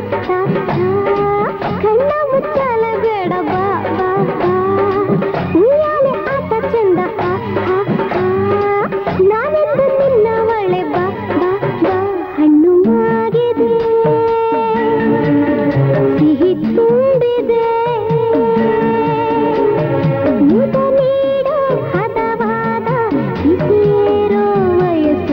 ಕಣ್ಣ ಮುಚ್ಚಾಲ ಬೇಡ ಬಾ ಬಾ ಬಾ ಉಯ್ಯಾಲೆ ಆಟ ಚಂದ ನಾನೆಂದು ನಿನ್ನ ಒಳ್ಳೆ ಬಾ ಬಾ ಬಾ ಹಣ್ಣು ಮಾಗಿದೆ ಸಿಹಿ ತುಂಬಿದೆ ಮುದ ನೀಡೋ ಹದವಾದ ಬಿಸಿರೋ ವಯಸ್ಸು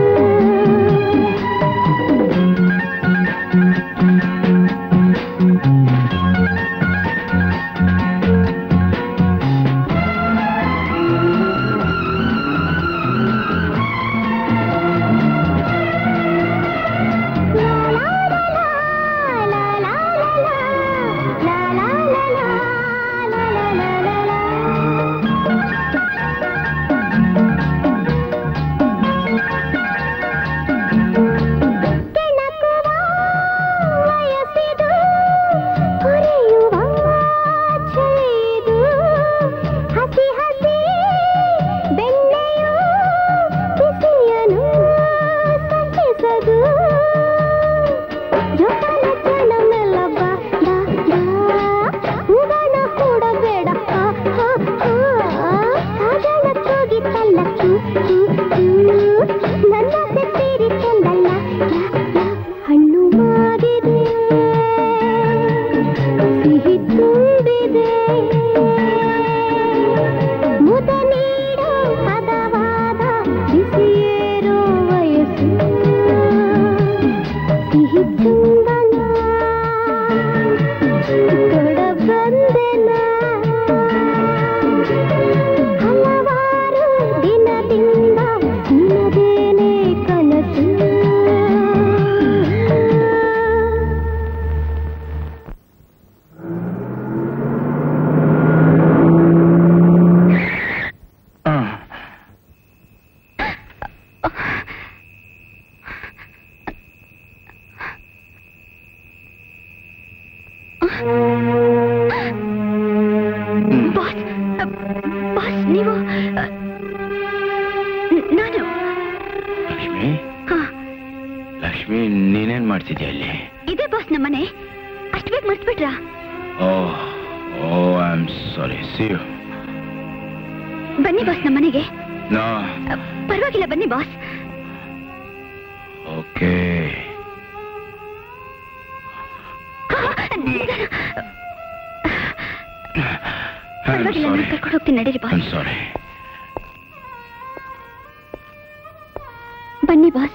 ಬನ್ನಿ ಬಾಸ್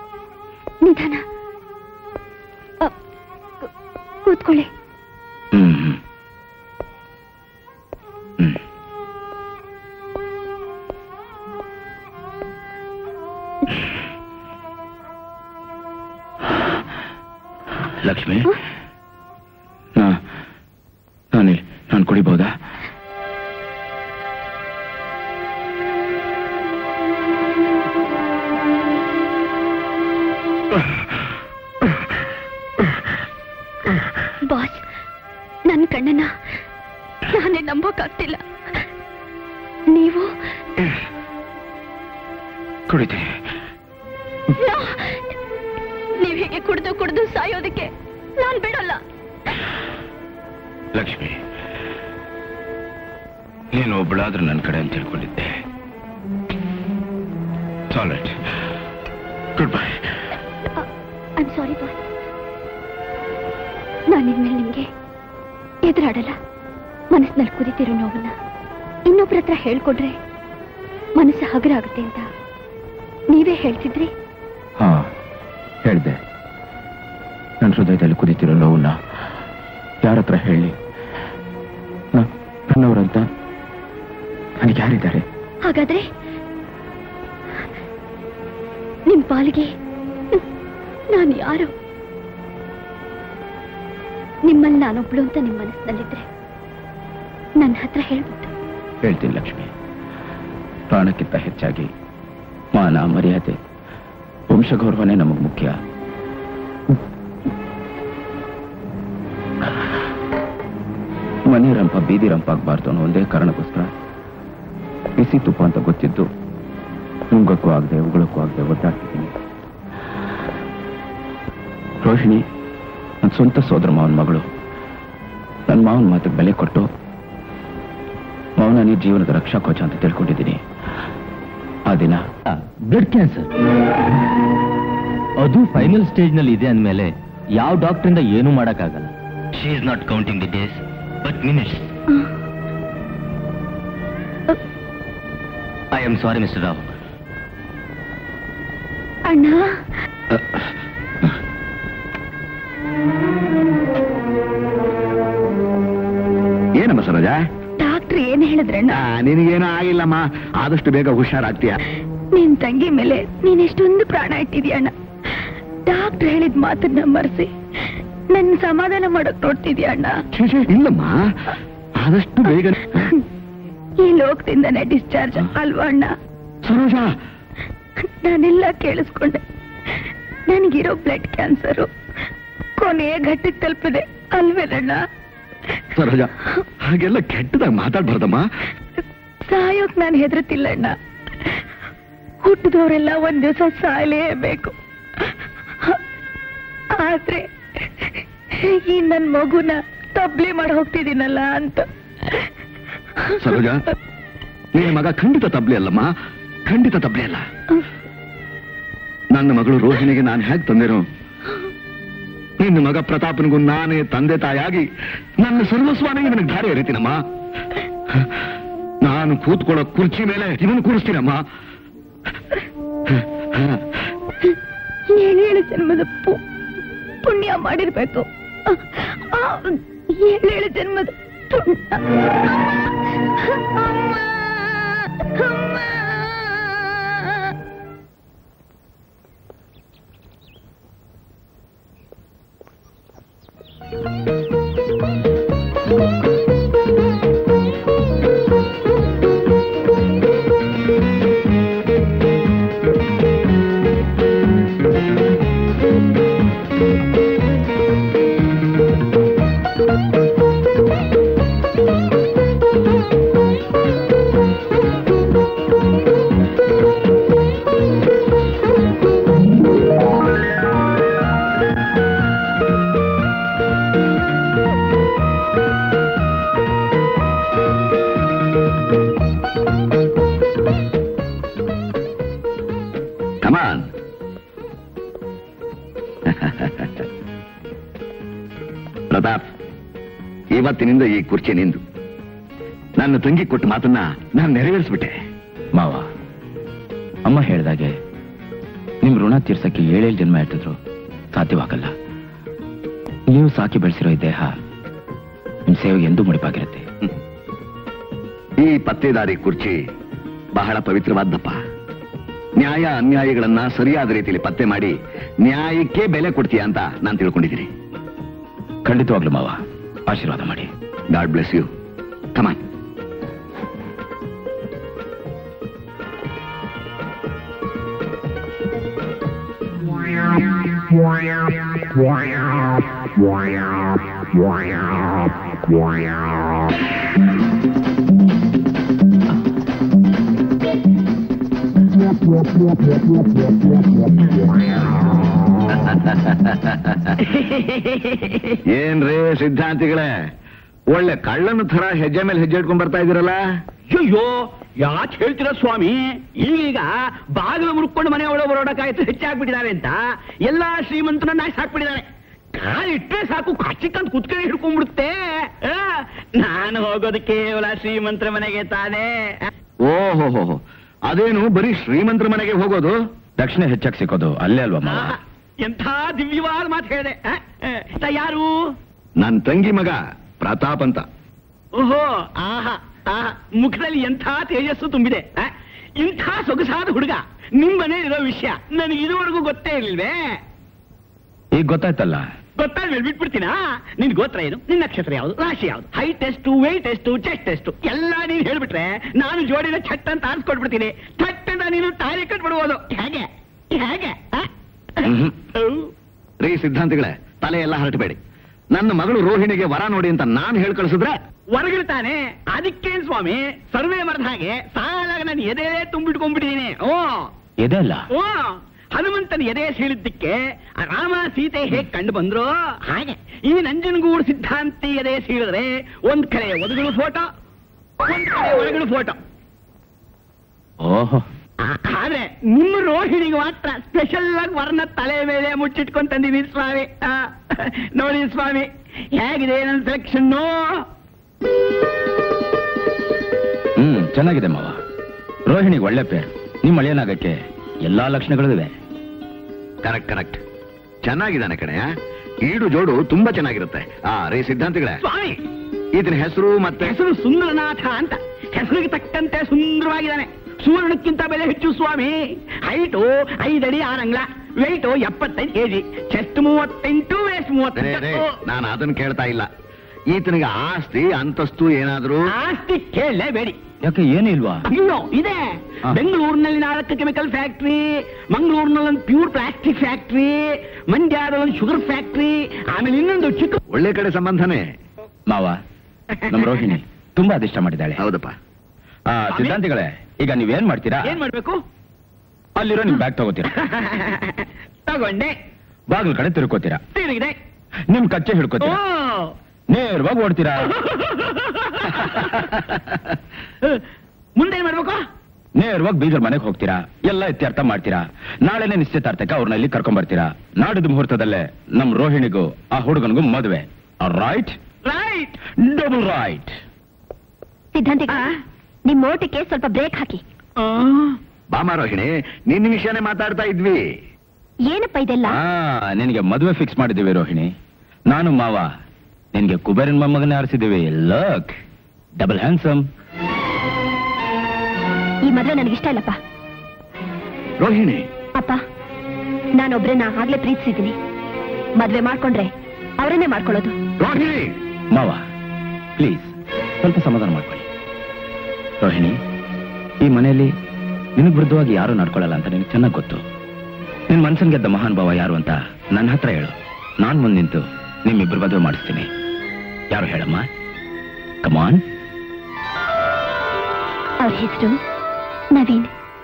ನಿಧಾನ ಕೂತ್ಕೊಳ್ಳಿ ಲಕ್ಷ್ಮಿ ನಾನು ನಾನು ಕುಡಿಬಹುದಾ? ಬಾಸ್, ನನ್ನ ಕಣ್ಣನ್ನ ನಾನೇ ನಂಬೋಕ್ಕಾಗ್ತಿಲ್ಲ. ನೀವು ಕುಡಿತೀನಿ. ನೀವು ಹೀಗೆ ಕುಡಿದು ಕುಡಿದು ಸಾಯೋದಕ್ಕೆ ನಾನು ಬಿಡಲ್ಲ. ಲಕ್ಷ್ಮಿ, ನೀನು ಒಬ್ಬಳಾದ್ರೂ ನನ್ನ ಕಡೆ ಅಂತ ತಿಳ್ಕೊಂಡಿದ್ದೆ. Good bye. I am sorry boss. ನಾನಿನ್ಮೇಲೆ ನಿಮ್ಗೆ ಎದುರಾಡಲ್ಲ. ಮನಸ್ಸಿನಲ್ಲಿ ಕುದಿತಿರೋ ನೋವನ್ನ ಇನ್ನೊಬ್ರ ಹತ್ರ ಹೇಳ್ಕೊಡ್ರೆ ಮನಸ್ಸು ಹಗುರ ಆಗುತ್ತೆ ಅಂತ ನೀವೇ ಹೇಳ್ತಿದ್ರಿ. ಹಾ, ಹೇಳ್ದೆ. ನನ್ನ ಹೃದಯದಲ್ಲಿ ಕುದಿತಿರೋ ನೋವನ್ನ ಯಾರ ಹತ್ರ ಹೇಳಿ? ನನ್ನವರಂತ ನನಗೆ ಯಾರಿದ್ದಾರೆ? ಹಾಗಾದ್ರೆ ನಿಮ್ ಪಾಲಿಗೆ ನಾನು ಯಾರು? ನಿಮ್ಮಲ್ಲಿ ನಾನೊಬ್ಳು ಅಂತ ನಿಮ್ಮ ಮನಸ್ಸಿನಲ್ಲಿದ್ರೆ ನನ್ನ ಹತ್ರ ಹೇಳ್ಬಿಟ್ಟು. ಹೇಳ್ತೀನಿ ಲಕ್ಷ್ಮಿ. ಪ್ರಾಣಕ್ಕಿಂತ ಹೆಚ್ಚಾಗಿ ಮಾನ, ಮರ್ಯಾದೆ, ವಂಶಗೌರವನೇ ನಮಗೆ ಮುಖ್ಯ. ಮನೆ ರಂಪ ಬೀದಿ ರಂಪ ಆಗ್ಬಾರ್ದು ಅನ್ನೋ ಒಂದೇ ಕಾರಣಕ್ಕೋಸ್ಕರ ಬಿಸಿ ತುಪ್ಪ ಅಂತ ಗೊತ್ತಿದ್ದು ನುಂಗಕ್ಕೂ ಆಗದೆ ಉಗುಳಕ್ಕೂ ಆಗದೆ ಒದ್ದಾಡ್ತಿದ್ದೀನಿ. ರೋಹಿಣಿ ನನ್ನ ಸ್ವಂತ ಸೋದರ ಮಾವನ ಮಗಳು. ನನ್ನ ಮಾವನ ಮಾತಿಗೆ ಬೆಲೆ ಕೊಟ್ಟು ಮೌನ ನೀ ಜೀವನದ ರಕ್ಷಾ ಕೋಚ ಅಂತ ತಿಳ್ಕೊಂಡಿದ್ದೀನಿ. ಆ ದಿನ ಬ್ಲಡ್ ಕ್ಯಾನ್ಸರ್, ಅದು ಫೈನಲ್ ಸ್ಟೇಜ್ ನಲ್ಲಿ ಇದೆ ಅಂದಮೇಲೆ ಯಾವ ಡಾಕ್ಟರ್ ಇಂದ ಏನೂ ಮಾಡಕ್ಕಾಗಲ್ಲ. She is not counting the days but minutes. I am sorry mister Rao. ಅಣ್ಣ, ಏನಮ್ಮ ಸರೋಜ? ಡಾಕ್ಟರ್ ಏನ್ ಹೇಳಿದ್ರಣ್ಣ? ನಿನಗೇನೂ ಆಗಿಲ್ಲಮ್ಮ, ಆದಷ್ಟು ಬೇಗ ಹುಷಾರಾಗ್ತೀಯ. ನಿನ್ ತಂಗಿ ಮೇಲೆ ನೀನ್ ಎಷ್ಟೊಂದು ಪ್ರಾಣ ಇಟ್ಟಿದ್ಯಣ್ಣ. ಡಾಕ್ಟರ್ ಹೇಳಿದ ಮಾತನ್ನ ಮರೆಸಿ ನನ್ನ ಸಮಾಧಾನ ಮಾಡಕ್ ನೋಡ್ತಿದ್ಯಾ ಅಣ್ಣ? ಇಲ್ಲಮ್ಮ, ಆದಷ್ಟು ಬೇಗ ಈ ಲೋಕದಿಂದನೇ ಡಿಸ್ಚಾರ್ಜ್ ಅಲ್ವಾ ಅಣ್ಣ? ಸರೋಜ, ನಾನೆಲ್ಲ ಕೇಳಿಸ್ಕೊಂಡೆ. ನನಗಿರೋ ಬ್ಲಡ್ ಕ್ಯಾನ್ಸರು ಕೊನೆಯ ಘಟ್ಟಕ್ಕೆ ತಲುಪಿದೆ ಅಲ್ವೇನಣ್ಣ? ಸರೋಜ, ಹಾಗೆಲ್ಲ ಕೆಟ್ಟದಾಗ ಮಾತಾಡ್ಬಾರ್ದಮ್ಮ. ಸಾಯೋಕ್ ನಾನು ಹೆದರ್ತಿಲ್ಲ ಅಣ್ಣ. ಹುಟ್ಟಿದವರೆಲ್ಲ ಒಂದ್ ದಿವಸ ಸಾಯಲೇಬೇಕು. ಆದ್ರೆ ಈ ನನ್ ಮಗುನ ತಬ್ಲಿ ಮಾಡಿ ಹೋಗ್ತಿದ್ದೀನಲ್ಲ ಅಂತ. ಸರೋಜ, ನಿನ್ನ ಮಗ ಖಂಡಿತ ತಬ್ಲಿ ಅಲ್ಲಮ್ಮ, ಖಂಡಿತ ತಬ್ಲಿ ಅಲ್ಲ. ನನ್ನ ಮಗಳು ರೋಹಿಣಿಗೆ ನಾನು ಹೇಗೆ ತಂದೆನೋ, ನಿನ್ನ ಮಗ ಪ್ರತಾಪನಿಗೂ ನಾನೇ ತಂದೆ ತಾಯಾಗಿ ನನ್ನ ಸರ್ವಸ್ವಾನಿಗೆ ನನಗೆ ದಾರಿ ಎರಿತೀನಮ್ಮ. ನಾನು ಕೂತ್ಕೊಳ್ಳೋ ಕುರ್ಚಿ ಮೇಲೆ ಇವನು ಕೂರಿಸ್ತೀನಮ್ಮ. ಏಳೇಳು ಜನ್ಮದ ಪು- ಪುಣ್ಯ ಮಾಡಿರ್ಬೇಕು. ಏಳೇಳು ಜನ್ಮದ ಪುಣ್ಯ. ಅಮ್ಮ, ಅಮ್ಮ. ಪ್ರತಾಪ್, ಇವತ್ತಿನಿಂದ ಈ ಕುರ್ಚಿ ನಿಂದು. ನನ್ನ ತಂಗಿ ಕೊಟ್ಟ ಮಾತನ್ನ ನಾನು ನೆರವೇರಿಸ್ಬಿಟ್ಟೆ. ಮಾವ, ಅಮ್ಮ ಹೇಳ್ದಾಗೆ ನಿಮ್ ಋಣ ತೀರ್ಸಕ್ಕೆ ಏಳೇಳು ಜನ್ಮ ಇರ್ತಿದ್ರು ಸಾಧ್ಯವಾಗಲ್ಲ. ನೀವು ಸಾಕಿ ಬೆಳೆಸಿರೋ ಈ ದೇಹ ನಿಮ್ ಸೇವೆಗೆ ಎಂದೂ ಮುಡಿಪಾಗಿರುತ್ತೆ. ಈ ಪತ್ತೇದಾರಿ ಕುರ್ಚಿ ಬಹಳ ಪವಿತ್ರವಾದಪ್ಪ. ನ್ಯಾಯ ಅನ್ಯಾಯಗಳನ್ನ ಸರಿಯಾದ ರೀತಿಯಲ್ಲಿ ಪತ್ತೆ ಮಾಡಿ ನ್ಯಾಯಕ್ಕೆ ಬೆಲೆ ಕೊಡ್ತೀಯ ಅಂತ ನಾನು ತಿಳ್ಕೊಂಡಿದ್ದೀನಿ. ಖಂಡಿತವಾಗ್ಲು ಮಾವ, ಆಶೀರ್ವಾದ ಮಾಡಿ. God bless you. ಕಮಾನ್. ಏನ್ರೇ ಸಿದ್ಧಾಂತಿಗಳೇ, ಒಳ್ಳೆ ಕಳ್ಳನ ಥರ ಹೆಜ್ಜೆ ಮೇಲೆ ಹೆಜ್ಜೆ ಇಟ್ಕೊಂಡ್ ಬರ್ತಾ ಇದೀರಲ್ಲ? ಅಯ್ಯೋ, ಯಾಕೆ ಹೇಳ್ತೀರ ಸ್ವಾಮಿ? ಈಗೀಗ ಬಾಗಿಲು ಮುರ್ಕೊಂಡು ಮನೆ ಒಳಗೆ ಬರೋಡಕ್ಕಾಯ್ತು ಹೆಚ್ಚಾಗ್ಬಿಟ್ಟಿದ್ದಾರೆ ಅಂತ ಎಲ್ಲಾ ಶ್ರೀಮಂತನ ನಾಶ ಹಾಕ್ಬಿಟ್ಟಿದ್ದಾರೆ. ಕಾಲಿಟ್ರೆ ಸಾಕು ಕಚ್ಚಿಕ್ಕಂತ ಕುತ್ಕೊಂಡು ಹಿಡ್ಕೊಂಡ್ಬಿಡುತ್ತೆ. ನಾನು ಹೋಗೋದು ಕೇವಲ ಶ್ರೀಮಂತರ ಮನೆಗೆ ತಾನೇ. ಓಹೋ, ಅದೇನು ಬರೀ ಶ್ರೀಮಂತರ ಮನೆಗೆ ಹೋಗೋದು? ದಕ್ಷಿಣ ಹೆಚ್ಚಾಗಿ ಸಿಕ್ಕೋದು ಅಲ್ಲೇ ಅಲ್ವಾ ಮಾವ? ಎಂಥ ದಿವ್ಯವಾದ ಮಾತು ಹೇಳಿದೆ. ಯಾರು? ನನ್ ತಂಗಿ ಮಗ ಪ್ರತಾಪ್ ಅಂತ. ಓಹೋ, ಆಹಾ ಆಹಾ, ಮುಖದಲ್ಲಿ ಎಂಥ ತೇಜಸ್ಸು ತುಂಬಿದೆ. ಇಂಥ ಸೊಗಸಾದ ಹುಡುಗ ನಿಮ್ ಮನೇಲಿರೋ ವಿಷಯ ನನಗೆ ಇದುವರೆಗೂ ಗೊತ್ತೇ ಇರ್ಲಿಲ್ವೇ? ಈಗ ಗೊತ್ತಾಯ್ತಲ್ಲ. ಗೊತ್ತಾದ್ಮೇಲೆ ಬಿಟ್ಬಿಡ್ತೀನಾ? ನಿನ್ ಗೋತ್ರ ಏನು, ನಿನ್ನ ನಕ್ಷತ್ರ ಯಾವುದು, ರಾಶಿ ಯಾವುದು, ಹೈಟ್ ಎಷ್ಟು, ವೆಯ್ಟ್ ಎಷ್ಟು, ಚೆಸ್ಟ್ ಎಷ್ಟು ಎಲ್ಲ ನೀನ್ ಹೇಳ್ಬಿಟ್ರೆ ನಾನು ಜೋಡಿನ ಛಟ್ ಅಂತ ಆರಿಸ್ಕೊಟ್ಬಿಡ್ತೀನಿ. ಛಟ್ ಅಂತ ನೀನು ತಾಳಿ ಕಟ್ಬಿಡ್ಬೋದು. ಹೇಗೆ ಹೇಗೆ? ರೀ ಸಿದ್ಧಾಂತಿಗಳೇ, ತಲೆ ಎಲ್ಲ ಹರಟಬೇಡಿ. ನನ್ನ ಮಗಳು ರೋಹಿಣಿಗೆ ವರ ನೋಡಿ ಅಂತ ನಾನು ಹೇಳ್ ಕಳಿಸಿದ್ರೆ ಹೊರಗಿರ್ತಾನೆ. ಅದಕ್ಕೇನ್ ಸ್ವಾಮಿ, ಸರ್ವೆ ಮರದ ಹಾಗೆ ಸಾಲಾಗ ನಾನು ಎದೆ ತುಂಬಿಟ್ಕೊಂಡ್ಬಿಟ್ಟಿದ್ದೀನಿ. ಓ ಎದೆ ಅಲ್ಲ, ಓ ಹನುಮಂತನ ಎದೆ ಸೀಳಿದ್ದಕ್ಕೆ ರಾಮ ಸೀತೆ ಹೇಗ್ ಕಂಡು ಬಂದ್ರು ಹಾಗೆ ಈ ನಂಜನಗೂಡು ಸಿದ್ಧಾಂತಿ ಎದೆ ಸೀಳಿದ್ರೆ ಒಂದ್ ಕಡೆ ಒದಗಳು ಫೋಟೋ ಒಂದ್ ಕಡೆ ಒಳಗಳು ಫೋಟೋ. ಓಹೋ, ಆದ್ರೆ ನಿಮ್ಮ ರೋಹಿಣಿಗೆ ಮಾತ್ರ ಸ್ಪೆಷಲ್ ಆಗಿ ವರ್ಣ ತಲೆ ಮೇಲೆ ಮುಚ್ಚಿಟ್ಕೊಂಡ್ ತಂದಿದ್ದೀನಿ ಸ್ವಾಮಿ. ನೋಡಿ ಸ್ವಾಮಿ ಹೇಗಿದೆ ನನ್ನ ಸೆಲೆಕ್ಷನ್. ಹ್ಮ್ ಚೆನ್ನಾಗಿದೆ ಮಾವ. ರೋಹಿಣಿಗೆ ಒಳ್ಳೆ ಪೇರು. ನಿಮ್ಮ ಅಳಿಯನಾಗಕ್ಕೆ ಎಲ್ಲಾ ಲಕ್ಷಣಗಳಿವೆ. ಕರೆಕ್ಟ್ ಕರೆಕ್ಟ್ ಚೆನ್ನಾಗಿದ್ದಾನೆ ಕಣೆ. ಈಡು ಜೋಡು ತುಂಬಾ ಚೆನ್ನಾಗಿರುತ್ತೆ. ಆ ರೇ ಸಿದ್ಧಾಂತಿಗಳೇ, ಸ್ವಾಮಿ ಈತನ ಹೆಸರು ಮತ್ತೆ ಹೆಸರು ಸುಂದರನಾಥ ಅಂತ. ಹೆಸರಿಗೆ ತಕ್ಕಂತೆ ಸುಂದರವಾಗಿದ್ದಾನೆ. ಸುವರ್ಣಕ್ಕಿಂತ ಬೆಲೆ ಹೆಚ್ಚು ಸ್ವಾಮಿ. ಹೈಟು ಐದಡಿ ಆರಂಗ್ಲ, ವೆಯ್ಟು ಎಪ್ಪತ್ತೈದು ಕೆಜಿ, ಚೆಸ್ಟ್ ಮೂವತ್ತೆಂಟು, ವೇಸ್ಟ್ ಮೂವತ್ತೆಂಟು. ನಾನು ಅದನ್ನ ಕೇಳ್ತಾ ಇಲ್ಲ. ಈತನಿಗೆ ಆಸ್ತಿ ಅಂತಸ್ತು ಏನಾದ್ರು? ಆಸ್ತಿ ಕೇಳಲೇಬೇಡಿ. ಯಾಕೆ ಏನು ಇಲ್ವಾ? ಅಯ್ಯೋ ಇದೆ. ಬೆಂಗಳೂರಿನಲ್ಲಿ ನಾಲ್ಕು ಕೆಮಿಕಲ್ ಫ್ಯಾಕ್ಟ್ರಿ, ಮಂಗಳೂರಿನಲ್ಲಿ ಒಂದು ಪ್ಯೂರ್ ಪ್ಲಾಸ್ಟಿಕ್ ಫ್ಯಾಕ್ಟ್ರಿ, ಮಂಡ್ಯದಲ್ಲಿ ಒಂದು ಶುಗರ್ ಫ್ಯಾಕ್ಟ್ರಿ, ಆಮೇಲೆ ಇನ್ನೊಂದು ಚಿಕ್ಕ ಒಳ್ಳೆ ಕಡೆ ಸಂಬಂಧನೇ. ಮಾವ, ನಮ್ಮ ರೋಹಿಣಿ ತುಂಬಾ ಅದಿಷ್ಟ ಮಾಡಿದ್ದಾಳೆ. ಹೌದಪ್ಪ. ಆ ಸಿದ್ಧಾಂತಿಗಳೇ, ಈಗ ನೀವೇನ್ ಮಾಡ್ತೀರಾ? ಏನ್ ಮಾಡ್ಬೇಕು? ಅಲ್ಲಿರೋ ನಿಮ್ ಬ್ಯಾಗ್ ತಗೋತೀರಾ, ತಗೊಂಡೆ, ಬಾಗಿಲು ಕಡೆ ತಿರ್ಕೋತೀರಾ, ತಿರುಗಿದೆ, ನಿಮ್ ಕಚ್ಚೆ ಹಿಡ್ಕೋತೀರಾ, ನೇರವಾಗಿ ಓಡ್ತೀರಾ. ಮುಂದೆ ಏನ್ ಮಾಡ್ಬೇಕು? ನೇರವಾಗಿ ಬೀದರ್ ಮನೆಗೆ ಹೋಗ್ತೀರಾ, ಎಲ್ಲ ಇತ್ಯರ್ಥ ಮಾಡ್ತೀರಾ. ನಾಳೆನೆ ನಿಶ್ಚಿತಾರ್ಥಕ್ಕೆ ಅವ್ರನ್ನ ಇಲ್ಲಿ ಕರ್ಕೊಂಡ್ ಬರ್ತೀರಾ. ನಾಡಿದ ಮುಹೂರ್ತದಲ್ಲೇ ನಮ್ ರೋಹಿಣಿಗೂ ಆ ಹುಡುಗನಿಗೂ ಮದುವೆ. ರೈಟ್? Right, double right. ಸಿದ್ಧಾಂತಿ, ನಿಮ್ ಓಟಕ್ಕೆ ಸ್ವಲ್ಪ ಬ್ರೇಕ್ ಹಾಕಿ. ಬಾಮ ರೋಹಿಣಿ, ನಿನ್ನ ವಿಷಯನೇ ಮಾತಾಡ್ತಾ ಇದ್ವಿ. ಏನಪ್ಪ ಇದೆಲ್ಲ? ಆ ನಿನಗೆ ಮದುವೆ ಫಿಕ್ಸ್ ಮಾಡಿದ್ದೀವಿ ರೋಹಿಣಿ. ನಾನು ಮಾವ ನಿನ್ಗೆ ಕುಬೇರನ್ ಮೊಮ್ಮಗನೇ ಆರಿಸಿದ್ದೀವಿ. Luck double handsome. ಈ ಮದುವೆ ನನಗಿಷ್ಟ ಇಲ್ಲಪ್ಪ. ರೋಹಿಣಿ ಅಪ್ಪ, ನಾನೊಬ್ರನ್ನ ಆಗ್ಲೇ ಪ್ರೀತಿಸಿದ್ದೀನಿ. ಮದ್ವೆ ಮಾಡ್ಕೊಂಡ್ರೆ ಅವರನ್ನೇ ಮಾಡ್ಕೊಳ್ಳೋದು. ರೋಹಿಣಿ ಮಾವ ಪ್ಲೀಸ್ ಸ್ವಲ್ಪ ಸಮಾಧಾನ ಮಾಡ್ಕೊಳ್ಳಿ. ರೋಹಿಣಿ, ಈ ಮನೆಯಲ್ಲಿ ನಿನಗ್ ವಿರುದ್ಧವಾಗಿ ಯಾರು ನಡ್ಕೊಳ್ಳಲ್ಲ ಅಂತ ನಿನಗೆ ಚೆನ್ನಾಗಿ ಗೊತ್ತು. ನಿನ್ ಮನ್ಸನ್ ಗೆದ್ದ ಮಹಾನ್ ಭಾವ ಯಾರು ಅಂತ ನನ್ನ ಹತ್ರ ಹೇಳು. ನಾನ್ ಮುಂದ್ ನಿಂತು ನಿಮ್ಮಿಬ್ರು ಮದುವೆ ಮಾಡಿಸ್ತೀನಿ. ಯಾರು ಹೇಳಮ್ಮ? ಕಮಾನ್. ಅವ್ರ ಹೆಸರು ನವೀನ್.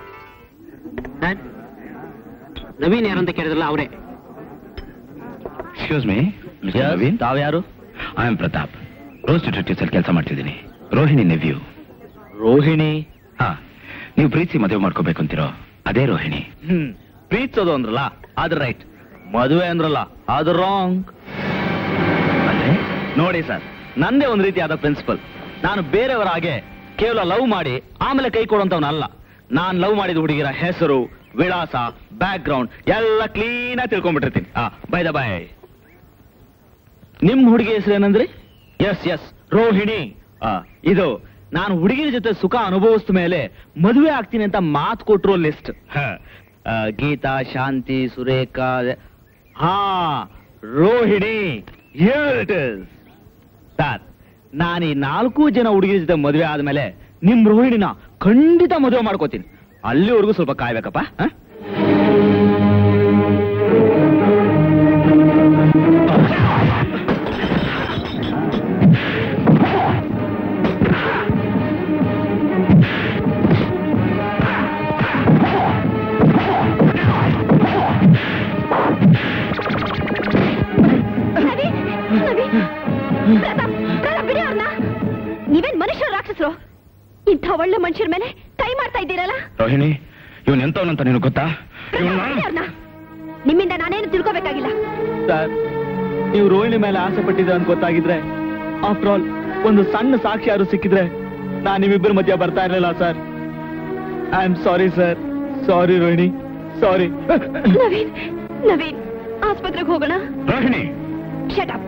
ನವೀನ್ ಯಾರಂತ ಕೇಳಿದ್ರಲ್ಲ ಅವರೇ. Excuse me mister Naveen. ತಾವ್ಯಾರು? I am Pratap, Rose detectives ಅಲ್ಲಿ ಕೆಲಸ ಮಾಡ್ತಿದ್ದೀನಿ. ರೋಹಿಣಿ ನೆವ್ಯೂ. ರೋಹಿಣಿ? ಹಾ, ನೀವು ಪ್ರೀತಿ ಮದುವೆ ಮಾಡ್ಕೋಬೇಕು ಅಂತಿರೋ ಅದೇ ರೋಹಿಣಿ. ಹ್ಮ್ ಪ್ರೀತಿಸೋದು ಅಂದ್ರಲ್ಲ ಅದು ರೈಟ್, ಮದುವೆ ಅಂದ್ರಲ್ಲ ಅದು ರಾಂಗ್. ಅಂದ್ರೆ ನೋಡಿ ಸರ್, ನಂದೇ ಒಂದು ರೀತಿಯಾದ ಪ್ರಿನ್ಸಿಪಲ್. ನಾನು ಬೇರೆಯವರ ಹಾಗೆ ಕೇವಲ ಲವ್ ಮಾಡಿ ಆಮೇಲೆ ಕೈ ಕೊಡುವಂತವನಲ್ಲ. ನಾನ್ ಲವ್ ಮಾಡಿದ ಹುಡುಗಿರ ಹೆಸರು, ವಿಳಾಸ, ಬ್ಯಾಕ್ ಗ್ರೌಂಡ್ ಎಲ್ಲ ಕ್ಲೀನ್ ಆಗಿ ತಿಳ್ಕೊಂಡ್ಬಿಟ್ಟಿರ್ತೀನಿ. ಆ ಬೈ ದ ಬೈ, ನಿಮ್ ಹುಡುಗಿ ಹೆಸರು ಏನಂದ್ರಿ? Yes yes Rohini. ಆ ಇದು ನಾನು ಹುಡುಗಿನ ಜೊತೆ ಸುಖ ಅನುಭವಿಸಿದ ಮೇಲೆ ಮದುವೆ ಆಗ್ತೀನಿ ಅಂತ ಮಾತು ಕೊಟ್ಟಿರೋ ಲಿಸ್ಟ್. ಗೀತಾ, ಶಾಂತಿ, ಸುರೇಖಾ, ಹಾ Rohini. Here it is. Sir, ನಾನು ಈ ನಾಲ್ಕು ಜನ ಹುಡುಗಿನ ಜೊತೆ ಮದುವೆ ಆದ್ಮೇಲೆ ನಿಮ್ ರೋಹಿಣಿನ ಖಂಡಿತ ಮದುವೆ ಮಾಡ್ಕೋತೀನಿ. ಅಲ್ಲಿವರೆಗೂ ಸ್ವಲ್ಪ ಕಾಯ್ಬೇಕಪ್ಪ. ನೀವೇನ್ ಮನುಷ್ಯರು ರಾಕ್ಷಸರು? ಇಂಥ ಒಳ್ಳೆ ಮನುಷ್ಯರ ಮೇಲೆ ಕೈ ಮಾಡ್ತಾ ಇದ್ದೀರಲ್ಲ. ರೋಹಿಣಿ, ಇವನ್ ಎಂತವನಂತ ನಿನಗೆ ಗೊತ್ತಾ? ನಿಮ್ಮಿಂದ ನಾನೇನು ತಿಳ್ಕೋಬೇಕಾಗಿಲ್ಲ. ಸರ್, ನೀವು ರೋಹಿಣಿ ಮೇಲೆ ಆಸೆ ಪಟ್ಟಿದ್ರೆ ಅಂತ ಗೊತ್ತಾಗಿದ್ರೆ, ಆಫ್ಟರ್ ಆಲ್ ಒಂದು ಸಣ್ಣ ಸಾಕ್ಷಿ ಯಾರು ಸಿಕ್ಕಿದ್ರೆ ನಾನು ನಿಮ್ಮಿಬ್ಬರ ಮಧ್ಯ ಬರ್ತಾ ಇರಲಿಲ್ಲ sir. I am sorry sir. Sorry Rohini, sorry. Naveen, Naveen, ಆಸ್ಪತ್ರೆಗೆ ಹೋಗೋಣ. Rohini, shut up.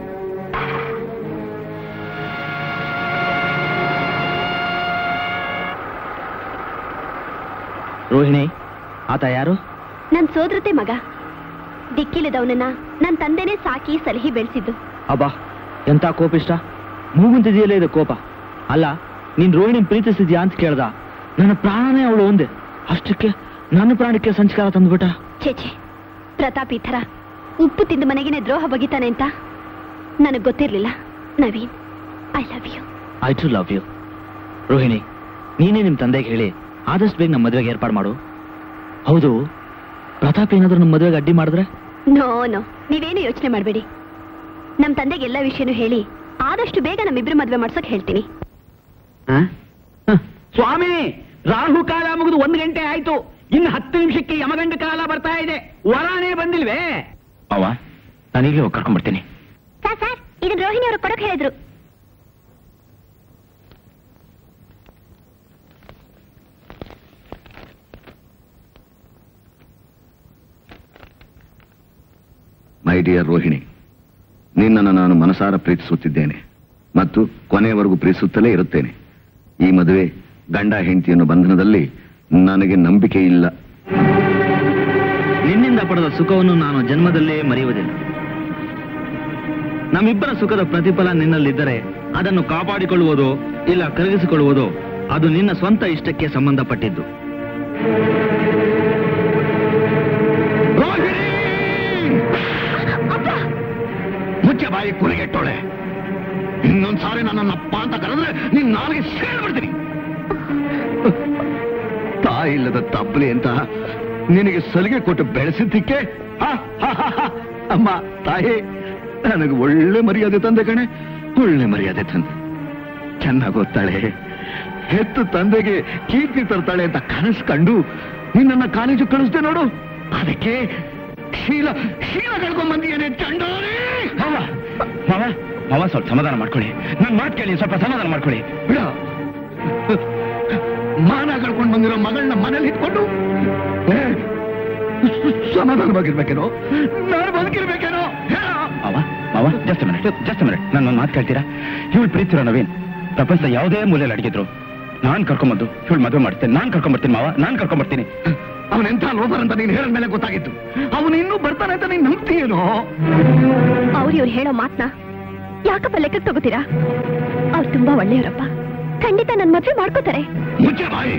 ರೋಹಿಣಿ, ಆತ ಯಾರು? ನನ್ ಸೋದರತೆ ಮಗ. ದಿಕ್ಕಿಲ್ಲದವನನ್ನ ನನ್ ತಂದೆನೇ ಸಾಕಿ ಸಲಹಿ ಬೆಳೆಸಿದ್ದು. ಅಬ್ಬಾ, ಎಂತ ಕೋಪಿಷ್ಟ. ಮೂಗುಂತಿದೆಯಲ್ಲೇ ಇದೆ ಕೋಪ. ಅಲ್ಲ, ನೀನ್ ರೋಹಿಣಿ ಪ್ರೀತಿಸಿದ್ಯಾ ಅಂತ ಕೇಳ್ದ. ನನ್ನ ಪ್ರಾಣನೇ ಅವಳು ಒಂದೇ. ಅಷ್ಟಕ್ಕೆ ನನ್ನ ಪ್ರಾಣಕ್ಕೆ ಸಂಸ್ಕಾರ ತಂದ್ಬಿಟ್ಟ. ಛೇಛೆ, ಪ್ರತಾಪ್ ಈ ಥರ ಉಪ್ಪು ತಿಂದು ಮನೆಗಿನ ದ್ರೋಹ ಬಗಿತಾನೆ ಅಂತ ನನಗ್ ಗೊತ್ತಿರ್ಲಿಲ್ಲ. Naveen, I love you. I too love you. Rohini, ನೀನೇ ನಿಮ್ ತಂದೆಗೆ ಹೇಳಿ ಆದಷ್ಟು ಬೇಗ ನಮ್ಮ ಮದುವೆಗೆ ಏರ್ಪಾಡು ಮಾಡು. ಹೌದು, ಪ್ರತಾಪ್ ಏನಾದ್ರೂ ನಮ್ಮ ಮದುವೆಗೆ ಅಡ್ಡಿ ಮಾಡಿದ್ರೆ? ನೋ ನೋ, ನೀವೇನು ಯೋಚನೆ ಮಾಡಬೇಡಿ. ನಮ್ ತಂದೆಗೆ ಎಲ್ಲ ವಿಷಯನೂ ಹೇಳಿ ಆದಷ್ಟು ಬೇಗ ನಮ್ಮಿಬ್ರು ಮದ್ವೆ ಮಾಡ್ಸೋಕ್ ಹೇಳ್ತೀನಿ. ಸ್ವಾಮಿ, ರಾಹುಕಾಲ ಮುಗಿದು ಒಂದು ಗಂಟೆ ಆಯ್ತು. ಇನ್ನು ಹತ್ತು ನಿಮಿಷಕ್ಕೆ ಯಮಗಂಡ ಕಾಲ ಬರ್ತಾ ಇದೆ. ವರಾನೇ ಬಂದಿಲ್ವೇ? ಅವ ನಾನೀಗಲೇ ಹೋಗಿ ಕರ್ಕೊಂಡ್ಬರ್ತೀನಿ. ಸರ್ ಸರ್, ಇದನ್ನ ರೋಹಿಣಿ ಅವರು ಕೊಡೋಕೆ ಹೇಳಿದ್ರು. ಮೈ ಡಿಯರ್ ರೋಹಿಣಿ, ನಿನ್ನನ್ನು ನಾನು ಮನಸಾರ ಪ್ರೀತಿಸುತ್ತಿದ್ದೇನೆ ಮತ್ತು ಕೊನೆಯವರೆಗೂ ಪ್ರೀತಿಸುತ್ತಲೇ ಇರುತ್ತೇನೆ. ಈ ಮದುವೆ ಗಂಡ ಹೆಂಡತಿಯನ್ನು ಬಂಧನದಲ್ಲಿ ನನಗೆ ನಂಬಿಕೆ ಇಲ್ಲ. ನಿನ್ನಿಂದ ಪಡೆದ ಸುಖವನ್ನು ನಾನು ಜನ್ಮದಲ್ಲೇ ಮರೆಯುವುದಿಲ್ಲ. ನಮ್ಮಿಬ್ಬರ ಸುಖದ ಪ್ರತಿಫಲ ನಿನ್ನಲ್ಲಿದ್ದರೆ ಅದನ್ನು ಕಾಪಾಡಿಕೊಳ್ಳುವುದೋ ಇಲ್ಲ ಕರಗಿಸಿಕೊಳ್ಳುವುದೋ ಅದು ನಿನ್ನ ಸ್ವಂತ ಇಷ್ಟಕ್ಕೆ ಸಂಬಂಧಪಟ್ಟಿದ್ದು. ಮುಚ್ಚ ಬಾಯಿ ಕುರಿಗೆಟ್ಟೋಳೆ. ಇನ್ನೊಂದ್ಸಾರಿ ನನ್ನಪ್ಪ ಅಂತ ಕರೆದ್ರೆ ನೀನ್ ನಾಲ್ಗೆ ಸೇರ್ಬಿಡ್ತೀನಿ. ತಾಯಿ ಇಲ್ಲದ ತಪ್ಪಲಿ ಅಂತ ನಿನಗೆ ಸಲಿಗೆ ಕೊಟ್ಟು ಬೆಳೆಸಿದ್ದಕ್ಕೆ ಅಮ್ಮ ತಾಯಿ ನನಗೆ ಒಳ್ಳೆ ಮರ್ಯಾದೆ ತಂದೆ ಕಣೆ, ಒಳ್ಳೆ ಮರ್ಯಾದೆ ತಂದೆ. ಚೆನ್ನಾಗಿ ಓದ್ತಾಳೆ, ಹೆತ್ತು ತಂದೆಗೆ ಕೀರ್ತಿ ತರ್ತಾಳೆ ಅಂತ ಕನಸು ಕಂಡು ನಿನ್ನ ಕಾಲೇಜು ಕಳಿಸ್ದೆ ನೋಡು. ಅದಕ್ಕೆ ಶೀಲ ಶೀಲ ಕಳ್ಕೊಂಡ್ ಬಂದಿಯೇನೆ ಚಂಡೋರಿ. ಮಾವ ಮಾವ ಮಾವ ಸ್ವಲ್ಪ ಸಮಾಧಾನ ಮಾಡ್ಕೊಳ್ಳಿ. ನನ್ ಮಾತು ಕೇಳಿ, ಸ್ವಲ್ಪ ಸಮಾಧಾನ ಮಾಡ್ಕೊಳ್ಳಿ. ಬಿಡ, ಮಾನ ಕಳ್ಕೊಂಡು ಬಂದಿರೋ ಮಗಳನ್ನ ಮನೇಲಿ ಇಟ್ಕೊಂಡು ಸಮಾಧಾನವಾಗಿರ್ಬೇಕೇನೋ, ನಾನು ಬದುಕಿರ್ಬೇಕೇನೋ. ಮಾವ ಮಾವ ಜಸ್ಟ್ ಮಿನಿಟ್ ಜಸ್ಟ್ ಮಿನಿಟ್ ನನ್ನ ಮಾತು ಕೇಳ್ತೀರಾ? ಇವಳು ಪ್ರೀತಿರೋ ನವೀನ್ ಪ್ರಪಂಚದ ಯಾವುದೇ ಮೂಲೆಯಲ್ಲಿ ಅಡಗಿದ್ರು ನಾನ್ ಕರ್ಕೊಂಬಂದು ಇವಳು ಮದುವೆ ಮಾಡ್ತೇನೆ. ನಾನ್ ಕರ್ಕೊಂಡ್ಬರ್ತೀನಿ ಮಾವ, ನಾನ್ ಕರ್ಕೊಂಡ್ಬರ್ತೀನಿ. ಅವನೆಂಥ ಲೋಬರ್ ಅಂತ ನೀನು ಹೇಳಿದ ಮೇಲೆ ಗೊತ್ತಾಗಿತ್ತು. ಅವನು ಇನ್ನೂ ಬರ್ತಾನೆ ಅಂತ ನೀನ್ ನಂಬ್ತೀಯೇನೋ? ಅವ್ರು ಇವ್ರು ಹೇಳೋ ಮಾತ್ನ ಯಾಕಪ್ಪ ಲೆಕ್ಕಕ್ಕೆ ತಗೋತೀರಾ? ಅವ್ರು ತುಂಬಾ ಒಳ್ಳೆಯವರಪ್ಪ, ಖಂಡಿತ ನನ್ ಮದ್ವೆ ಮಾಡ್ಕೋತಾರೆ. ಮುಚ್ಚ ಬಾಯಿ.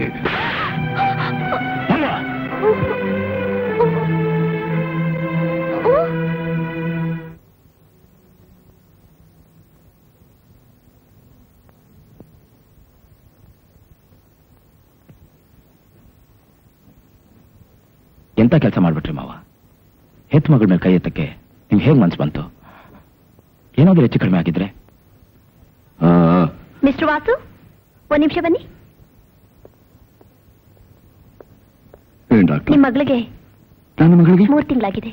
ಎಂತ ಕೆಲಸ ಮಾಡ್ಬಿಟ್ರಿ ಮಾವ? ಹೆತ್ ಮಗಳ ಮೇಲೆ ಕೈ ಎತ್ತಕ್ಕೆ ನಿಮ್ಗೆ ಹೇಗ್ ಮನ್ಸು ಬಂತು? ಏನಾದ್ರೂ ಹೆಚ್ಚು ಕಡಿಮೆ ಆಗಿದ್ರೆ? ಮಿಸ್ಟರ್ ವಾಸು, ಒಂದ್ ನಿಮಿಷ ಬನ್ನಿ. ನಿಮ್ ಮಗಳಿಗೆ ನನ್ನ ಮಗಳಿಗೆ ಮೂರ್ ತಿಂಗಳಾಗಿದೆ.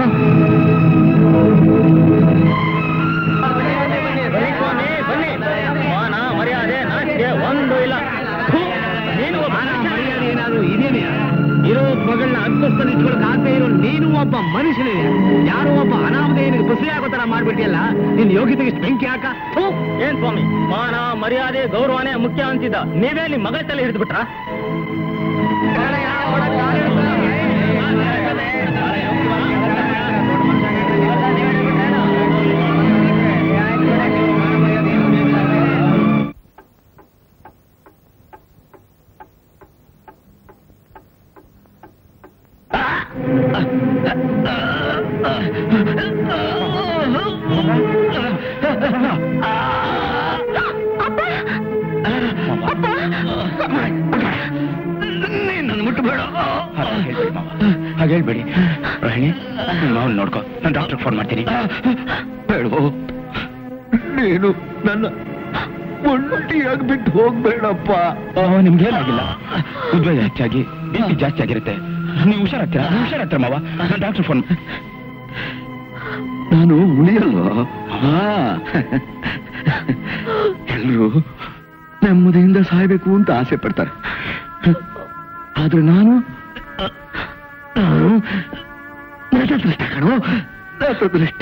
ಒಂದು ಇಲ್ಲ ನೀನು ಮರ್ಯಾದೆ ಏನಾದ್ರು ಇದೇನೆ? ಇರೋ ಮಗಳನ್ನ ಅಂತಸ್ತಲ್ಲಿ ಇಟ್ಕೊಳಕ್ ಆಗದೆ ಇರೋ ನೀನು ಒಬ್ಬ ಮನುಷ್ಯನೇ. ಯಾರೋ ಒಬ್ಬ ಅನಾಮಧೇಯನಿಗೆ ಬಸರಿ ಆಗೋ ತರ ಮಾಡ್ಬಿಟ್ಟಿಯಲ್ಲ. ನಿನ್ ಯೋಗ್ಯತೆಗೆ ಇಷ್ಟು ಬೆಂಕಿ ಹಾಕ. ಏನ್ ಸ್ವಾಮಿ, ಮಾನ ಮರ್ಯಾದೆ ಗೌರವನೇ ಮುಖ್ಯ ಅಂತಿದ್ದ ನೀವೇ ನಿಮ್ ಮಗಳ ತಲೆ ಹಿಡಿದು ಬಿಟ್ರ? ಹಾಗೆ ಹೇಳ್ಬೇಡಿ ರೋಹಿಣಿ. ಮಾವನ್ ನೋಡ್ಕೋ, ನಾನು ಡಾಕ್ಟರ್ ಫೋನ್ ಮಾಡ್ತೀನಿ. ಬೇಡವೋ, ನೀನು ನನ್ನ ಒಂಟಿಯಾಗಿ ಬಿಟ್ಟು ಹೋಗ್ಬೇಡಪ್ಪ. ನಿಮ್ಗೆ ಏನಾಗಿಲ್ಲ, ಉದ್ವೇಗ ಹೆಚ್ಚಾಗಿ ಬಿ ಪಿ ಜಾಸ್ತಿ ಆಗಿರುತ್ತೆ. ನೀವು ಹುಷಾರಾಗ್ತೀರಾ? ಹುಷಾರಾಗ್ತೀರ ಮಾವ, ನಾನು ಡಾಕ್ಟರ್ ಫೋನ್. ನಾನು ಉಳಿಯಲ್ವಾ? ಎಲ್ರು ನೆಮ್ಮದಿಯಿಂದ ಸಾಯ್ಬೇಕು ಅಂತ ಆಸೆ ಪಡ್ತಾರೆ. ಆದ್ರೆ ನಾನು ನಟದೃಷ್ಟ ಕಣೋ, ನಟದೃಷ್ಟ.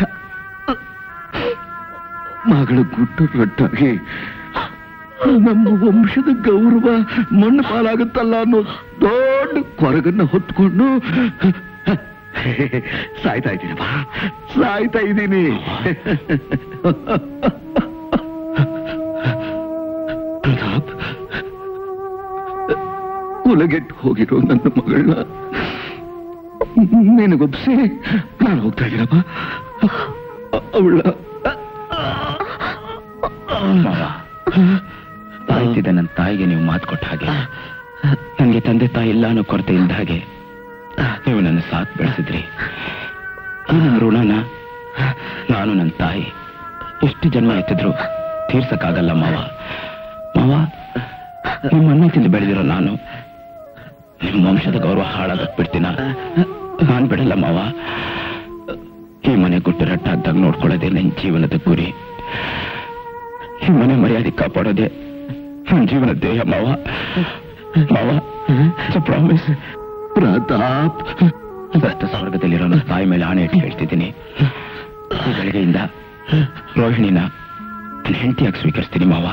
ಮಗಳು ಗುಟ್ಟು ರೊಟ್ಟಾಗಿ ನಮ್ಮ ವಂಶದ ಗೌರವ ಮಣ್ಣು ಪಾಲಾಗುತ್ತಲ್ಲ ಅನ್ನೋ ದೊಡ್ಡ ಕೊರಗನ್ನ ಹೊತ್ಕೊಂಡು ಸಾಯ್ತಾ ಇದ್ದೀನಪ್ಪ, ಸಾಯ್ತಾ ಇದ್ದೀನಿ. ಪ್ರತಾಪ್, ಕುಲಗೆಟ್ಟು ಹೋಗಿರೋ ನನ್ನ ಮಗಳನ್ನ ನಿನಗೊಪ್ಸಿ ನಾನು ಹೋಗ್ತಾ ಇದ್ದೀನಪ್ಪ. ಅವಳ ಸಾಯ್ತಿದ್ದ ನನ್ನ ತಾಯಿಗೆ ನೀವು ಮಾತು ಕೊಟ್ಟ ಹಾಗೆ, ನನಗೆ ತಂದೆ ತಾಯಿ ಇಲ್ಲ ಅನ್ನೋ ಕೊರತೆ ಇದ್ದ ಹಾಗೆ ನೀವು ನನ್ನ ಸಾಥ್ ಬೆಳೆಸಿದ್ರಿ. ನನ್ನ ಋಣನ ನಾನು ನನ್ನ ತಾಯಿ ಎಷ್ಟು ಜನ್ಮ ಎತ್ತಿದ್ರು ತೀರ್ಸಕ್ಕಾಗಲ್ಲ ಮಾವ. ಮಾವ, ನಿಮ್ಮ ಅನ್ನ ತಿಂದು ಬೆಳೆದಿರೋ ನಾನು ನಿಮ್ಮ ವಂಶದ ಗೌರವ ಹಾಳಾಗಕ್ ಬಿಡ್ತೀನ? ನಾನ್ ಬಿಡಲ್ಲ ಮಾವ. ಈ ಮನೆ ಕೊಟ್ಟು ರಟ್ಟಾದಾಗ ನೋಡ್ಕೊಳ್ಳೋದೇ ನನ್ನ ಜೀವನದ ಗುರಿ. ಈ ಮನೆ ಮರ್ಯಾದೆ ಕಾಪಾಡೋದೇ ನನ್ನ ಜೀವನ ಧ್ಯೇಯ ಮಾವ. ಮಾವ, ಪ್ರಾಮಿಸ್. ಪ್ರತಾಪ್, ಸತ್ತ ಸ್ವರ್ಗದಲ್ಲಿರೋ ನನ್ನ ತಾಯಿ ಮೇಲೆ ಆಣೆ ಇಟ್ಟು ಹೇಳ್ತಿದ್ದೀನಿ, ಈ ಗಳಿಗೆಯಿಂದ ರೋಹಿಣಿನ ನನ್ನ ಹೆಂಡತಿಯಾಗಿ ಸ್ವೀಕರಿಸ್ತೀನಿ ಮಾವ.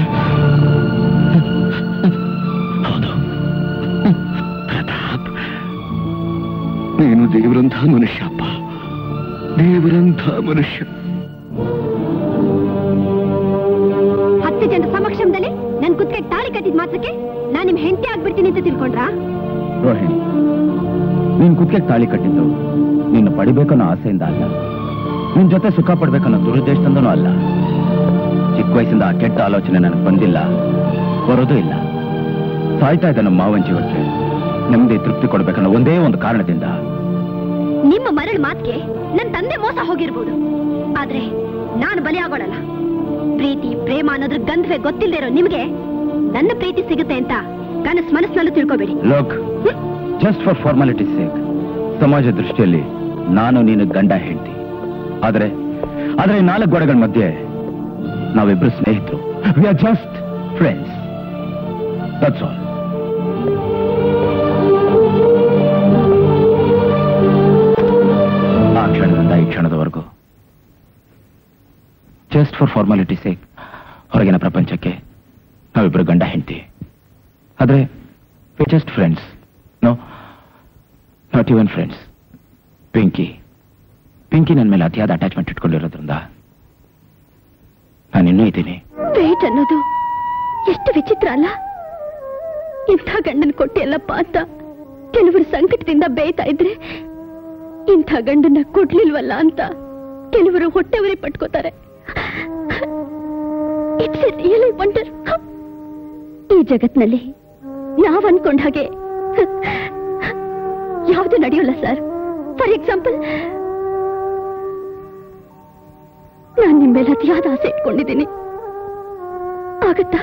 ಹೌದು ಪ್ರತಾಪ್, ನೀನು ದೇವರಂಥ ಮನುಷ್ಯಪ್ಪ, ದೇವರಂಥ ಮನುಷ್ಯ. ಹತ್ತು ಜನರ ಸಮಕ್ಷಮದಲ್ಲಿ ನನ್ ಕುತ್ತಿಗೆ ತಾಳಿ ಕಟ್ಟಿದ ಮಾತ್ರಕ್ಕೆ ನಾನ್ ನಿಮ್ ಹೆಂಡತಿ ಆಗ್ಬಿಡ್ತೀನಿ ಅಂತ ತಿಳ್ಕೊಂಡ್ರಾ? ರೋಹಿಣಿ, ನೀನ್ ಕುತ್ತಿಗೆ ತಾಳಿ ಕಟ್ಟಿದ್ದು ನಿನ್ನ ಪಡಿಬೇಕನ್ನೋ ಆಸೆಯಿಂದ ಅಲ್ಲ, ನಿನ್ ಜೊತೆ ಸುಖ ಪಡ್ಬೇಕನ್ನೋ ದುರುದ್ದೇಶದಿಂದನೂ ಅಲ್ಲ. ಚಿಕ್ಕ ವಯಸ್ಸಿಂದ ಆ ಕೆಟ್ಟ ಆಲೋಚನೆ ನನಗೆ ಬಂದಿಲ್ಲ, ಬರೋದೂ ಇಲ್ಲ. ಸಾಯ್ತಾ ಇದ್ದ ನಮ್ಮ ಮಾವನ ಜೀವಕ್ಕೆ ನೆಮ್ಮದಿ ತೃಪ್ತಿ ಕೊಡ್ಬೇಕನ್ನೋ ಒಂದೇ ಒಂದು ಕಾರಣದಿಂದ. ನಿಮ್ಮ ಮರಳು ಮಾತಿಗೆ ನನ್ ತಂದೆ ಮೋಸ ಹೋಗಿರ್ಬೋದು, ಆದ್ರೆ ನಾನು ಬಲಿಯಾಗೋಳಲ್ಲ. ಪ್ರೀತಿ ಪ್ರೇಮ ಅನ್ನೋದ್ರ ಗಂಧವೇ ಗೊತ್ತಿಲ್ಲದೆ ಇರೋ ನಿಮ್ಗೆ ನನ್ನ ಪ್ರೀತಿ ಸಿಗುತ್ತೆ ಅಂತ ಕನಸು ಮನಸ್ಸಿನಲ್ಲೂ ತಿಳ್ಕೊಬೇಡಿ. ಲೋಕ್, ಜಸ್ಟ್ ಫಾರ್ ಫಾರ್ಮಾಲಿಟಿ ಸೇಕ್, ಸಮಾಜ ದೃಷ್ಟಿಯಲ್ಲಿ ನಾನು ನೀನು ಗಂಡ ಹೆಂಡತಿ. ಆದ್ರೆ ಆದ್ರೆ ನಾಲ್ಕು ಗೋಡೆಗಳ ಮಧ್ಯೆ ನಾವಿಬ್ರು ಸ್ನೇಹಿತರು. We are just friends, that's all. ಆ ಕ್ಷಣದಿಂದ ಈ ಕ್ಷಣದವರೆಗೂ ಜಸ್ಟ್ ಫಾರ್ ಫಾರ್ಮಾಲಿಟಿ ಸೇಕ್ ಹೊರಗಿನ ಪ್ರಪಂಚಕ್ಕೆ ನಾವಿಬ್ರು ಗಂಡ ಹೆಂಡತಿ. ಆದ್ರೆ we just friends. No, not even friends. Pinky Pinky ನನ್ನ ಮೇಲೆ ಅತಿಯಾದ ಅಟ್ಯಾಚ್ಮೆಂಟ್ ಇಟ್ಕೊಂಡಿರೋದ್ರಿಂದ ನಾನಿನ್ನೂ ಇದ್ದೀನಿ. ವೇಟ್ ಅನ್ನೋದು ಎಷ್ಟು ವಿಚಿತ್ರ ಅಲ್ಲ? ಇಂಥ ಗಂಡನ್ ಕೊಟ್ಟಿಯಲ್ಲಪ್ಪ ಅಂತ ಕೆಲವರು ಸಂಕಟದಿಂದ ಬೇಯ್ತಾ ಇದ್ರೆ, ಇಂಥ ಗಂಡನ್ನ ಕೊಡ್ಲಿಲ್ವಲ್ಲ ಅಂತ ಕೆಲವರು ಹೊಟ್ಟೆವರಿ ಪಟ್ಕೋತಾರೆ. It's a really wonder. ಈ ಜಗತ್ನಲ್ಲಿ ನಾವ್ ಅನ್ಕೊಂಡ ಹಾಗೆ ಯಾವುದು ನಡೆಯೋಲ್ಲ ಸರ್. ಫಾರ್ ಎಕ್ಸಾಂಪಲ್, ನಾನ್ ನಿಮ್ ಮೇಲೆ ಅತಿಯಾದ ಆಸೆ ಇಟ್ಕೊಂಡಿದ್ದೀನಿ. ಆಗತ್ತಾ?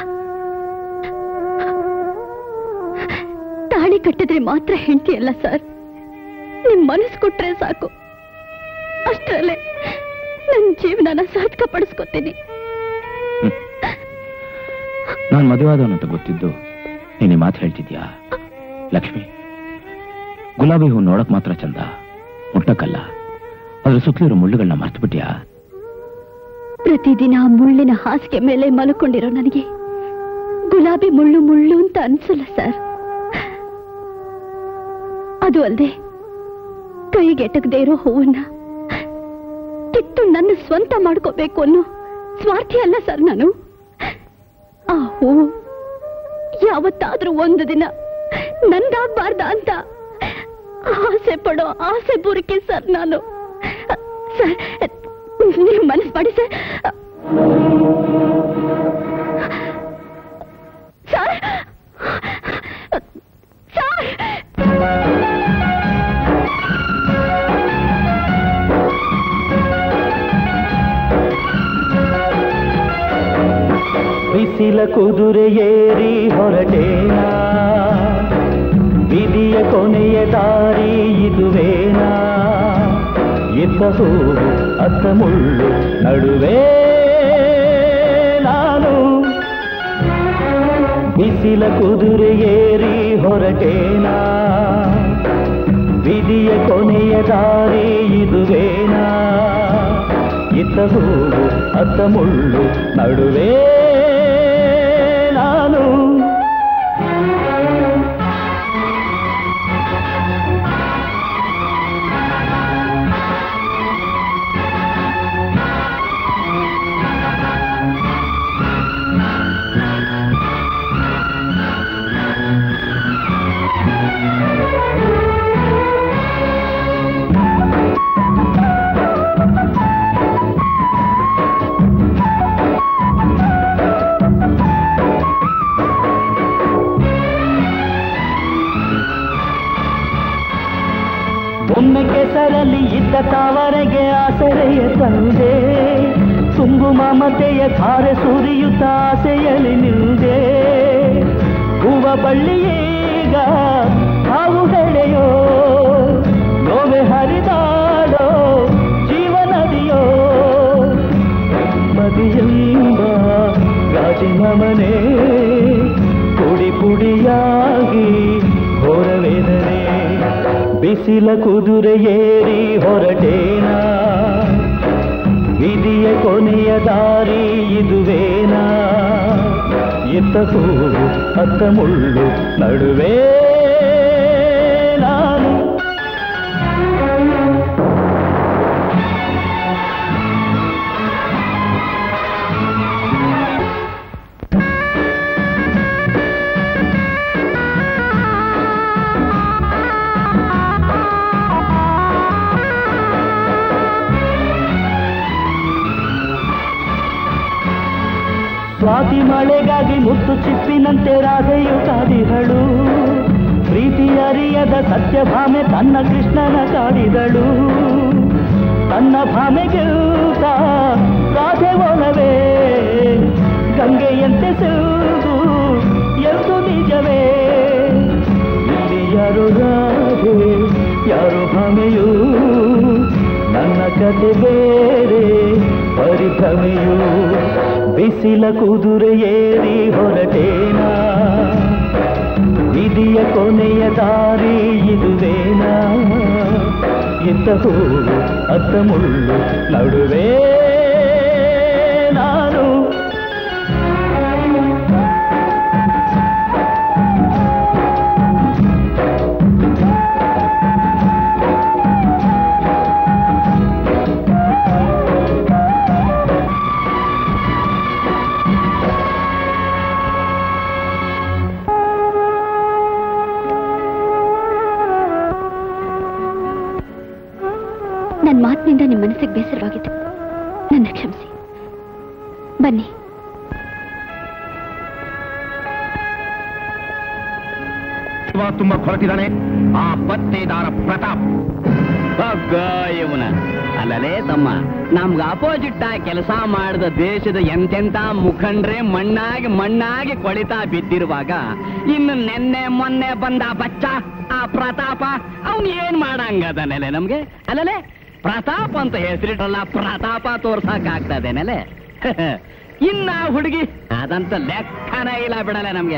ತಾಳಿ ಕಟ್ಟಿದ್ರೆ ಮಾತ್ರ ಹೆಂಡತಿ ಅಲ್ಲ ಸರ್, ನಿಮ್ ಮನಸ್ಸು ಕೊಟ್ರೆ ಸಾಕು, ಅಷ್ಟರಲ್ಲೇ ನನ್ನ ಜೀವನನ ಸಾರ್ಥಕ ಪಡಿಸ್ಕೊತೀನಿ. ನಾನು ಮದುವಾದವನು ಅಂತ ಗೊತ್ತಿದ್ದು ನೀನು ಮಾತು ಹೇಳ್ತಿದ್ಯಾ? ಲಕ್ಷ್ಮಿ, ಗುಲಾಬಿ ಹೂ ನೋಡಕ್ ಮಾತ್ರ ಚಂದ, ಮುಟ್ಟಕ್ಕಲ್ಲ. ಅದ್ರ ಸುತ್ತಲಿರೋ ಮುಳ್ಳುಗಳನ್ನ ಮರ್ತು ಬಿಟ್ಯಾ? ಪ್ರತಿದಿನ ಮುಳ್ಳಿನ ಹಾಸಿಗೆ ಮೇಲೆ ಮಲ್ಕೊಂಡಿರೋ ನನಗೆ ಗುಲಾಬಿ ಮುಳ್ಳು ಮುಳ್ಳು ಅಂತ ಅನ್ಸಲ್ಲ ಸರ್. ಅದು ಅಲ್ಲದೆ ಕೈಗೆಟಕದೇ ಇರೋ ಹೂವನ್ನ ಕಿತ್ತು ನನ್ನ ಸ್ವಂತ ಮಾಡ್ಕೋಬೇಕು ಅನ್ನೋ ಸ್ವಾರ್ಥಿ ಅಲ್ಲ ಸರ್ ನಾನು. ಆ ಹೂವು ಯಾವತ್ತಾದ್ರೂ ಒಂದು ದಿನ ನಂದಾಗಬಾರ್ದ ಅಂತ ಆಸೆ ಪಡೋ ಆಸೆ ಬೂರಿಕೆ ಸರ್ ನಾನು. ಸರ್, ನೀವು ಮನಸ್ಸು ಮಾಡಿ ಸರ್. ಸರ್ ಸರ್ ಬಿಸಿಲ ಕುದುರೆ ಏರಿ ಹೊರಟೇನಾ, ವಿಧಿಯ ಕೊನೆಯ ದಾರಿ ಇದುವೇನಾ, ಇದ್ದ ಹೂವು ಅತ್ತ ಮುಳ್ಳು ನಡುವೆ ನಾನು. ಬಿಸಿಲ ಕುದುರೆ ಏರಿ ಹೊರಟೇನಾ, ವಿಧಿಯ ಕೊನೆಯ ದಾರಿ ಇದುವೇನಾ, ಇದ್ದ ಹೂವು ಅತ್ತ ಮುಳ್ಳು ನಡುವೆ ನಾನು. ತಾವರೆಗೆ ಆಸರೆಯ ತಂದೆ, ತುಂಬು ಮಮತೆಯ ಧಾರೆ ಸುರಿಯುತ್ತ ಆಸೆಯಲ್ಲಿ ನಿಂದೆ. ಹೂವ ಬಳ್ಳಿಯೀಗ ಹಾವು ಹೆಳೆಯೋ, ನೋವೆ ಹರಿದಾಡೋ ಜೀವನದಿಯೋ. ಮದಿಯೆಂಬ ಗಾಜಿನ ಮನೆ ಪುಡಿ ಪುಡಿಯಾಗಿ ಹೊರವೇದನೆ. ಬಿಸಿಲ ಕುದುರೆ ಏರಿ ಹೊರಟೇನಾ, ವಿಧಿಯ ಕೊನೆಯ ದಾರಿ ಇದುವೇನಾ. ಇತ್ತ ಹೂವು ಅತ್ತ ಮುಳ್ಳು ನಡುವೆ ನಾನು. ಸ್ವಾತಿ ಮಳೆಗಾಗಿ ಮುತ್ತು ಚಿಪ್ಪಿನಂತೆ ರಾಧೆಯು ಕಾದಿದಳು. ಪ್ರೀತಿ ಅರಿಯದ ಸತ್ಯಭಾಮೆ ತನ್ನ ಕೃಷ್ಣನ ಕಾಡಿದಳು. ತನ್ನ ಭಾಮೆಗಿಂತ ರಾಧೆ ಒಲವೇ ಗಂಗೆಯಂತೆ ಸಿಲ್ದು ಎಂದು ನಿಜವೇ. ಇಲ್ಲಿ ಯಾರು ರಾಧೆ ಯಾರು ಭಾಮೆಯು, ನನ್ನ ಕತೆ ಬೇರೆ ಪರಿಭ್ರಮೆಯು. ಬಿಸಿಲ ಕುದುರೆ ಏರಿ ಹೊರಟೇನಾ, ವಿಧಿಯ ಕೊನೆಯ ದಾರಿ ಇದುವೇನಾ. ಇತ್ತ ಹೂವು ಅತ್ತ ಮುಳ್ಳು ನಡುವೆ ನಾನು. ನನ್ನ ಮಾತಿನಿಂದ ನಿಮ್ಮ ಮನಸ್ಸಿಗೆ ಬೇಸರವಾಗಿತ್ತು, ನನ್ನ ಕ್ಷಮಿಸಿ. ಬನ್ನಿ. ತುಂಬಾ ಹೊರಟಿದ್ದಾನೆ ಆ ಪತ್ತೇದಾರ ಪ್ರತಾಪ್. ಇವನ ಅಲ್ಲಲೇ ತಮ್ಮ, ನಮ್ಗ ಅಪೋಸಿಟ್ ಆಗಿ ಕೆಲಸ ಮಾಡಿದ ದೇಶದ ಎಂತೆಂತ ಮುಖಂಡ್ರೆ ಮಣ್ಣಾಗಿ ಮಣ್ಣಾಗಿ ಕೊಳಿತಾ ಬಿದ್ದಿರುವಾಗ ಇನ್ನು ನೆನ್ನೆ ಮೊನ್ನೆ ಬಂದ ಬಚ್ಚ ಆ ಪ್ರತಾಪ ಅವನ್ ಏನ್ ಮಾಡಂಗದನೆಲೆ ನಮ್ಗೆ. ಅಲ್ಲಲೇ ಪ್ರತಾಪ್ ಅಂತ ಹೆಸರಿಟ್ರಲ್ಲ, ಪ್ರತಾಪ ತೋರ್ಸಕ್ ಆಗ್ತದೇನೆಲೆ. ಇನ್ನ ಹುಡುಗಿ ಅದಂತ ಲೆಕ್ಕನೇ ಇಲ್ಲ ಬಿಡಲೆ ನಮ್ಗೆ.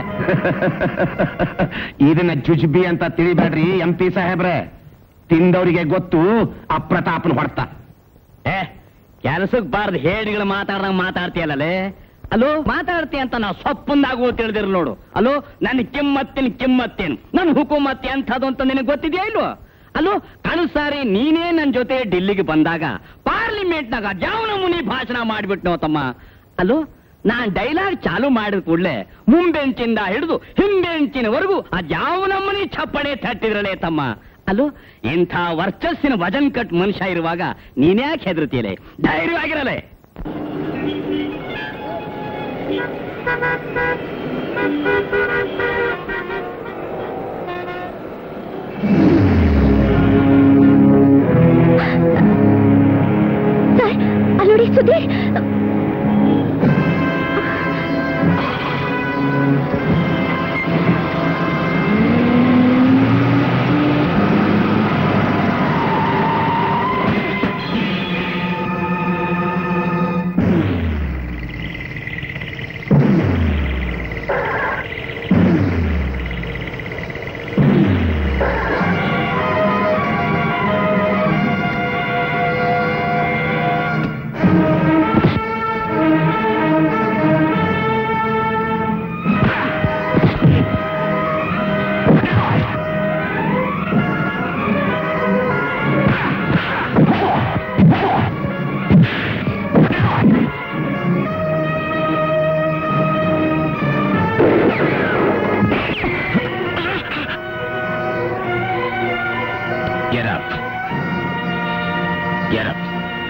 ಇದನ್ನ ಜುಜ್ಬಿ ಅಂತ ತಿಳಿಬೇಡ್ರಿ ಎಂ ಪಿ ಸಾಹೇಬ್ರೆ. ತಿಂದವರಿಗೆ ಗೊತ್ತು ಆ ಪ್ರತಾಪನ ಹೊಡ್ತ. ಏ ಕೆಲಸಕ್ ಬಾರ್ದು ಹೇಡಿಗಳು ಮಾತಾಡ್ದಂಗ ಮಾತಾಡ್ತೀಯಲ್ಲೇ. ಅಲೋ ಮಾತಾಡ್ತೀಯ ಅಂತ ನಾವು ಸೊಪ್ಪಂದಾಗೂ ತಿಳಿದಿರ್ ನೋಡು. ಅಲೋ ನನ್ನ ಕಿಮ್ಮತ್ತಿನ ಕಿಮ್ಮತ್ತೇನು, ನನ್ನ ಹುಕುಮತ್ತೆ ಅಂಥದ್ದು ಅಂತ ನಿನಗೆ ಗೊತ್ತಿದೆಯಾ ಇಲ್ವೋ? ಅಲೋ ಕಳೆದ ಸಾರಿ ನೀನೇ ನನ್ನ ಜೊತೆ ఢిಲ್ಲಿಗೆ ಬಂದಾಗ ಪಾರ್ಲಿಮೆಂಟ್ನಾಗ ಜಾವನ ಮುನಿ ಭಾಷಣ ಮಾಡಿಬಿಟ್ನೋ ತಮ್ಮ. ಅಲೋ ನಾನ್ ಡೈಲಾಗ್ ಚಾಲು ಮಾಡಿದ ಕೂಡಲೇ ಮುಂಬೆಂಚಿಂದ ಹಿಡಿದು ಹಿಂಬೆಂಚಿನವರೆಗೂ ಆ ಜಾವನ ಮುನಿ ಚಪ್ಪಡೆ ತಟ್ಟಿದ್ರಲೇ ತಮ್ಮ. ಅಲೋ ಇಂಥ ವರ್ಚಸ್ಸಿನ ವಜನ್ ಕಟ್ ಮನುಷ್ಯ ಇರುವಾಗ ನೀನ್ಯಾಕೆ ಹೆದರ್ತೀಯಲೇ? ಧೈರ್ಯವಾಗಿರಲೇ. ಸರ್ ಅಲ್ಲೋಡಿ ಸುದ್ದಿ. Get up. Get up.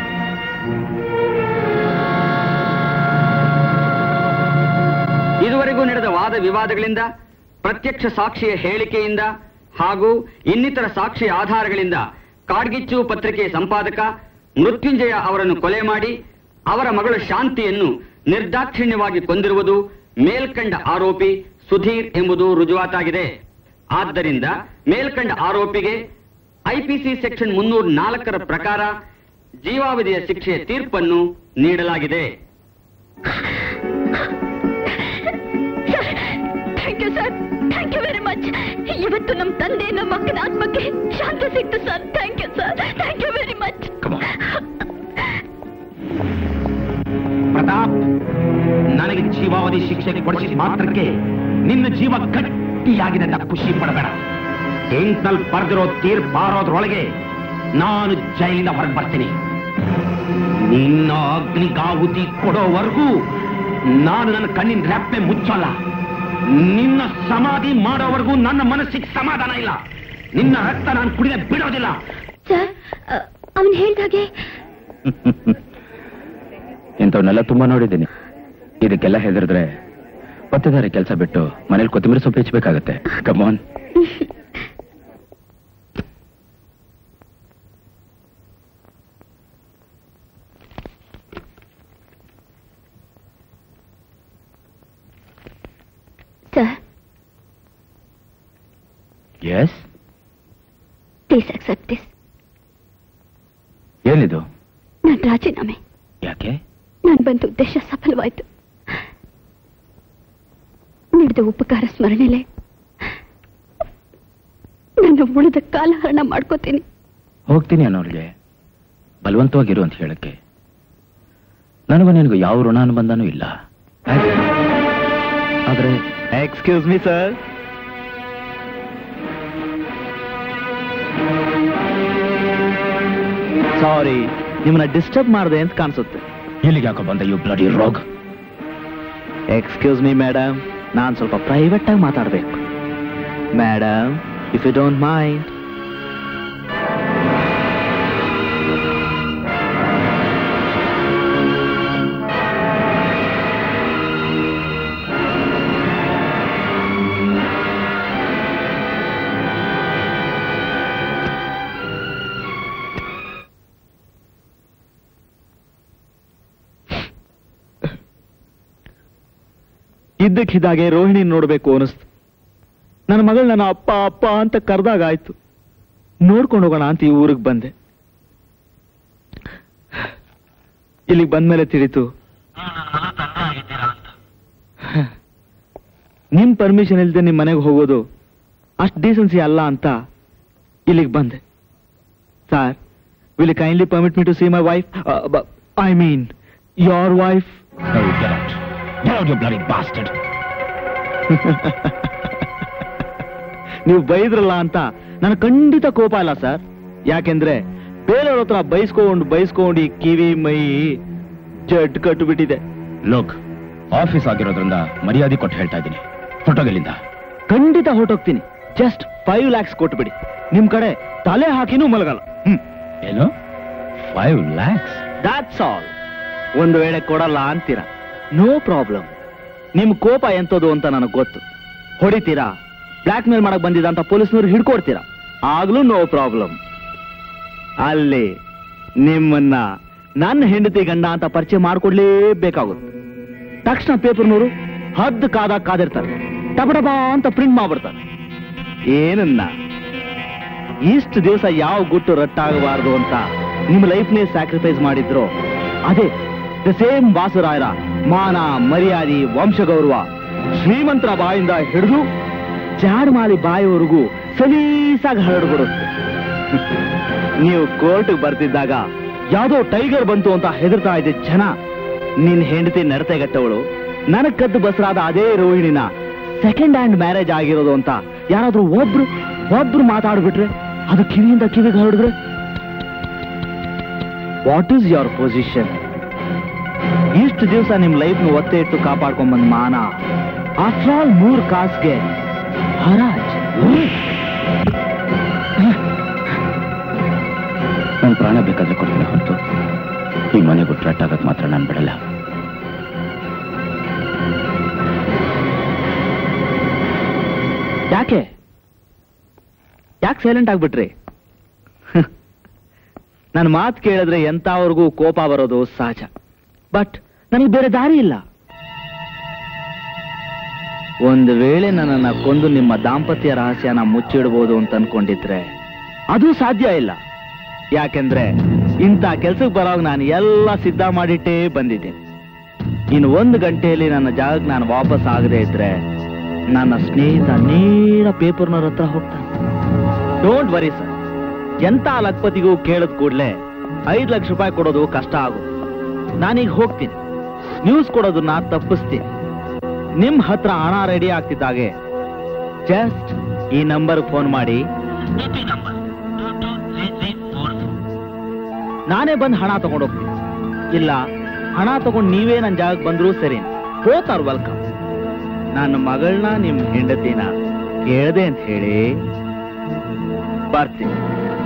ಇದುವರೆಗೂ ನಡೆದ ವಾದ ವಿವಾದಗಳಿಂದ, ಪ್ರತ್ಯಕ್ಷ ಸಾಕ್ಷಿಯ ಹೇಳಿಕೆಯಿಂದ ಹಾಗೂ ಇನ್ನಿತರ ಸಾಕ್ಷಿಯ ಆಧಾರಗಳಿಂದ ಕಾಡ್ಗಿಚ್ಚು ಪತ್ರಿಕೆ ಸಂಪಾದಕ ಮೃತ್ಯುಂಜಯ ಅವರನ್ನು ಕೊಲೆ ಮಾಡಿ ಅವರ ಮಗಳು ಶಾಂತಿಯನ್ನು ನಿರ್ದಾಕ್ಷಿಣ್ಯವಾಗಿ ಕೊಂದಿರುವುದು ಮೇಲ್ಕಂಡ ಆರೋಪಿ ಸುಧೀರ್ ಎಂಬುದು ರುಜುವಾತಾಗಿದೆ. ಆದ್ದರಿಂದ ಮೇಲ್ಕಂಡ ಆರೋಪಿಗೆ ಐಪಿಸಿ ಸೆಕ್ಷನ್ ಮುನ್ನೂರ ನಾಲ್ಕರ ಪ್ರಕಾರ ಜೀವಾವಧಿಯ ಶಿಕ್ಷೆಯ ತೀರ್ಪನ್ನು ನೀಡಲಾಗಿದೆ. Thank you sir, thank you very much. ಇವತ್ತು ನಮ್ಮ ತಂದೆ ನಮ್ಮ ಮಕ್ಕಳ ಆತ್ಮಕ್ಕೆ ಶಾಂತಿ ಸಿಕ್ತು sir. Thank you sir, thank you very much. Pratap, ನನಗೆ ಜೀವಾವಧಿ ಶಿಕ್ಷೆ ಕೊಡಿಸಿದ ಮಾತ್ರಕ್ಕೆ ನಿನ್ನ ಜೀವ ಗಟ್ಟಿಯಾಗಿದೆ ಅಂತ ಖುಷಿ ಪಡಬೇಡ. ಎಂಟ್ನಲ್ಲಿ ಬರೆದಿರೋ ತೀರ್ಪಾರೋದ್ರೊಳಗೆ ನಾನು ಜೈಲಿಂದ ಹೊರಗೆ ಬರ್ತೀನಿ. ನಿನ್ನ ಅಗ್ನಿಗಾಹುತಿ ಕೊಡೋವರೆಗೂ ನಾನು ನನ್ನ ಕಣ್ಣಿನ ರೆಪ್ಪೆ ಮುಚ್ಚಲ್ಲ. ನಿನ್ನ ಸಮಾಧಿ ಮಾಡೋವರೆಗೂ ನನ್ನ ಮನಸ್ಸಿಗೆ ಸಮಾಧಾನ ಇಲ್ಲ. ನಿನ್ನ ರಕ್ತ ನಾನು ಕುಡಿದ ಬಿಡೋದಿಲ್ಲ. ಸರ್, ಅವನು ಹೇಳ್ದಾಗೆ ಇಂಥವನ್ನೆಲ್ಲ ತುಂಬಾ ನೋಡಿದ್ದೀನಿ. ಇದಕ್ಕೆಲ್ಲ ಹೆದರಿದ್ರೆ ಪತ್ತೆದಾರಿ ಕೆಲಸ ಬಿಟ್ಟು ಮನೇಲಿ ಕೊತ್ತಂಬರಿ ಸೊಪ್ಪು ಹೆಚ್ಚಬೇಕಾಗತ್ತೆ. Come on. Sir, yes, please accept this. ಏನಿದು? ನನ್ನ ರಾಜೀನಾಮೆ. ಯಾಕೆ? ನಾನು ಬಂದ ಉದ್ದೇಶ ಸಫಲವಾಯಿತು. ನಡೆದ ಉಪಕಾರ ಸ್ಮರಣೆಲೆ ನನ್ನ ಉಳಿದ ಕಾಲಹರಣ ಮಾಡ್ಕೋತೀನಿ. ಹೋಗ್ತೀನಿ ಅನ್ನೋರ್ಗೆ ಬಲವಂತವಾಗಿರು ಅಂತ ಹೇಳಕ್ಕೆ ನನಗೂ ನಿನಗೂ ಯಾವ ಋಣಾನುಬಂಧನೂ ಇಲ್ಲ. ಆದ್ರೆ ಎಕ್ಸ್ಕ್ಯೂಸ್ ಮೀ ಸರ್, ಸಾರಿ, ನಿಮ್ಮನ್ನ ಡಿಸ್ಟರ್ಬ್ ಮಾಡಿದೆ ಅಂತ ಕಾಣಿಸುತ್ತೆ. ಇಲ್ಲಿಗೆ ಯಾಕೋ ಬಂದ you bloody rogue? Excuse me madam, ನಾನು ಸ್ವಲ್ಪ ಪ್ರೈವೇಟ್ ಆಗಿ ಮಾತಾಡಬೇಕು. Madam, if you don't mind. ಇದ್ದಕ್ಕಿದ್ದಾಗೆ ರೋಹಿಣಿ ನೋಡ್ಬೇಕು ಅನಿಸ್ತು. ನನ್ನ ಮಗಳು ನನ್ನ ಅಪ್ಪ ಅಪ್ಪ ಅಂತ ಕರೆದಾಗಾಯ್ತು. ನೋಡ್ಕೊಂಡು ಹೋಗೋಣ ಅಂತ ಈ ಊರಿಗೆ ಬಂದೆ. ಇಲ್ಲಿಗೆ ಬಂದ್ಮೇಲೆ ತಿಳಿತು ನಿಮ್ ಪರ್ಮಿಷನ್ ಇಲ್ಲದೆ ನಿಮ್ ಮನೆಗೆ ಹೋಗೋದು ಅಷ್ಟು ಡೀಸೆನ್ಸಿ ಅಲ್ಲ ಅಂತ ಇಲ್ಲಿಗೆ ಬಂದೆ. Sir, will you kindly permit me to see my wife? I mean your wife. ನೀವು ಬೈದ್ರಲ್ಲ ಅಂತ ನನಗೆ ಖಂಡಿತ ಕೋಪ ಇಲ್ಲ ಸರ್. ಯಾಕೆಂದ್ರೆ ಬೇರೆಯವ್ರ ಹತ್ರ ಬೈಸ್ಕೊಂಡು ಬೈಸ್ಕೊಂಡು ಈ ಕಿವಿ ಮೈ ಜಡ್ ಕಟ್ಟು ಬಿಟ್ಟಿದೆ. ಲೋಕ್, ಆಫೀಸ್ ಆಗಿರೋದ್ರಿಂದ ಮರ್ಯಾದೆ ಕೊಟ್ಟು ಹೇಳ್ತಾ ಇದ್ದೀನಿ. ಹೊರಟೋಗಲಿಂದ. ಖಂಡಿತ ಹೊರಟೋಗ್ತೀನಿ. ಜಸ್ಟ್ ಫೈವ್ ಲ್ಯಾಕ್ಸ್ ಕೊಟ್ಟು ಬಿಡಿ. ನಿಮ್ ಕಡೆ ತಲೆ ಹಾಕಿನೂ ಮಲಗಲ್ಲ. ಹ್ಮ್ ಏನು? ಫೈವ್ ಲ್ಯಾಕ್ಸ್? That's all. ಒಂದು ವೇಳೆ ಕೊಡಲ್ಲ ಅಂತೀರಾ, ನೋ ಪ್ರಾಬ್ಲಮ್. ನಿಮ್ ಕೋಪ ಎಂತದು ಅಂತ ನನಗೆ ಗೊತ್ತು. ಹೊಡಿತೀರಾ, ಬ್ಲಾಕ್ ಮೇಲ್ ಮಾಡಕ್ ಬಂದಿದ್ದ ಅಂತ ಪೊಲೀಸ್ನವ್ರು ಹಿಡ್ಕೊಡ್ತೀರಾ, ಆಗ್ಲೂ ನೋ ಪ್ರಾಬ್ಲಮ್. ಅಲ್ಲಿ ನಿಮ್ಮನ್ನ ನನ್ನ ಹೆಂಡತಿ ಗಂಡ ಅಂತ ಪರಿಚಯ ಮಾಡ್ಕೊಡ್ಲೇಬೇಕಾಗುತ್ತೆ. ತಕ್ಷಣ ಪೇಪರ್ನವರು ಹದ್ದು ಕಾದಾಗ ಕಾದಿರ್ತಾರೆ, ಟಬಡಬ ಅಂತ ಪ್ರಿಂಟ್ ಮಾಡ್ಬಿಡ್ತಾರೆ. ಏನನ್ನ ಇಷ್ಟು ದಿವಸ ಯಾವ ಗುಟ್ಟು ರಟ್ಟಾಗಬಾರ್ದು ಅಂತ ನಿಮ್ಮ ಲೈಫ್ನೇ ಸ್ಯಾಕ್ರಿಫೈಸ್ ಮಾಡಿದ್ರು, ಅದೇ ದ ಸೇಮ್ ವಾಸುರಾಯರ ಮಾನ ಮರ್ಯಾದೆ ವಂಶಗೌರವ ಶ್ರೀಮಂತರ ಬಾಯಿಂದ ಹಿಡಿದು ಜಾಡ್ಮಾಲಿ ಬಾಯಿವರೆಗೂ ಸಲೀಸಾಗಿ ಹರಡ್ಬಿಡುತ್ತೆ. ನೀವು ಕೋರ್ಟ್ಗೆ ಬರ್ತಿದ್ದಾಗ ಯಾವುದೋ ಟೈಗರ್ ಬಂತು ಅಂತ ಹೆದರ್ತಾ ಇದ್ದ ಜನ ನಿನ್ ಹೆಂಡತಿ ನಡತೆಗಟ್ಟವಳು ನನಗ್ ಕದ್ದು ಬಸರಾದ ಅದೇ ರೋಹಿಣಿನ ಸೆಕೆಂಡ್ ಹ್ಯಾಂಡ್ ಮ್ಯಾರೇಜ್ ಆಗಿರೋದು ಅಂತ ಯಾರಾದ್ರೂ ಒಬ್ರು ಒಬ್ರು ಮಾತಾಡ್ಬಿಟ್ರೆ, ಅದು ಕಿವಿಯಿಂದ ಕಿವಿಗೆ ಹರಡಿದ್ರೆ ವಾಟ್ ಈಸ್ ಯೋರ್ ಪೊಸಿಷನ್? ಇಷ್ಟು ದಿವಸ ನಿಮ್ ಲೈಫ್ನ ಒತ್ತೆ ಇಟ್ಟು ಕಾಪಾಡ್ಕೊಂಡ್ಬಂದ್ ಮಾನ ಆಫ್ಟರ್ ಆಲ್ ಮೂರ್ ಕಾಸ್ಗೆ ಹರಾಜ್. ನನ್ ಪ್ರಾಣ ಬೇಕಾದ್ರೆ ಕೊಡ್ತೀನಿ ಹೊರತು ಈ ಮನೆ ಬಿಟ್ಟು ರಟ್ಟಾಗಕ್ ಮಾತ್ರ ನಾನು ಬಿಡಲ್ಲ. ಯಾಕೆ ಯಾಕೆ ಸೈಲೆಂಟ್ ಆಗ್ಬಿಟ್ರಿ? ನನ್ನ ಮಾತು ಕೇಳಿದ್ರೆ ಎಂತವ್ರಿಗೂ ಕೋಪ ಬರೋದು ಸಹಜ. ಬಟ್ ನನಗೆ ಬೇರೆ ದಾರಿ ಇಲ್ಲ. ಒಂದು ವೇಳೆ ನನ್ನನ್ನ ಕೊಂದು ನಿಮ್ಮ ದಾಂಪತ್ಯ ರಹಸ್ಯನ ಮುಚ್ಚಿಡ್ಬೋದು ಅಂತ ಅನ್ಕೊಂಡಿದ್ರೆ ಅದು ಸಾಧ್ಯ ಇಲ್ಲ. ಯಾಕೆಂದ್ರೆ ಇಂಥ ಕೆಲ್ಸಕ್ಕೆ ಬರೋವಾಗ ನಾನು ಎಲ್ಲ ಸಿದ್ಧ ಮಾಡಿಟ್ಟೇ ಬಂದಿದ್ದೀನಿ. ಇನ್ನು ಒಂದು ಗಂಟೆಯಲ್ಲಿ ನನ್ನ ಜಾಗಕ್ಕೆ ನಾನು ವಾಪಸ್ ಆಗದೆ ಇದ್ರೆ ನನ್ನ ಸ್ನೇಹಿತ ನೇರ ಪೇಪರ್ನವ್ರ ಹತ್ರ ಹೋಗ್ತಾನೆ. ಡೋಂಟ್ ವರಿ ಸರ್, ಎಂತ ಲಕ್ಪತಿಗೂ ಕೇಳಿದ ಕೂಡಲೇ ಐದು ಲಕ್ಷ ರೂಪಾಯಿ ಕೊಡೋದು ಕಷ್ಟ ಆಗೋದು. ನಾನೀಗ ಹೋಗ್ತೀನಿ, ನ್ಯೂಸ್ ಕೊಡೋದನ್ನ ತಪ್ಪಿಸ್ತೀನಿ. ನಿಮ್ ಹತ್ರ ಹಣ ರೆಡಿ ಆಗ್ತಿದ್ದಾಗೆ ಜಸ್ಟ್ ಈ ನಂಬರ್ ಫೋನ್ ಮಾಡಿ, ನಾನೇ ಬಂದು ಹಣ ತಗೊಂಡೋಗ್ತೀನಿ. ಇಲ್ಲ ಹಣ ತಗೊಂಡು ನೀವೇ ನನ್ನ ಜಾಗಕ್ಕೆ ಬಂದ್ರು ಸರಿ, ಬೋತ್ ಆರ್ ವೆಲ್ಕಮ್. ನನ್ನ ಮಗಳನ್ನ ನಿಮ್ ಹೆಂಡತಿನ ಕೇಳದೆ ಅಂತ ಹೇಳಿ ಬರ್ತೀನಿ.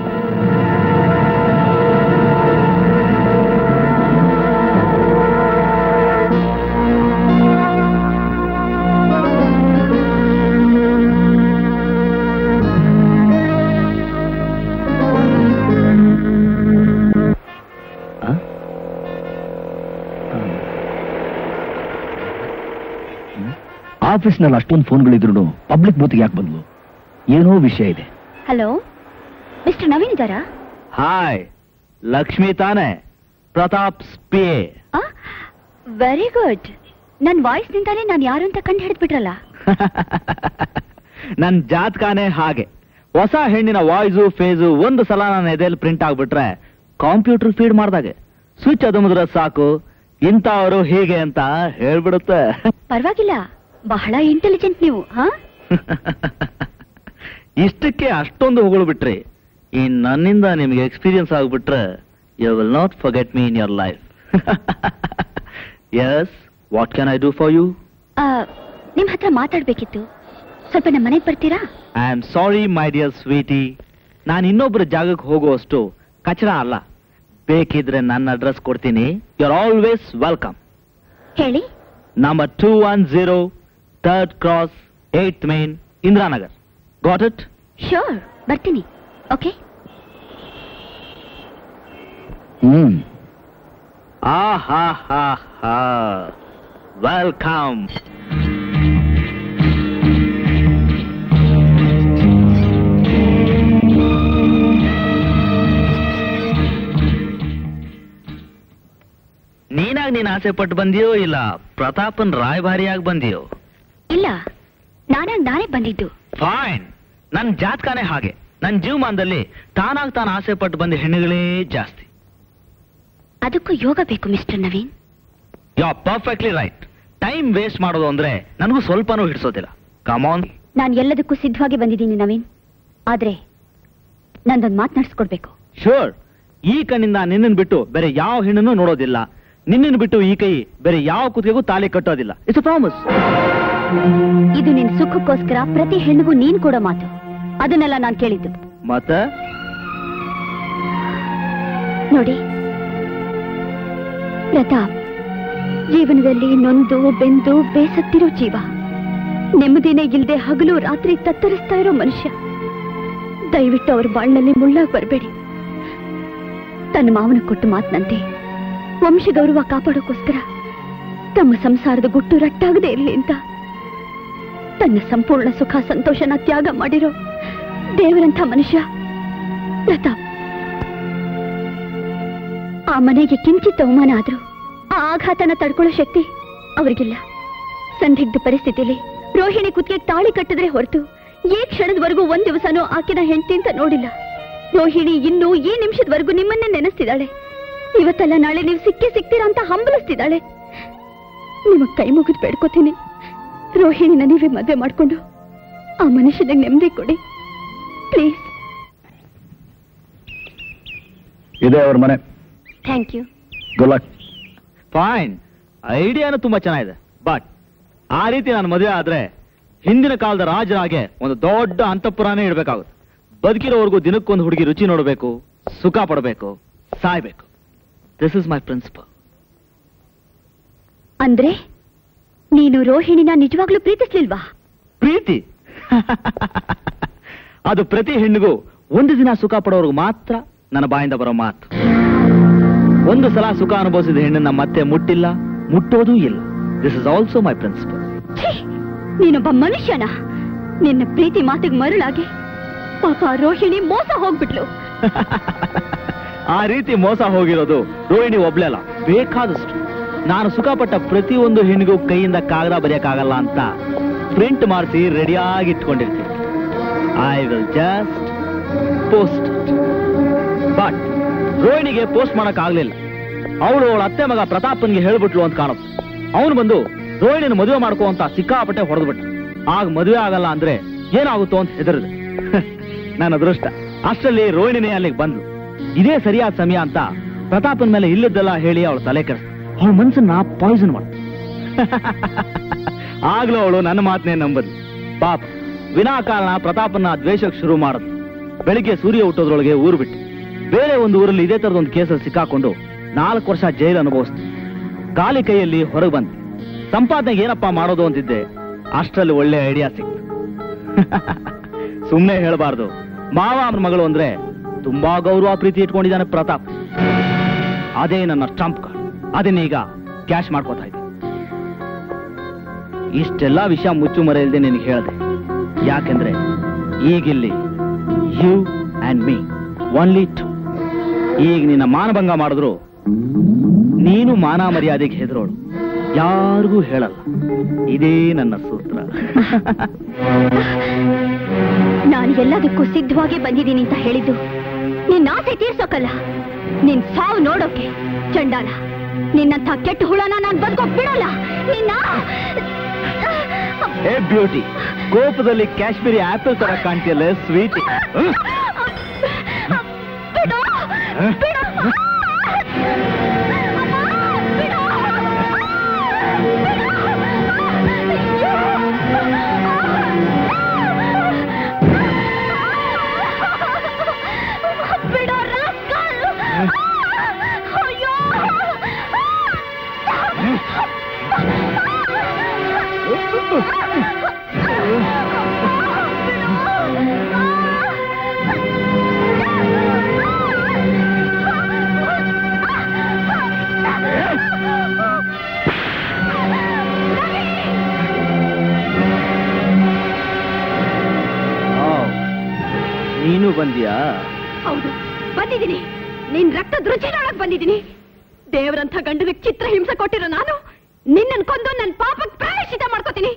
ಆಫೀಸ್ನಲ್ಲಿ ಅಷ್ಟೊಂದು ಫೋನ್ಗಳಿದ್ರು ಪಬ್ಲಿಕ್ ಬೂತ್ಗೆ ಯಾಕೆ ಬಂದ್ಲು? ಏನೋ ವಿಷಯ ಇದೆ. ಹಲೋ, ಮಿಸ್ಟರ್ ನವೀನ್ ಇದ್ದಾರಾ? ಹಾಯ್, ಲಕ್ಷ್ಮಿ ತಾನೆ? ಪ್ರತಾಪ್ ಸ್ಪೇ. Very good. ನನ್ ವಾಯ್ಸ್ ನಿಂದಾನೆ ನಾನು ಯಾರು ಅಂತ ಕಂಡು ಹಿಡಿದ್ಬಿಟ್ರಲ್ಲ. ನನ್ ಜಾತಕಾನೇ ಹಾಗೆ. ಹೊಸ ಹೆಣ್ಣಿನ ವಾಯ್ಸು ಫೇಸು ಒಂದು ಸಲ ನನ್ನ ಎದೆಯಲ್ಲಿ ಪ್ರಿಂಟ್ ಆಗ್ಬಿಟ್ರೆ ಕಂಪ್ಯೂಟರ್ ಫೀಡ್ ಮಾಡ್ದಾಗೆ ಸ್ವಿಚ್ ಅದುಮಿದ್ರೆ ಸಾಕು, ಇಂಥವರು ಹೀಗೆ ಅಂತ ಹೇಳ್ಬಿಡುತ್ತೆ. ಪರವಾಗಿಲ್ಲ, ಬಹಳ ಇಂಟೆಲಿಜೆಂಟ್ ನೀವು. ಹಾ, ಇಷ್ಟಕ್ಕೆ ಅಷ್ಟೊಂದು ಹೊಗಳು ಬಿಟ್ರಿ. ಈ ನನ್ನಿಂದ ನಿಮಗೆ ಎಕ್ಸ್ಪೀರಿಯನ್ಸ್ ಆಗ್ಬಿಟ್ರೆ you will not forget me in your life. Yes, what can I do for you? ನಿಮ್ ಹತ್ರ ಮಾತಾಡ್ಬೇಕಿತ್ತು, ಸ್ವಲ್ಪ ನಮ್ಮ ಮನೆಗೆ ಬರ್ತೀರಾ? I am sorry my dear sweetie, ನಾನು ಇನ್ನೊಬ್ಬರ ಜಾಗಕ್ಕೆ ಹೋಗುವಷ್ಟು ಕಚಡ ಅಲ್ಲ. ಬೇಕಿದ್ರೆ ನನ್ನ ಅಡ್ರೆಸ್ ಕೊಡ್ತೀನಿ. You are always welcome. ಹೇಳಿ. Number two one zero third cross eight main Indiranagar. Got it? Sure, ಬರ್ತೀನಿ. ಓಕೆ. ಹ್ಮ್. ಆ ಹಾ ಹಾ ಹಾ, ವೆಲ್ಕಮ್. ನೀನಾಗ ನೀನ್ ಆಸೆ ಪಟ್ಟು ಬಂದಿಯೋ ಇಲ್ಲ ಪ್ರತಾಪನ್ ರಾಯಭಾರಿಯಾಗಿ ಬಂದಿಯೋ? ಇಲ್ಲ, ನಾನಾಗ ನಾನೇ ಬಂದಿದ್ದು. ಫೈನ್, ನನ್ ಜಾತಕನೇ ಹಾಗೆ. ನನ್ ಜೀವಮಾನದಲ್ಲಿ ತಾನಾಗ್ ತಾನು ಆಸೆ ಪಟ್ಟು ಬಂದ ಹೆಣ್ಣುಗಳೇ ಜಾಸ್ತಿ. ಅದಕ್ಕೂ ಯೋಗ ಬೇಕು mister Naveen. You are perfectly right. Time waste ಮಾಡೋದು ಅಂದ್ರೆ ನನಗೂ ಸ್ವಲ್ಪನೂ ಹಿಡಿಸೋದಿಲ್ಲ. Come on. ನಾನು ಎಲ್ಲದಕ್ಕೂ ಸಿದ್ಧವಾಗಿ ಬಂದಿದ್ದೀನಿ ನವೀನ್, ಆದ್ರೆ ನಂದೊಂದು ಮಾತನಾಡಿಸ್ಕೊಡ್ಬೇಕು. ಶೋರ್. ಈ ಕಣ್ಣಿಂದ ನಿನ್ನನ್ ಬಿಟ್ಟು ಬೇರೆ ಯಾವ ಹೆಣ್ಣನ್ನು ನೋಡೋದಿಲ್ಲ, ನಿನ್ನನ್ನು ಬಿಟ್ಟು ಈ ಕೈ ಬೇರೆ ಯಾವ ಕುತ್ತಿಗೆಗೂ ತಾಳಿ ಕಟ್ಟೋದಿಲ್ಲ. It's a promise. ಇದು ನಿನ್ ಸುಖಕ್ಕೋಸ್ಕರ ಪ್ರತಿ ಹೆಣ್ಣಿಗೂ ನೀನ್ ಕೊಡೋ ಮಾತು. ಅದನ್ನೆಲ್ಲ ನಾನು ಕೇಳಿದ್ದು. ಮತ್ತ ನೋಡಿ ಪ್ರತಾಪ್, ಜೀವನದಲ್ಲಿ ನೊಂದು ಬೆಂದು ಬೇಸತ್ತಿರೋ ಜೀವ, ನೆಮ್ಮದಿನೇ ಇಲ್ಲದೆ ಹಗಲು ರಾತ್ರಿ ತತ್ತರಿಸ್ತಾ ಇರೋ ಮನುಷ್ಯ. ದಯವಿಟ್ಟು ಅವ್ರ ಬಾಳ್ನಲ್ಲಿ ಮುಳ್ಳಾಗಿ ಬರಬೇಡಿ. ತನ್ನ ಮಾವನ ಕೊಟ್ಟು ಮಾತನಂತೆ ವಂಶ ಗೌರವ ಕಾಪಾಡೋಕ್ಕೋಸ್ಕರ ತಮ್ಮ ಸಂಸಾರದ ಗುಟ್ಟು ರಟ್ಟಾಗದೆ ಇರಲಿ ಅಂತ ತನ್ನ ಸಂಪೂರ್ಣ ಸುಖ ಸಂತೋಷನ ತ್ಯಾಗ ಮಾಡಿರೋ ದೇವರಂಥ ಮನುಷ್ಯ ಪ್ರತಾಪ್. ಆ ಮನೆಗೆ ಕಿಂಚಿತ್ ಅವಮಾನ ಆದ್ರೂ ಆ ಆಘಾತನ ತಡ್ಕೊಳ್ಳೋ ಶಕ್ತಿ ಅವರಿಗಿಲ್ಲ. ಸಂದಿಗ್ಧ ಪರಿಸ್ಥಿತಿಯಲ್ಲಿ ರೋಹಿಣಿ ಕುತ್ತಿಗೆ ತಾಳಿ ಕಟ್ಟಿದ್ರೆ ಹೊರತು ಈ ಕ್ಷಣದವರೆಗೂ ಒಂದ್ ದಿವಸನೂ ಆಕಿನ ಹೆಂಡತಿ ಅಂತ ನೋಡಿಲ್ಲ. ರೋಹಿಣಿ ಇನ್ನೂ ಈ ನಿಮಿಷದವರೆಗೂ ನಿಮ್ಮನ್ನೇ ನೆನೆಸ್ತಿದ್ದಾಳೆ. ಇವತ್ತಲ್ಲ ನಾಳೆ ನೀವು ಸಿಕ್ಕೇ ಸಿಕ್ತೀರಾ ಅಂತ ಹಂಬಲಿಸ್ತಿದ್ದಾಳೆ. ನಿಮಗ್ ಕೈ ಮುಗಿದು ಬೇಡ್ಕೋತೀನಿ, ರೋಹಿಣಿನ ನೀವೇ ಮದುವೆ ಮಾಡ್ಕೊಂಡು ಆ ಮನುಷ್ಯನಿಗೆ ನೆಮ್ಮದಿ ಕೊಡಿ ಪ್ಲೀಸ್. ಇದೆ ಅವ್ರ ಮನೆ. Thank you. Good luck. Fine, ಐಡಿಯಾನು ತುಂಬಾ ಚೆನ್ನಾಗಿದೆ. ಬಟ್ ಆ ರೀತಿ ನಾನು ಮದುವೆ ಆದ್ರೆ ಹಿಂದಿನ ಕಾಲದ ರಾಜರಾಗೆ ಒಂದು ದೊಡ್ಡ ಅಂತಃಪುರಾನೇ ಇಡಬೇಕಾಗುತ್ತೆ. ಬದುಕಿರೋವರೆಗೂ ದಿನಕ್ಕೊಂದು ಹುಡುಗಿ ರುಚಿ ನೋಡಬೇಕು, ಸುಖ ಪಡಬೇಕು, ಸಾಯ್ಬೇಕು. This is my principle. ಅಂದ್ರೆ ನೀನು ರೋಹಿಣಿನ ನಿಜವಾಗ್ಲೂ ಪ್ರೀತಿಸ್ಲಿಲ್ವಾ? ಪ್ರೀತಿ ಅದು ಪ್ರತಿ ಹೆಣ್ಣಿಗೂ ಒಂದು ದಿನ ಸುಖ ಪಡೋರ್ಗು ಮಾತ್ರ ನನ್ನ ಬಾಯಿಂದ ಬರೋ ಮಾತು. ಒಂದು ಸಲ ಸುಖ ಅನುಭವಿಸಿದ ಹೆಣ್ಣನ್ನ ಮತ್ತೆ ಮುಟ್ಟಿಲ್ಲ, ಮುಟ್ಟೋದೂ ಇಲ್ಲ. This is also my principle. ನೀನೊಬ್ಬ ಮನುಷ್ಯನ? ನಿನ್ನ ಪ್ರೀತಿ ಮಾತಿಗೆ ಮರಳಾಗಿ ಪಾಪ ರೋಹಿಣಿ ಮೋಸ ಹೋಗ್ಬಿಟ್ಲು. ಆ ರೀತಿ ಮೋಸ ಹೋಗಿರೋದು ರೋಹಿಣಿ ಒಬ್ಳೆ ಅಲ್ಲ, ಬೇಕಾದಷ್ಟು. ನಾನು ಸುಖಪಟ್ಟ ಪ್ರತಿಯೊಂದು ಹೆಣ್ಣಿಗೂ ಕೈಯಿಂದ ಕಾಗದ ಬರೆಯಕ್ಕಾಗಲ್ಲ ಅಂತ ಪ್ರಿಂಟ್ ಮಾಡಿಸಿ ರೆಡಿಯಾಗಿ ಇಟ್ಕೊಂಡಿರ್ತೀನಿ. I will just post. But ರೋಹಿಣಿಗೆ ಪೋಸ್ಟ್ ಮಾಡಕ್ ಆಗ್ಲಿಲ್ಲ. ಅವಳು ಅವಳ ಅತ್ತೆ ಮಗ ಪ್ರತಾಪನ್ಗೆ ಹೇಳ್ಬಿಟ್ಲು ಅಂತ ಕಾಣುತ್ತೆ. ಅವನು ಬಂದು ರೋಹಿಣಿನ ಮದುವೆ ಮಾಡ್ಕೋ ಅಂತ ಸಿಕ್ಕಾಪಟ್ಟೆ ಹೊಡೆದ್ಬಿಟ್ಟ. ಆಗ ಮದುವೆ ಆಗಲ್ಲ ಅಂದ್ರೆ ಏನಾಗುತ್ತೋ ಅಂತ ಹೆದರಿದೆ. ನನ್ನ ಅದೃಷ್ಟ, ಅಷ್ಟರಲ್ಲಿ ರೋಹಿಣಿನೇ ಅಲ್ಲಿಗೆ ಬಂದ್ಲು. ಇದೇ ಸರಿಯಾದ ಸಮಯ ಅಂತ ಪ್ರತಾಪನ್ ಮೇಲೆ ಇಲ್ಲದ್ದೆಲ್ಲ ಹೇಳಿ ಅವಳು ತಲೆ ಕೆಡಿಸ್ ಅವಳ ಮನ್ಸನ್ನ ಪಾಯ್ಸನ್ ಮಾಡ. ಆಗ್ಲೂ ಅವಳು ನನ್ನ ಮಾತನ್ನೇ ನಂಬದ್ಲು. ಪಾಪ ವಿನಾಕಾರಣ ಪ್ರತಾಪನ್ನ ದ್ವೇಷಕ್ಕೆ ಶುರು ಮಾಡಿದ್ಲು. ಬೆಳಿಗ್ಗೆ ಸೂರ್ಯ ಹುಟ್ಟೋದ್ರೊಳಗೆ ಊರು ಬಿಟ್ಟು ಬೇರೆ ಒಂದು ಊರಲ್ಲಿ ಇದೇ ತರದೊಂದು ಕೇಸಲ್ಲಿ ಸಿಕ್ಕಾಕೊಂಡು ನಾಲ್ಕು ವರ್ಷ ಜೈಲು ಅನುಭವಿಸ್ತು. ಖಾಲಿ ಕೈಯಲ್ಲಿ ಹೊರಗೆ ಬಂತು. ಸಂಪಾದನೆಗೆ ಏನಪ್ಪ ಮಾಡೋದು ಅಂತಿದ್ದೆ, ಅಷ್ಟರಲ್ಲಿ ಒಳ್ಳೆ ಐಡಿಯಾ ಸಿಕ್ತು. ಸುಮ್ಮನೆ ಹೇಳಬಾರ್ದು, ಮಾವ ಅವನ ಮಗಳು ಅಂದ್ರೆ ತುಂಬಾ ಗೌರವ ಪ್ರೀತಿ ಇಟ್ಕೊಂಡಿದ್ದಾನೆ ಪ್ರತಾಪ್. ಅದೇ ನನ್ನ ಟ್ರಂಪ್ ಕಾರ್ಡ್. ಅದನ್ನೀಗ ಕ್ಯಾಶ್ ಮಾಡ್ಕೋತಾ ಇದ್ದೆ. ಇಷ್ಟೆಲ್ಲಾ ವಿಷಯ ಮುಚ್ಚು ಮರೆ ಇಲ್ಲದೆ ನಿನಗೆ ಹೇಳಿದೆ, ಯಾಕೆಂದ್ರೆ ಈಗಿಲ್ಲಿ you and me only two. ಈಗ ನಿನ್ನ ಮಾನಭಂಗ ಮಾಡಿದ್ರು ನೀನು ಮಾನ ಮರ್ಯಾದೆಗೆ ಹೆದರೋಳು, ಯಾರಿಗೂ ಹೇಳಲ್ಲ. ಇದೇ ನನ್ನ ಸೂತ್ರ. ನಾನು ಎಲ್ಲದಕ್ಕೂ ಸಿದ್ಧವಾಗಿ ಬಂದಿದ್ದೀನಿ ಅಂತ ಹೇಳಿದ್ದು ನಿನ್ನ ಆಸೆ ತೀರ್ಸೋಕಲ್ಲ, ನಿನ್ ಸಾವು ನೋಡೋಕೆ. ಚಂಡಾಲ, ನಿನ್ನಂಥ ಕೆಟ್ಟ ಹುಳನ ನಾನು ಬದುಕೋಕ್ ಬಿಡಲ್ಲ. ನಿನ್ನ ಏ ಬ್ಯೂಟಿ, ಕೋಪದಲ್ಲಿ ಕಾಶ್ಮೀರಿ ಆಪಲ್ ತರ ಕಾಣ್ತಿಯಲ್ಲ ಸ್ವೀಟ್. ನೀನು ಬಂದಿಯಾ? ಹೌದು, ಬಂದಿದ್ದೀನಿ. ನಿನ್ ರಕ್ತದ ರುಚಿ ನೋಡಕ್ ಬಂದಿದ್ದೀನಿ. ದೇವರಂಥ ಗಂಡನಿಗೆ ಚಿತ್ರ ಹಿಂಸೆ ಕೊಟ್ಟಿರೋ ನಾನು ನಿನ್ನನ್ ಕೊಂದು ನನ್ನ ಪಾಪಕ್ಕೆ ಪ್ರಾಯಶ್ಚಿತ್ತ ಮಾಡ್ಕೋತೀನಿ.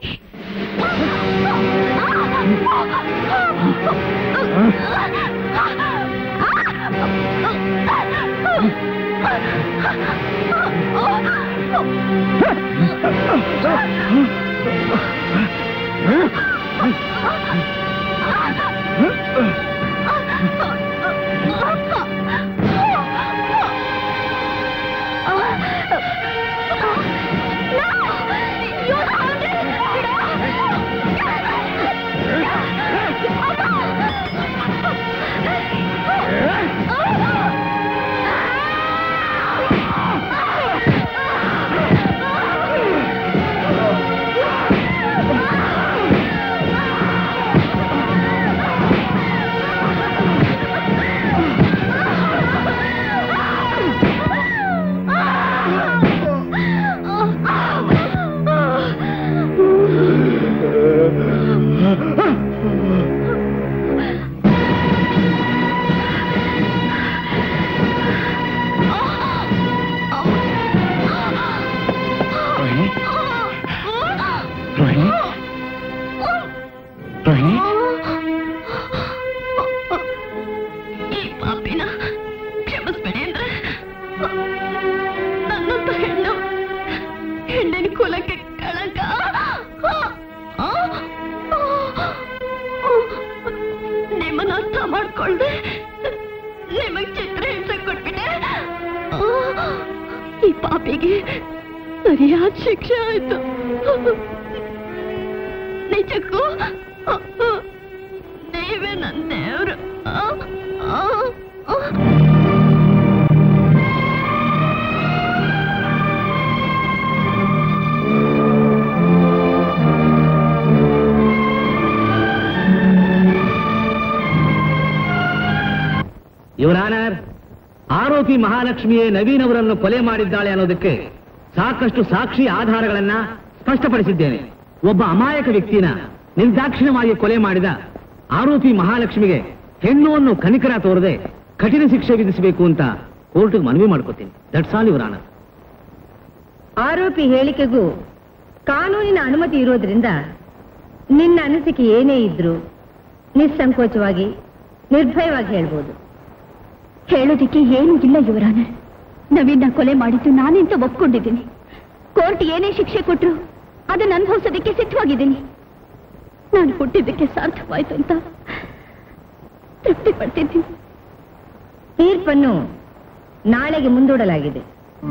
ಯುವರ್ ಆನರ್, ಆರೋಪಿ ಆರೋಪಿ ಮಹಾಲಕ್ಷ್ಮಿಯೇ ನವೀನ್ ಅವರನ್ನು ಕೊಲೆ ಮಾಡಿದ್ದಾಳೆ ಅನ್ನೋದಕ್ಕೆ ಸಾಕಷ್ಟು ಸಾಕ್ಷಿ ಆಧಾರಗಳನ್ನ ಸ್ಪಷ್ಟಪಡಿಸಿದ್ದೇನೆ. ಒಬ್ಬ ಅಮಾಯಕ ವ್ಯಕ್ತಿನ ನಿರ್ದಾಕ್ಷಿಣ್ಯವಾಗಿ ಕೊಲೆ ಮಾಡಿದ ಆರೋಪಿ ಮಹಾಲಕ್ಷ್ಮಿಗೆ ಹೆಣ್ಣು ಅನ್ನೋ ಕನಿಕರ ತೋರದೆ ಕಠಿಣ ಶಿಕ್ಷೆ ವಿಧಿಸಬೇಕು ಅಂತ ಕೋರ್ಟ್ಗೆ ಮನವಿ ಮಾಡ್ಕೋತೀನಿ. That's all your honour. ಆರೋಪಿ ಹೇಳಿಕೆಗೂ ಕಾನೂನಿನ ಅನುಮತಿ ಇರೋದ್ರಿಂದ ನಿನ್ನ ಅನಿಸಿಕೆ ಏನೇ ಇದ್ರು ನಿಸ್ಸಂಕೋಚವಾಗಿ ನಿರ್ಭಯವಾಗಿ ಹೇಳ್ಬೋದು. ಹೇಳೋದಿಕ್ಕೆ ಏನೂ ಇಲ್ಲ ಯುವರ್ ಆನರ್. ನವೀನ್ನ ಕೊಲೆ ಮಾಡಿದ್ದು ನಾನೆಂತ ಒಪ್ಕೊಂಡಿದ್ದೀನಿ. ಕೋರ್ಟ್ ಏನೇ ಶಿಕ್ಷೆ ಕೊಟ್ರು ಅದನ್ನು ಅನುಭವಿಸೋದಕ್ಕೆ ಸಿದ್ಧವಾಗಿದ್ದೀನಿ. ನಾನು ಹುಟ್ಟಿದ್ದಕ್ಕೆ ಸಾರ್ಥಕವಾಯ್ತು ಅಂತ ತೃಪ್ತಿ ಪಡ್ತಿದ್ದೀನಿ. ತೀರ್ಪನ್ನು ನಾಳೆಗೆ ಮುಂದೂಡಲಾಗಿದೆ.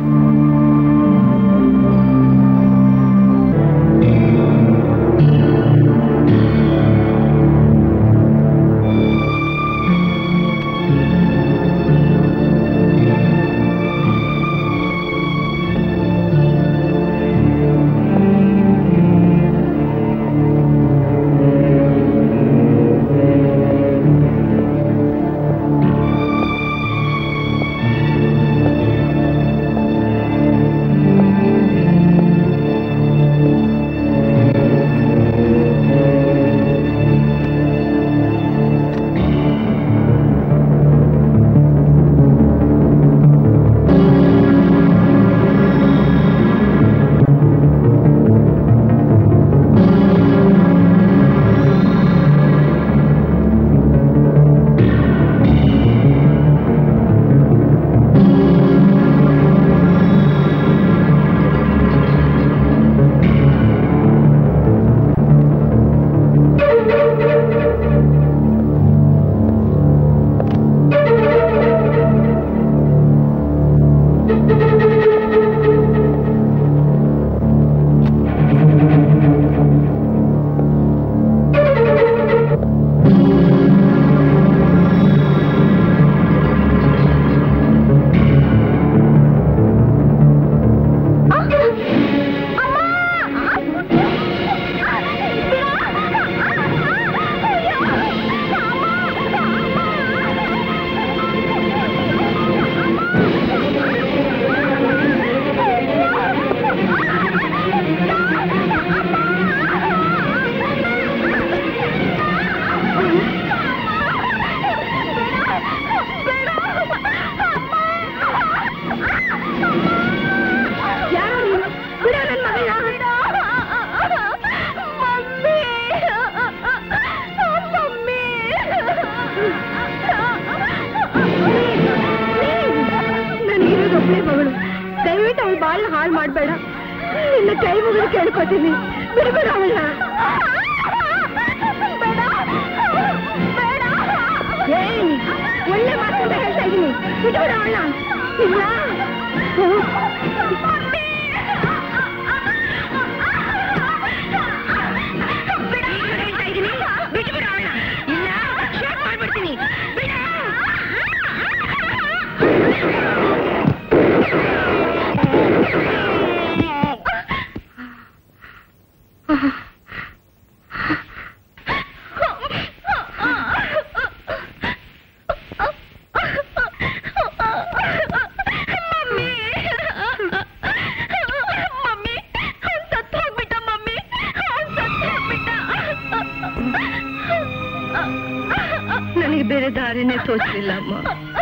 ನನಗೆ ಬೇರೆ ದಾರಿನೇ ತೋಚಲಿಲ್ಲ ಅಮ್ಮ.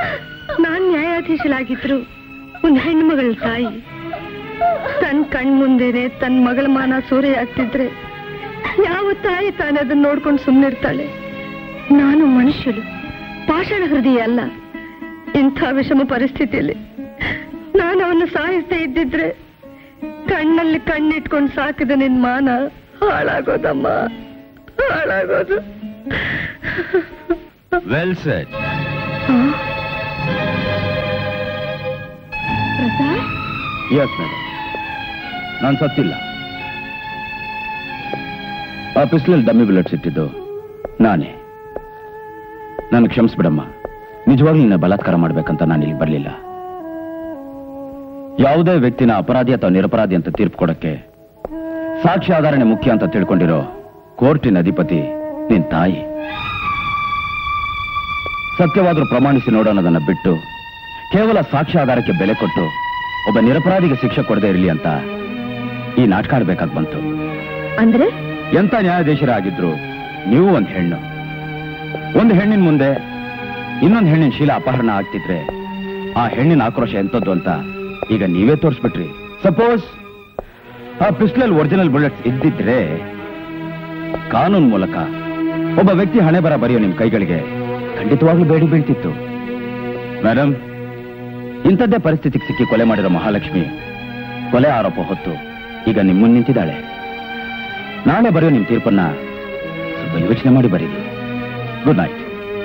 ನಾನ್ ನ್ಯಾಯಾಧೀಶಲಾಗಿದ್ರು ಒಂದು ಹೆಣ್ಣು ಮಗಳ ತಾಯಿ ತನ್ನ ಕಣ್ ಮುಂದೆನೆ ತನ್ನ ಮಗಳ ಮಾನ ಸೂರೆಯಾಗ್ತಿದ್ರೆ ಯಾವ ತಾಯಿ ತಾನೇ ಅದನ್ನ ನೋಡ್ಕೊಂಡು ಸುಮ್ಮನಿರ್ತಾಳೆ? ನಾನು ಮನುಷ್ಯಳು, ಪಾಷಾಣ ಹೃದಯ ಅಲ್ಲ. ಇಂಥ ವಿಷಮ ಪರಿಸ್ಥಿತಿಯಲ್ಲಿ ನಾನು ಅವನ್ನ ಸಾಯಿಸ್ತಾ ಇದ್ದಿದ್ರೆ ಕಣ್ಣಲ್ಲಿ ಕಣ್ಣಿಟ್ಕೊಂಡು ಸಾಕಿದ ನಿನ್ ಮಾನ ಹಾಳಾಗೋದಮ್ಮ, ಹಾಳಾಗೋದು. Well said. ಎಸ್ ಮೇಡಮ್, ನಾನು ಸತ್ತಿಲ್ಲ. ಆ ಪಿಸ್ಲಲ್ಲಿ ಡಮ್ಮಿ ಬುಲೆಟ್ಸ್ ಇಟ್ಟಿದ್ದು ನಾನೇ. ನಾನು ಕ್ಷಮಿಸ್ಬಿಡಮ್ಮ, ನಿಜವಾಗ್ಲೂ ನಿನ್ನ ಬಲಾತ್ಕಾರ ಮಾಡ್ಬೇಕಂತ ನಾನು ಇಲ್ಲಿ ಬರಲಿಲ್ಲ. ಯಾವುದೇ ವ್ಯಕ್ತಿನ ಅಪರಾಧಿ ಅಥವಾ ನಿರಪರಾಧಿ ಅಂತ ತೀರ್ಪು ಕೊಡಕ್ಕೆ ಸಾಕ್ಷಿ ಆಧಾರಣೆ ಮುಖ್ಯ ಅಂತ ತಿಳ್ಕೊಂಡಿರೋ ಕೋರ್ಟಿನ ಅಧಿಪತಿ ನಿನ್ ತಾಯಿ. ಸತ್ಯವಾದ್ರೂ ಪ್ರಮಾಣಿಸಿ ನೋಡೋಣದನ್ನ ಬಿಟ್ಟು ಕೇವಲ ಸಾಕ್ಷ್ಯಾಧಾರಕ್ಕೆ ಬೆಲೆ ಕೊಟ್ಟು ಒಬ್ಬ ನಿರಪರಾಧಿಗೆ ಶಿಕ್ಷೆ ಕೊಡದೇ ಇರಲಿ ಅಂತ ಈ ನಾಟಕ ಆಡ್ಬೇಕಾಗಿ ಬಂತು. ಅಂದ್ರೆ ಎಂತ ನ್ಯಾಯಾಧೀಶರಾಗಿದ್ರು ನೀವು ಒಂದು ಹೆಣ್ಣು, ಒಂದು ಹೆಣ್ಣಿನ ಮುಂದೆ ಇನ್ನೊಂದು ಹೆಣ್ಣಿನ ಶೀಲ ಅಪಹರಣ ಆಗ್ತಿದ್ರೆ ಆ ಹೆಣ್ಣಿನ ಆಕ್ರೋಶ ಎಂತದ್ದು ಅಂತ ಈಗ ನೀವೇ ತೋರಿಸ್ಬಿಟ್ರಿ. ಸಪೋಸ್ ಆ ಪಿಸ್ಟಲ್ ಒರಿಜಿನಲ್ ಬುಲೆಟ್ಸ್ ಇದ್ದಿದ್ರೆ ಕಾನೂನು ಮೂಲಕ ಒಬ್ಬ ವ್ಯಕ್ತಿ ಹಣೆ ಬರ ಬರೆಯೋ ನಿಮ್ ಕೈಗಳಿಗೆ ಖಂಡಿತವಾಗ್ಲೂ ಬೇಡಿ ಬೀಳ್ತಿತ್ತು. ಮೇಡಮ್, ಇಂಥದ್ದೇ ಪರಿಸ್ಥಿತಿಗೆ ಸಿಕ್ಕಿ ಕೊಲೆ ಮಾಡಿರೋ ಮಹಾಲಕ್ಷ್ಮಿ ಕೊಲೆ ಆರೋಪ ಹೊತ್ತು ಈಗ ನಿಮ್ಮನ್ನು ನಿಂತಿದ್ದಾಳೆ. ನಾಳೆ ಬರೆಯೋ ನಿಮ್ ತೀರ್ಪನ್ನ ಸ್ವಲ್ಪ ಯೋಚನೆ ಮಾಡಿ ಬರೀರಿ. Good night.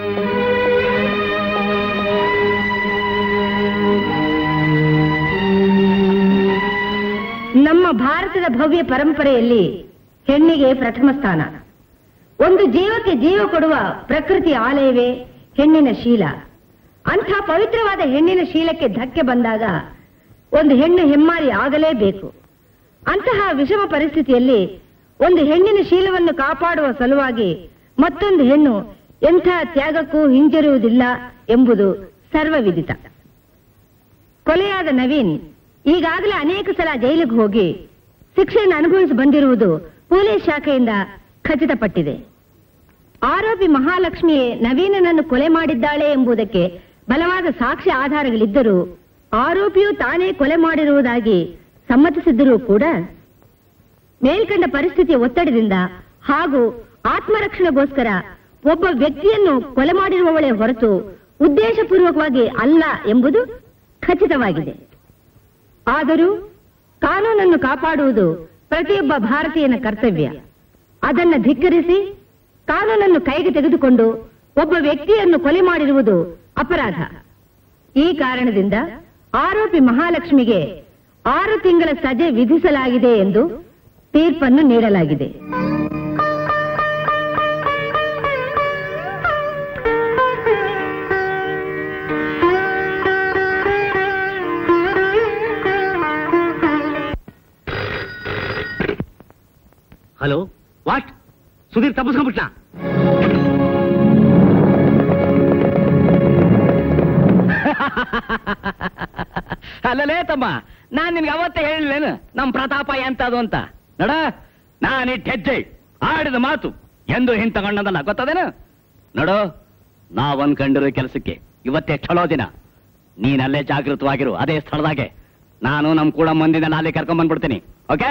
ನಮ್ಮ ಭಾರತದ ಭವ್ಯ ಪರಂಪರೆಯಲ್ಲಿ ಹೆಣ್ಣಿಗೆ ಪ್ರಥಮ ಸ್ಥಾನ. ಒಂದು ಜೀವಕ್ಕೆ ಜೀವ ಕೊಡುವ ಪ್ರಕೃತಿ ಆಲಯವೇ ಹೆಣ್ಣಿನ ಶೀಲ. ಅಂಥ ಪವಿತ್ರವಾದ ಹೆಣ್ಣಿನ ಶೀಲಕ್ಕೆ ಧಕ್ಕೆ ಬಂದಾಗ ಒಂದು ಹೆಣ್ಣು ಹೆಮ್ಮಾರಿ ಆಗಲೇಬೇಕು. ಅಂತಹ ವಿಷಮ ಪರಿಸ್ಥಿತಿಯಲ್ಲಿ ಒಂದು ಹೆಣ್ಣಿನ ಶೀಲವನ್ನು ಕಾಪಾಡುವ ಸಲುವಾಗಿ ಮತ್ತೊಂದು ಹೆಣ್ಣು ಎಂಥ ತ್ಯಾಗಕ್ಕೂ ಹಿಂಜರಿಯುವುದಿಲ್ಲ ಎಂಬುದು ಸರ್ವವಿದಿತ. ಕೊಲೆಯಾದ ನವೀನ್ ಈಗಾಗಲೇ ಅನೇಕ ಸಲ ಜೈಲಿಗೆ ಹೋಗಿ ಶಿಕ್ಷೆಯನ್ನು ಅನುಭವಿಸಿ ಬಂದಿರುವುದು ಪೊಲೀಸ್ ಶಾಖೆಯಿಂದ ಖಚಿತಪಟ್ಟಿದೆ. ಆರೋಪಿ ಮಹಾಲಕ್ಷ್ಮಿಯೇ ನವೀನನನ್ನು ಕೊಲೆ ಮಾಡಿದ್ದಾಳೆ ಎಂಬುದಕ್ಕೆ ಬಲವಾದ ಸಾಕ್ಷ್ಯ ಆಧಾರಗಳಿದ್ದರೂ ಆರೋಪಿಯು ತಾನೇ ಕೊಲೆ ಮಾಡಿರುವುದಾಗಿ ಸಮ್ಮತಿಸಿದ್ದರೂ ಕೂಡ ಮೇಲ್ಕಂಡ ಪರಿಸ್ಥಿತಿಯ ಒತ್ತಡದಿಂದ ಹಾಗೂ ಆತ್ಮರಕ್ಷಣೆಗೋಸ್ಕರ ಒಬ್ಬ ವ್ಯಕ್ತಿಯನ್ನು ಕೊಲೆ ಮಾಡಿರುವವಳೇ ಹೊರತು ಉದ್ದೇಶಪೂರ್ವಕವಾಗಿ ಅಲ್ಲ ಎಂಬುದು ಖಚಿತವಾಗಿದೆ. ಆದರೂ ಕಾನೂನನ್ನು ಕಾಪಾಡುವುದು ಪ್ರತಿಯೊಬ್ಬ ಭಾರತೀಯನ ಕರ್ತವ್ಯ. ಅದನ್ನು ಧಿಕ್ಕರಿಸಿ ಕಾನೂನನ್ನು ಕೈಗೆ ತೆಗೆದುಕೊಂಡು ಒಬ್ಬ ವ್ಯಕ್ತಿಯನ್ನು ಕೊಲೆ ಮಾಡಿರುವುದು ಅಪರಾಧ. ಈ ಕಾರಣದಿಂದ ಆರೋಪಿ ಮಹಾಲಕ್ಷ್ಮಿಗೆ ಆರು ತಿಂಗಳ ಸಜೆ ವಿಧಿಸಲಾಗಿದೆ ಎಂದು ತೀರ್ಪನ್ನು ನೀಡಲಾಗಿದೆ. Hello, what? ಸುಧೀರ್ ತಪ್ಪಿಸ್ಕೊಂಡ್ಬಿಟ್ಟ? ಅಲ್ಲಲೇ ತಮ್ಮ, ನಾನ್ ನಿನ್ಗೆ ಅವತ್ತೇ ಹೇಳಿಲ್ಲೇನು ನಮ್ ಪ್ರತಾಪ ಎಂತದು ಅಂತ. ನೋಡ, ನಾನಿಟ್ಟ ಹೆಜ್ಜೆ ಆಡಿದ ಮಾತು ಎಂದು ಹಿಂತಗೊಂಡದಲ್ಲ, ಗೊತ್ತದೇನು? ನೋಡು, ನಾವೊಂದ್ ಕಂಡಿರೋ ಕೆಲಸಕ್ಕೆ ಇವತ್ತೇ ಚಲೋ ದಿನ. ನೀನಲ್ಲೇ ಜಾಗೃತವಾಗಿರು, ಅದೇ ಸ್ಥಳದಾಗೆ. ನಾನು ನಮ್ ಕೂಡ ಮಂದಿನ ಅಲ್ಲಿ ಕರ್ಕೊಂಡ್ ಬಂದ್ಬಿಡ್ತೀನಿ. ಓಕೆ?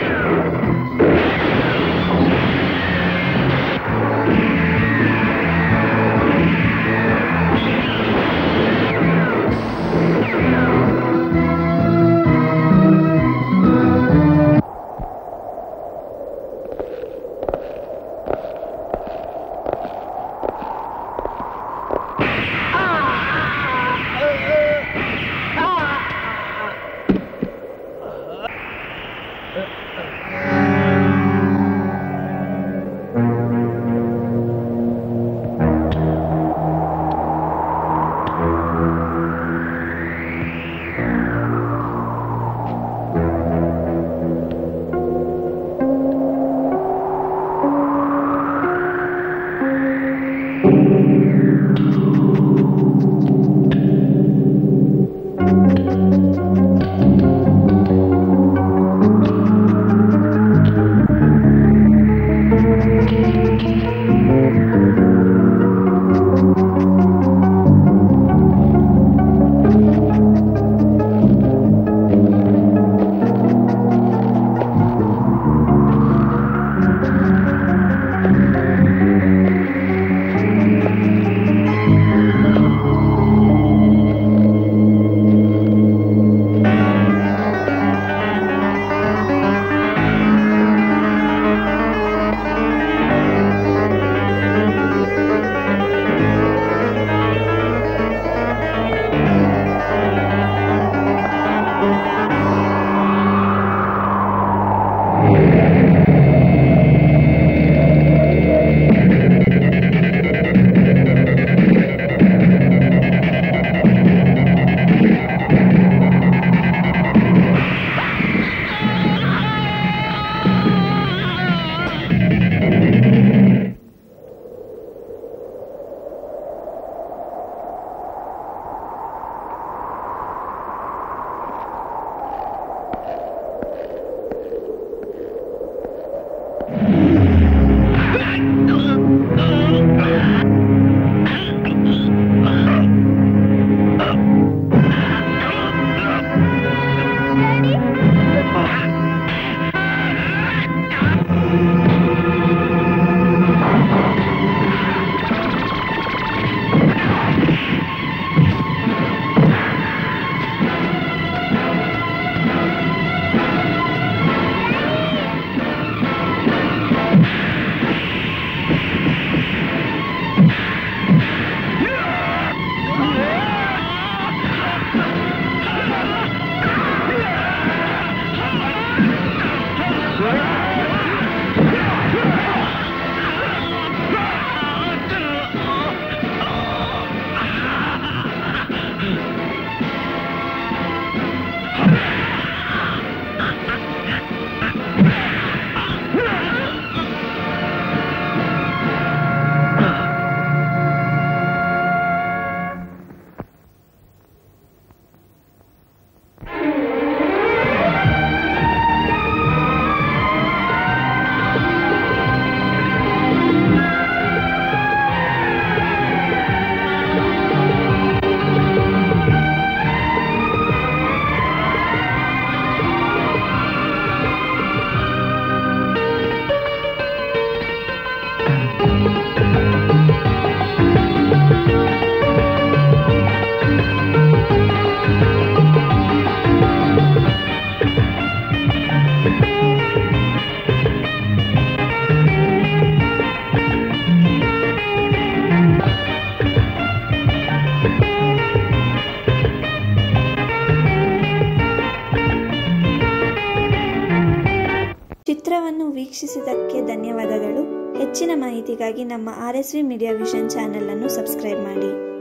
ಚಿತ್ರವನ್ನು ವೀಕ್ಷಿಸಿದ್ದಕ್ಕೆ ಧನ್ಯವಾದಗಳು. ಹೆಚ್ಚಿನ ಮಾಹಿತಿಗಾಗಿ ನಮ್ಮ R S V media vision channel ಅನ್ನು ಸಬ್ಸ್ಕ್ರೈಬ್ ಮಾಡಿ.